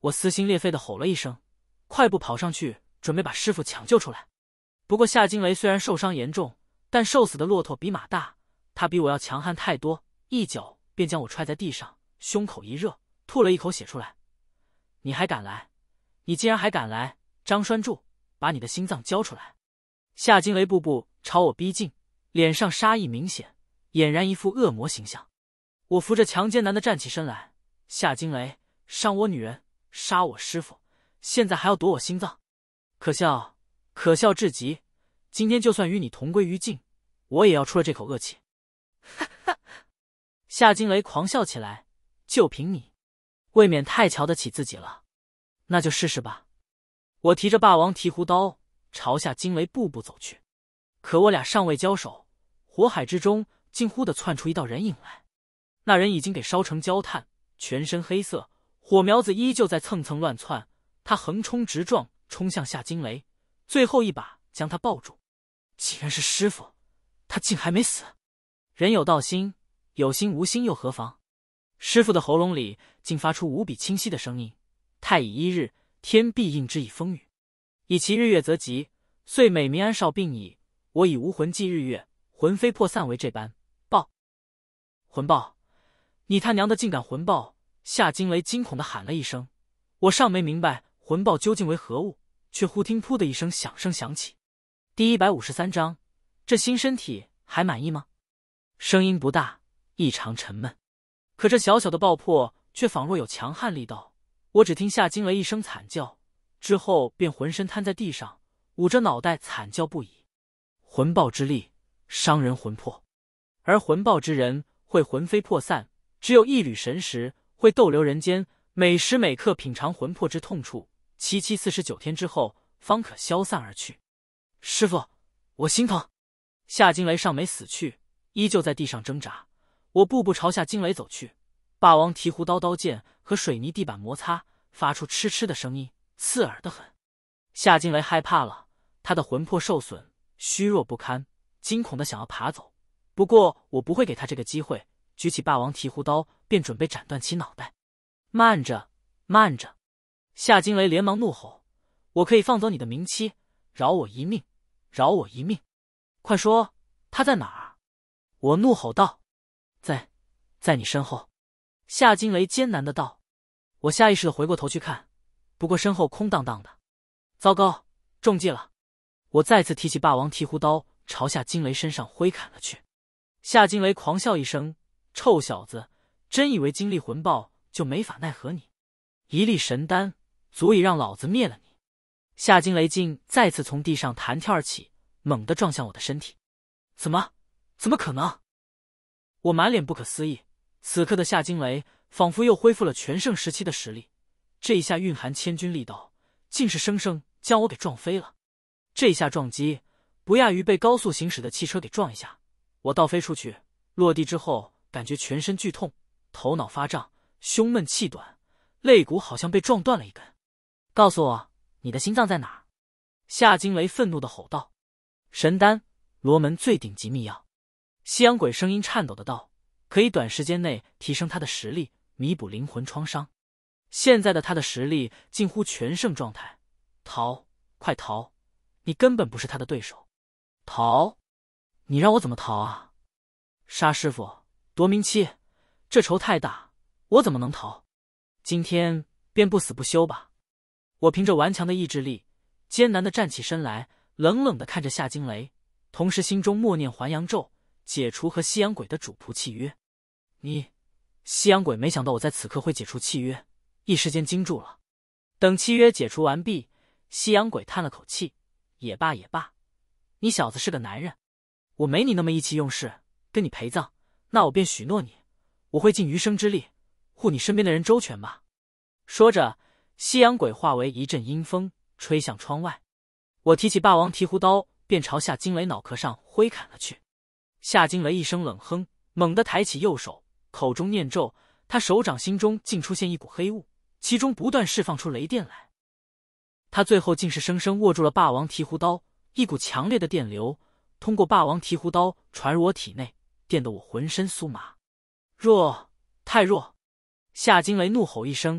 我撕心裂肺的吼了一声，快步跑上去，准备把师傅抢救出来。不过夏惊雷虽然受伤严重，但瘦死的骆驼比马大，他比我要强悍太多，一脚便将我踹在地上，胸口一热，吐了一口血出来。你还敢来？你既然还敢来，张栓柱，把你的心脏交出来！夏惊雷步步朝我逼近，脸上杀意明显，俨然一副恶魔形象。我扶着强奸男的站起身来，夏惊雷，伤我女人，杀我师傅，现在还要夺我心脏，可笑，可笑至极！今天就算与你同归于尽，我也要出了这口恶气！哈哈！夏惊雷狂笑起来，就凭你，未免太瞧得起自己了。那就试试吧。我提着霸王提壶刀，朝夏惊雷步步走去。可我俩尚未交手，火海之中竟忽地窜出一道人影来。那人已经给烧成焦炭，全身黑色，火苗子依旧在蹭蹭乱窜。他横冲直撞，冲向夏惊雷，最后一把将他抱住。竟然是师傅，他竟还没死！人有道心，有心无心又何妨？师傅的喉咙里竟发出无比清晰的声音：太乙一日，天必应之以风雨；以其日月则吉，遂美民安少病矣。我以无魂祭日月，魂飞魄散为这般。报！魂爆！你他娘的竟敢魂爆！夏惊雷惊恐地喊了一声。我尚没明白魂爆究竟为何物，却忽听噗的一声响声响起。第一百五十三章，这新身体还满意吗？声音不大，异常沉闷，可这小小的爆破却仿若有强悍力道。我只听夏惊雷一声惨叫，之后便浑身瘫在地上，捂着脑袋惨叫不已。魂爆之力伤人魂魄，而魂爆之人会魂飞魄散，只有一缕神识会逗留人间，每时每刻品尝魂魄之痛处，七七四十九天之后方可消散而去。师傅，我心疼！夏惊雷尚没死去，依旧在地上挣扎。我步步朝夏惊雷走去，霸王提壶刀刀剑和水泥地板摩擦，发出嗤嗤的声音，刺耳得很。夏惊雷害怕了，他的魂魄受损，虚弱不堪，惊恐的想要爬走。不过我不会给他这个机会，举起霸王提壶刀便准备斩断其脑袋。慢着，慢着！夏惊雷连忙怒吼：我可以放走你的冥妻，饶我一命，饶我一命！快说，他在哪儿？我怒吼道：在，在你身后。夏惊雷艰难的道。我下意识的回过头去看，不过身后空荡荡的。糟糕，中计了！我再次提起霸王提壶刀，朝夏惊雷身上挥砍了去。夏惊雷狂笑一声：臭小子，真以为经历魂爆就没法奈何你？一粒神丹足以让老子灭了你！夏惊雷竟再次从地上弹跳而起，猛地撞向我的身体。怎么？怎么可能？我满脸不可思议。此刻的夏惊雷仿佛又恢复了全盛时期的实力，这一下蕴含千钧力道，竟是生生将我给撞飞了。这一下撞击不亚于被高速行驶的汽车给撞一下。我倒飞出去，落地之后感觉全身剧痛，头脑发胀，胸闷气短，肋骨好像被撞断了一根。告诉我，你的心脏在哪儿？夏惊雷愤怒地吼道。神丹，罗门最顶级秘药。西洋鬼声音颤抖的道，可以短时间内提升他的实力，弥补灵魂创伤。现在的他的实力近乎全盛状态，逃，快逃！你根本不是他的对手。逃？你让我怎么逃啊？杀师傅，夺冥妻，这仇太大，我怎么能逃？今天便不死不休吧！我凭着顽强的意志力，艰难地站起身来，冷冷地看着夏惊雷，同时心中默念还阳咒，解除和西洋鬼的主仆契约。你，西洋鬼没想到我在此刻会解除契约，一时间惊住了。等契约解除完毕，西洋鬼叹了口气：也罢也罢，你小子是个男人，我没你那么意气用事，跟你陪葬，那我便许诺你，我会尽余生之力护你身边的人周全吧。说着，西洋鬼化为一阵阴风，吹向窗外。我提起霸王提壶刀，便朝夏惊雷脑壳上挥砍了去。夏惊雷一声冷哼，猛地抬起右手，口中念咒，他手掌心中竟出现一股黑雾，其中不断释放出雷电来。他最后竟是生生握住了霸王提壶刀，一股强烈的电流通过霸王提壶刀传入我体内，电得我浑身酥麻。弱，太弱！夏惊雷怒吼一声，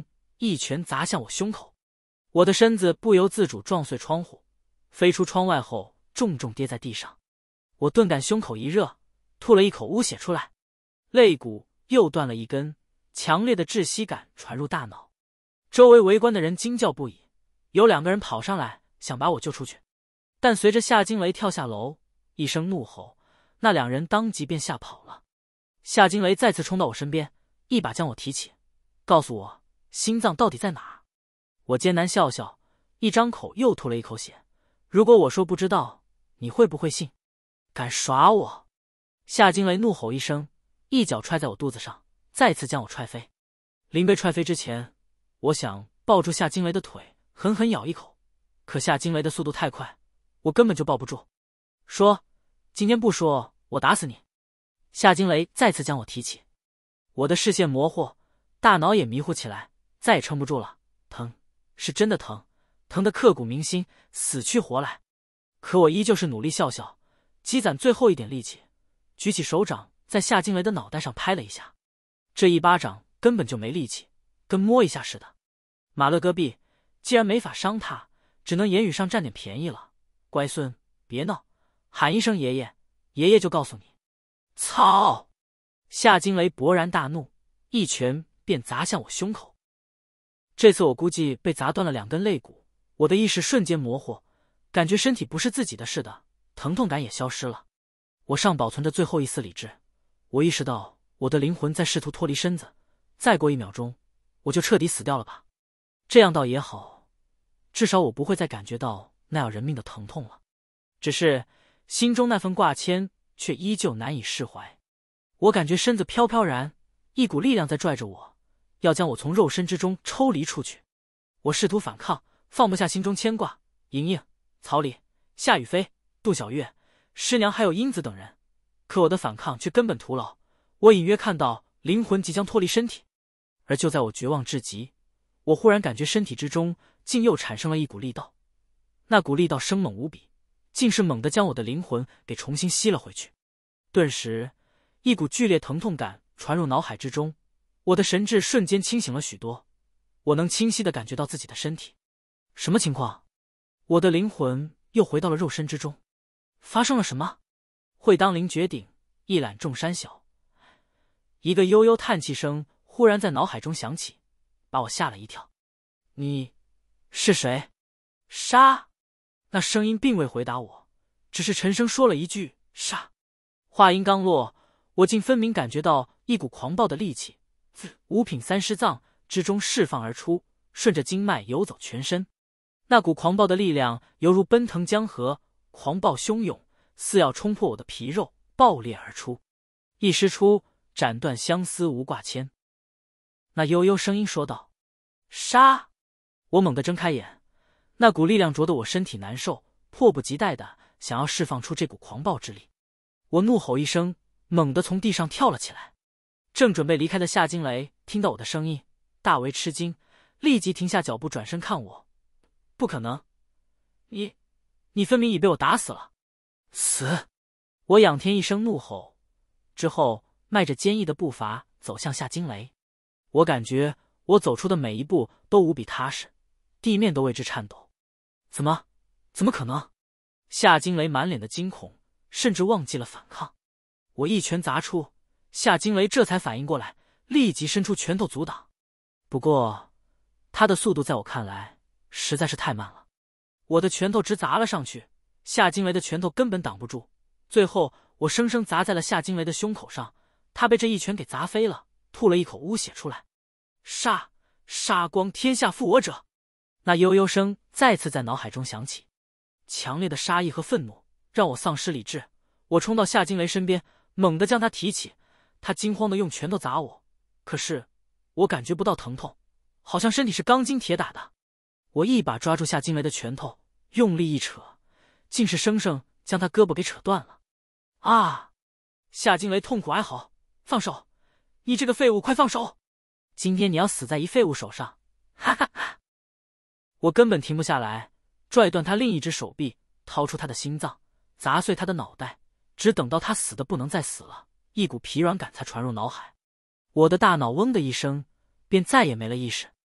一拳砸向我胸口，我的身子不由自主撞碎窗户，飞出窗外后重重跌在地上。我顿感胸口一热，吐了一口污血出来，肋骨又断了一根，强烈的窒息感传入大脑。周围围观的人惊叫不已，有两个人跑上来想把我救出去，但随着夏惊雷跳下楼，一声怒吼，那两人当即便吓跑了。夏惊雷再次冲到我身边，一把将我提起，告诉我心脏到底在哪儿。我艰难笑笑，一张口又吐了一口血。如果我说不知道，你会不会信？敢耍我！夏惊雷怒吼一声，一脚踹在我肚子上，再次将我踹飞。临被踹飞之前，我想抱住夏惊雷的腿，狠狠咬一口，可夏惊雷的速度太快，我根本就抱不住。说，今天不说，我打死你！夏惊雷再次将我提起，我的视线模糊，大脑也迷糊起来，再也撑不住了。疼，是真的疼，疼得刻骨铭心，死去活来。可我依旧是努力笑笑，积攒最后一点力气，举起手掌在夏惊雷的脑袋上拍了一下。这一巴掌根本就没力气，跟摸一下似的。马勒戈壁，既然没法伤他，只能言语上占点便宜了。乖孙，别闹，喊一声爷爷，爷爷就告诉你。操！夏惊雷勃然大怒，一拳便砸向我胸口。这次我估计被砸断了两根肋骨，我的意识瞬间模糊，感觉身体不是自己的似的，疼痛感也消失了。我尚保存着最后一丝理智，我意识到我的灵魂在试图脱离身子，再过一秒钟，我就彻底死掉了吧。这样倒也好，至少我不会再感觉到那要人命的疼痛了。只是心中那份挂牵却依旧难以释怀。我感觉身子飘飘然，一股力量在拽着我，要将我从肉身之中抽离出去。我试图反抗，放不下心中牵挂，莹莹、曹理、夏雨飞、杜小月、师娘还有英子等人，可我的反抗却根本徒劳。我隐约看到灵魂即将脱离身体，而就在我绝望至极，我忽然感觉身体之中竟又产生了一股力道，那股力道生猛无比，竟是猛地将我的灵魂给重新吸了回去。顿时一股剧烈疼痛感传入脑海之中，我的神智瞬间清醒了许多，我能清晰地感觉到自己的身体。什么情况？我的灵魂又回到了肉身之中，发生了什么？会当凌绝顶，一览众山小。一个悠悠叹气声忽然在脑海中响起，把我吓了一跳。你是谁？杀！那声音并未回答我，只是沉声说了一句杀。话音刚落，我竟分明感觉到一股狂暴的力气自五品三尸脏之中释放而出，顺着经脉游走全身。那股狂暴的力量犹如奔腾江河，狂暴汹涌，似要冲破我的皮肉，爆裂而出。一师出，斩断相思无挂牵。那悠悠声音说道：杀！我猛地睁开眼，那股力量灼得我身体难受，迫不及待的想要释放出这股狂暴之力。我怒吼一声，猛地从地上跳了起来。正准备离开的夏惊雷听到我的声音，大为吃惊，立即停下脚步，转身看我。不可能，你你分明已被我打死了。死！我仰天一声怒吼，之后迈着坚毅的步伐走向夏惊雷。我感觉我走出的每一步都无比踏实，地面都为之颤抖。怎么怎么可能？夏惊雷满脸的惊恐，甚至忘记了反抗。我一拳砸出，夏惊雷这才反应过来，立即伸出拳头阻挡。不过他的速度在我看来实在是太慢了，我的拳头直砸了上去，夏惊雷的拳头根本挡不住，最后我生生砸在了夏惊雷的胸口上，他被这一拳给砸飞了，吐了一口污血出来。杀！杀光天下负我者！那悠悠声再次在脑海中响起，强烈的杀意和愤怒让我丧失理智。我冲到夏惊雷身边，猛地将他提起，他惊慌地用拳头砸我，可是我感觉不到疼痛，好像身体是钢筋铁打的。我一把抓住夏惊雷的拳头，用力一扯，竟是生生将他胳膊给扯断了。啊！夏惊雷痛苦哀嚎，放手！你这个废物，快放手！今天你要死在一废物手上！哈哈哈！我根本停不下来，拽断他另一只手臂，掏出他的心脏，砸碎他的脑袋，只等到他死的不能再死了，一股疲软感才传入脑海。我的大脑嗡的一声，便再也没了意识。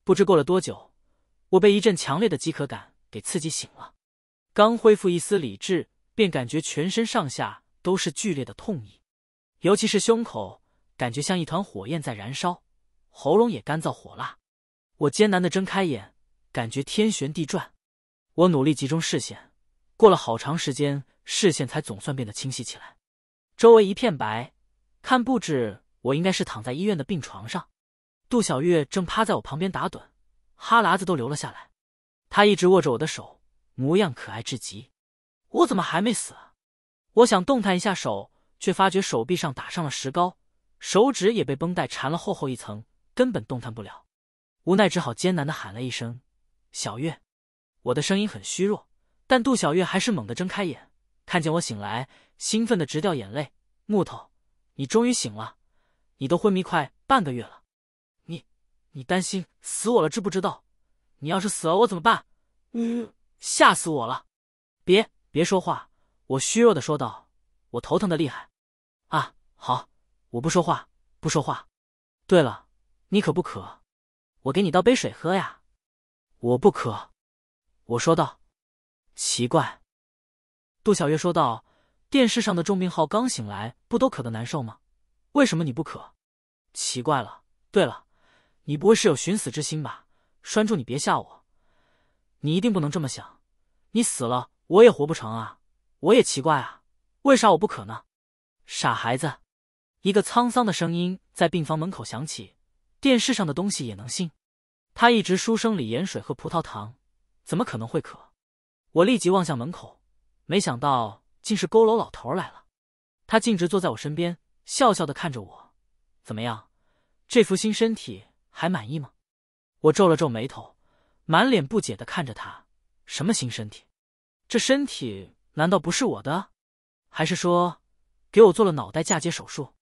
不知过了多久，我被一阵强烈的饥渴感给刺激醒了。刚恢复一丝理智，便感觉全身上下都是剧烈的痛意，尤其是胸口，感觉像一团火焰在燃烧，喉咙也干燥火辣。我艰难地睁开眼，感觉天旋地转。我努力集中视线，过了好长时间，视线才总算变得清晰起来。周围一片白，看布置，我应该是躺在医院的病床上。杜小月正趴在我旁边打盹，哈喇子都流了下来。她一直握着我的手，模样可爱至极。我怎么还没死啊？我想动弹一下手，却发觉手臂上打上了石膏，手指也被绷带缠了厚厚一层，根本动弹不了。无奈只好艰难地喊了一声小月。我的声音很虚弱，但杜小月还是猛地睁开眼，看见我醒来，兴奋得直掉眼泪。木头，你终于醒了，你都昏迷快半个月了。你你担心死我了知不知道？你要是死了我怎么办？嗯，吓死我了。别别说话，我虚弱地说道，我头疼得厉害。啊，好，我不说话不说话。对了，你渴不渴？我给你倒杯水喝呀。我不渴，我说道。奇怪。杜小月说道，电视上的重病号刚醒来不都渴得难受吗？为什么你不渴？奇怪了。对了，你不会是有寻死之心吧？拴住你别吓我。你一定不能这么想，你死了我也活不成啊。我也奇怪啊，为啥我不渴呢？傻孩子。一个沧桑的声音在病房门口响起，电视上的东西也能信？他一直输生理盐水和葡萄糖，怎么可能会渴？我立即望向门口，没想到竟是佝偻老头来了。他径直坐在我身边，笑笑地看着我。怎么样，这副新身体还满意吗？我皱了皱眉头，满脸不解地看着他。什么新身体？这身体难道不是我的？还是说给我做了脑袋嫁接手术？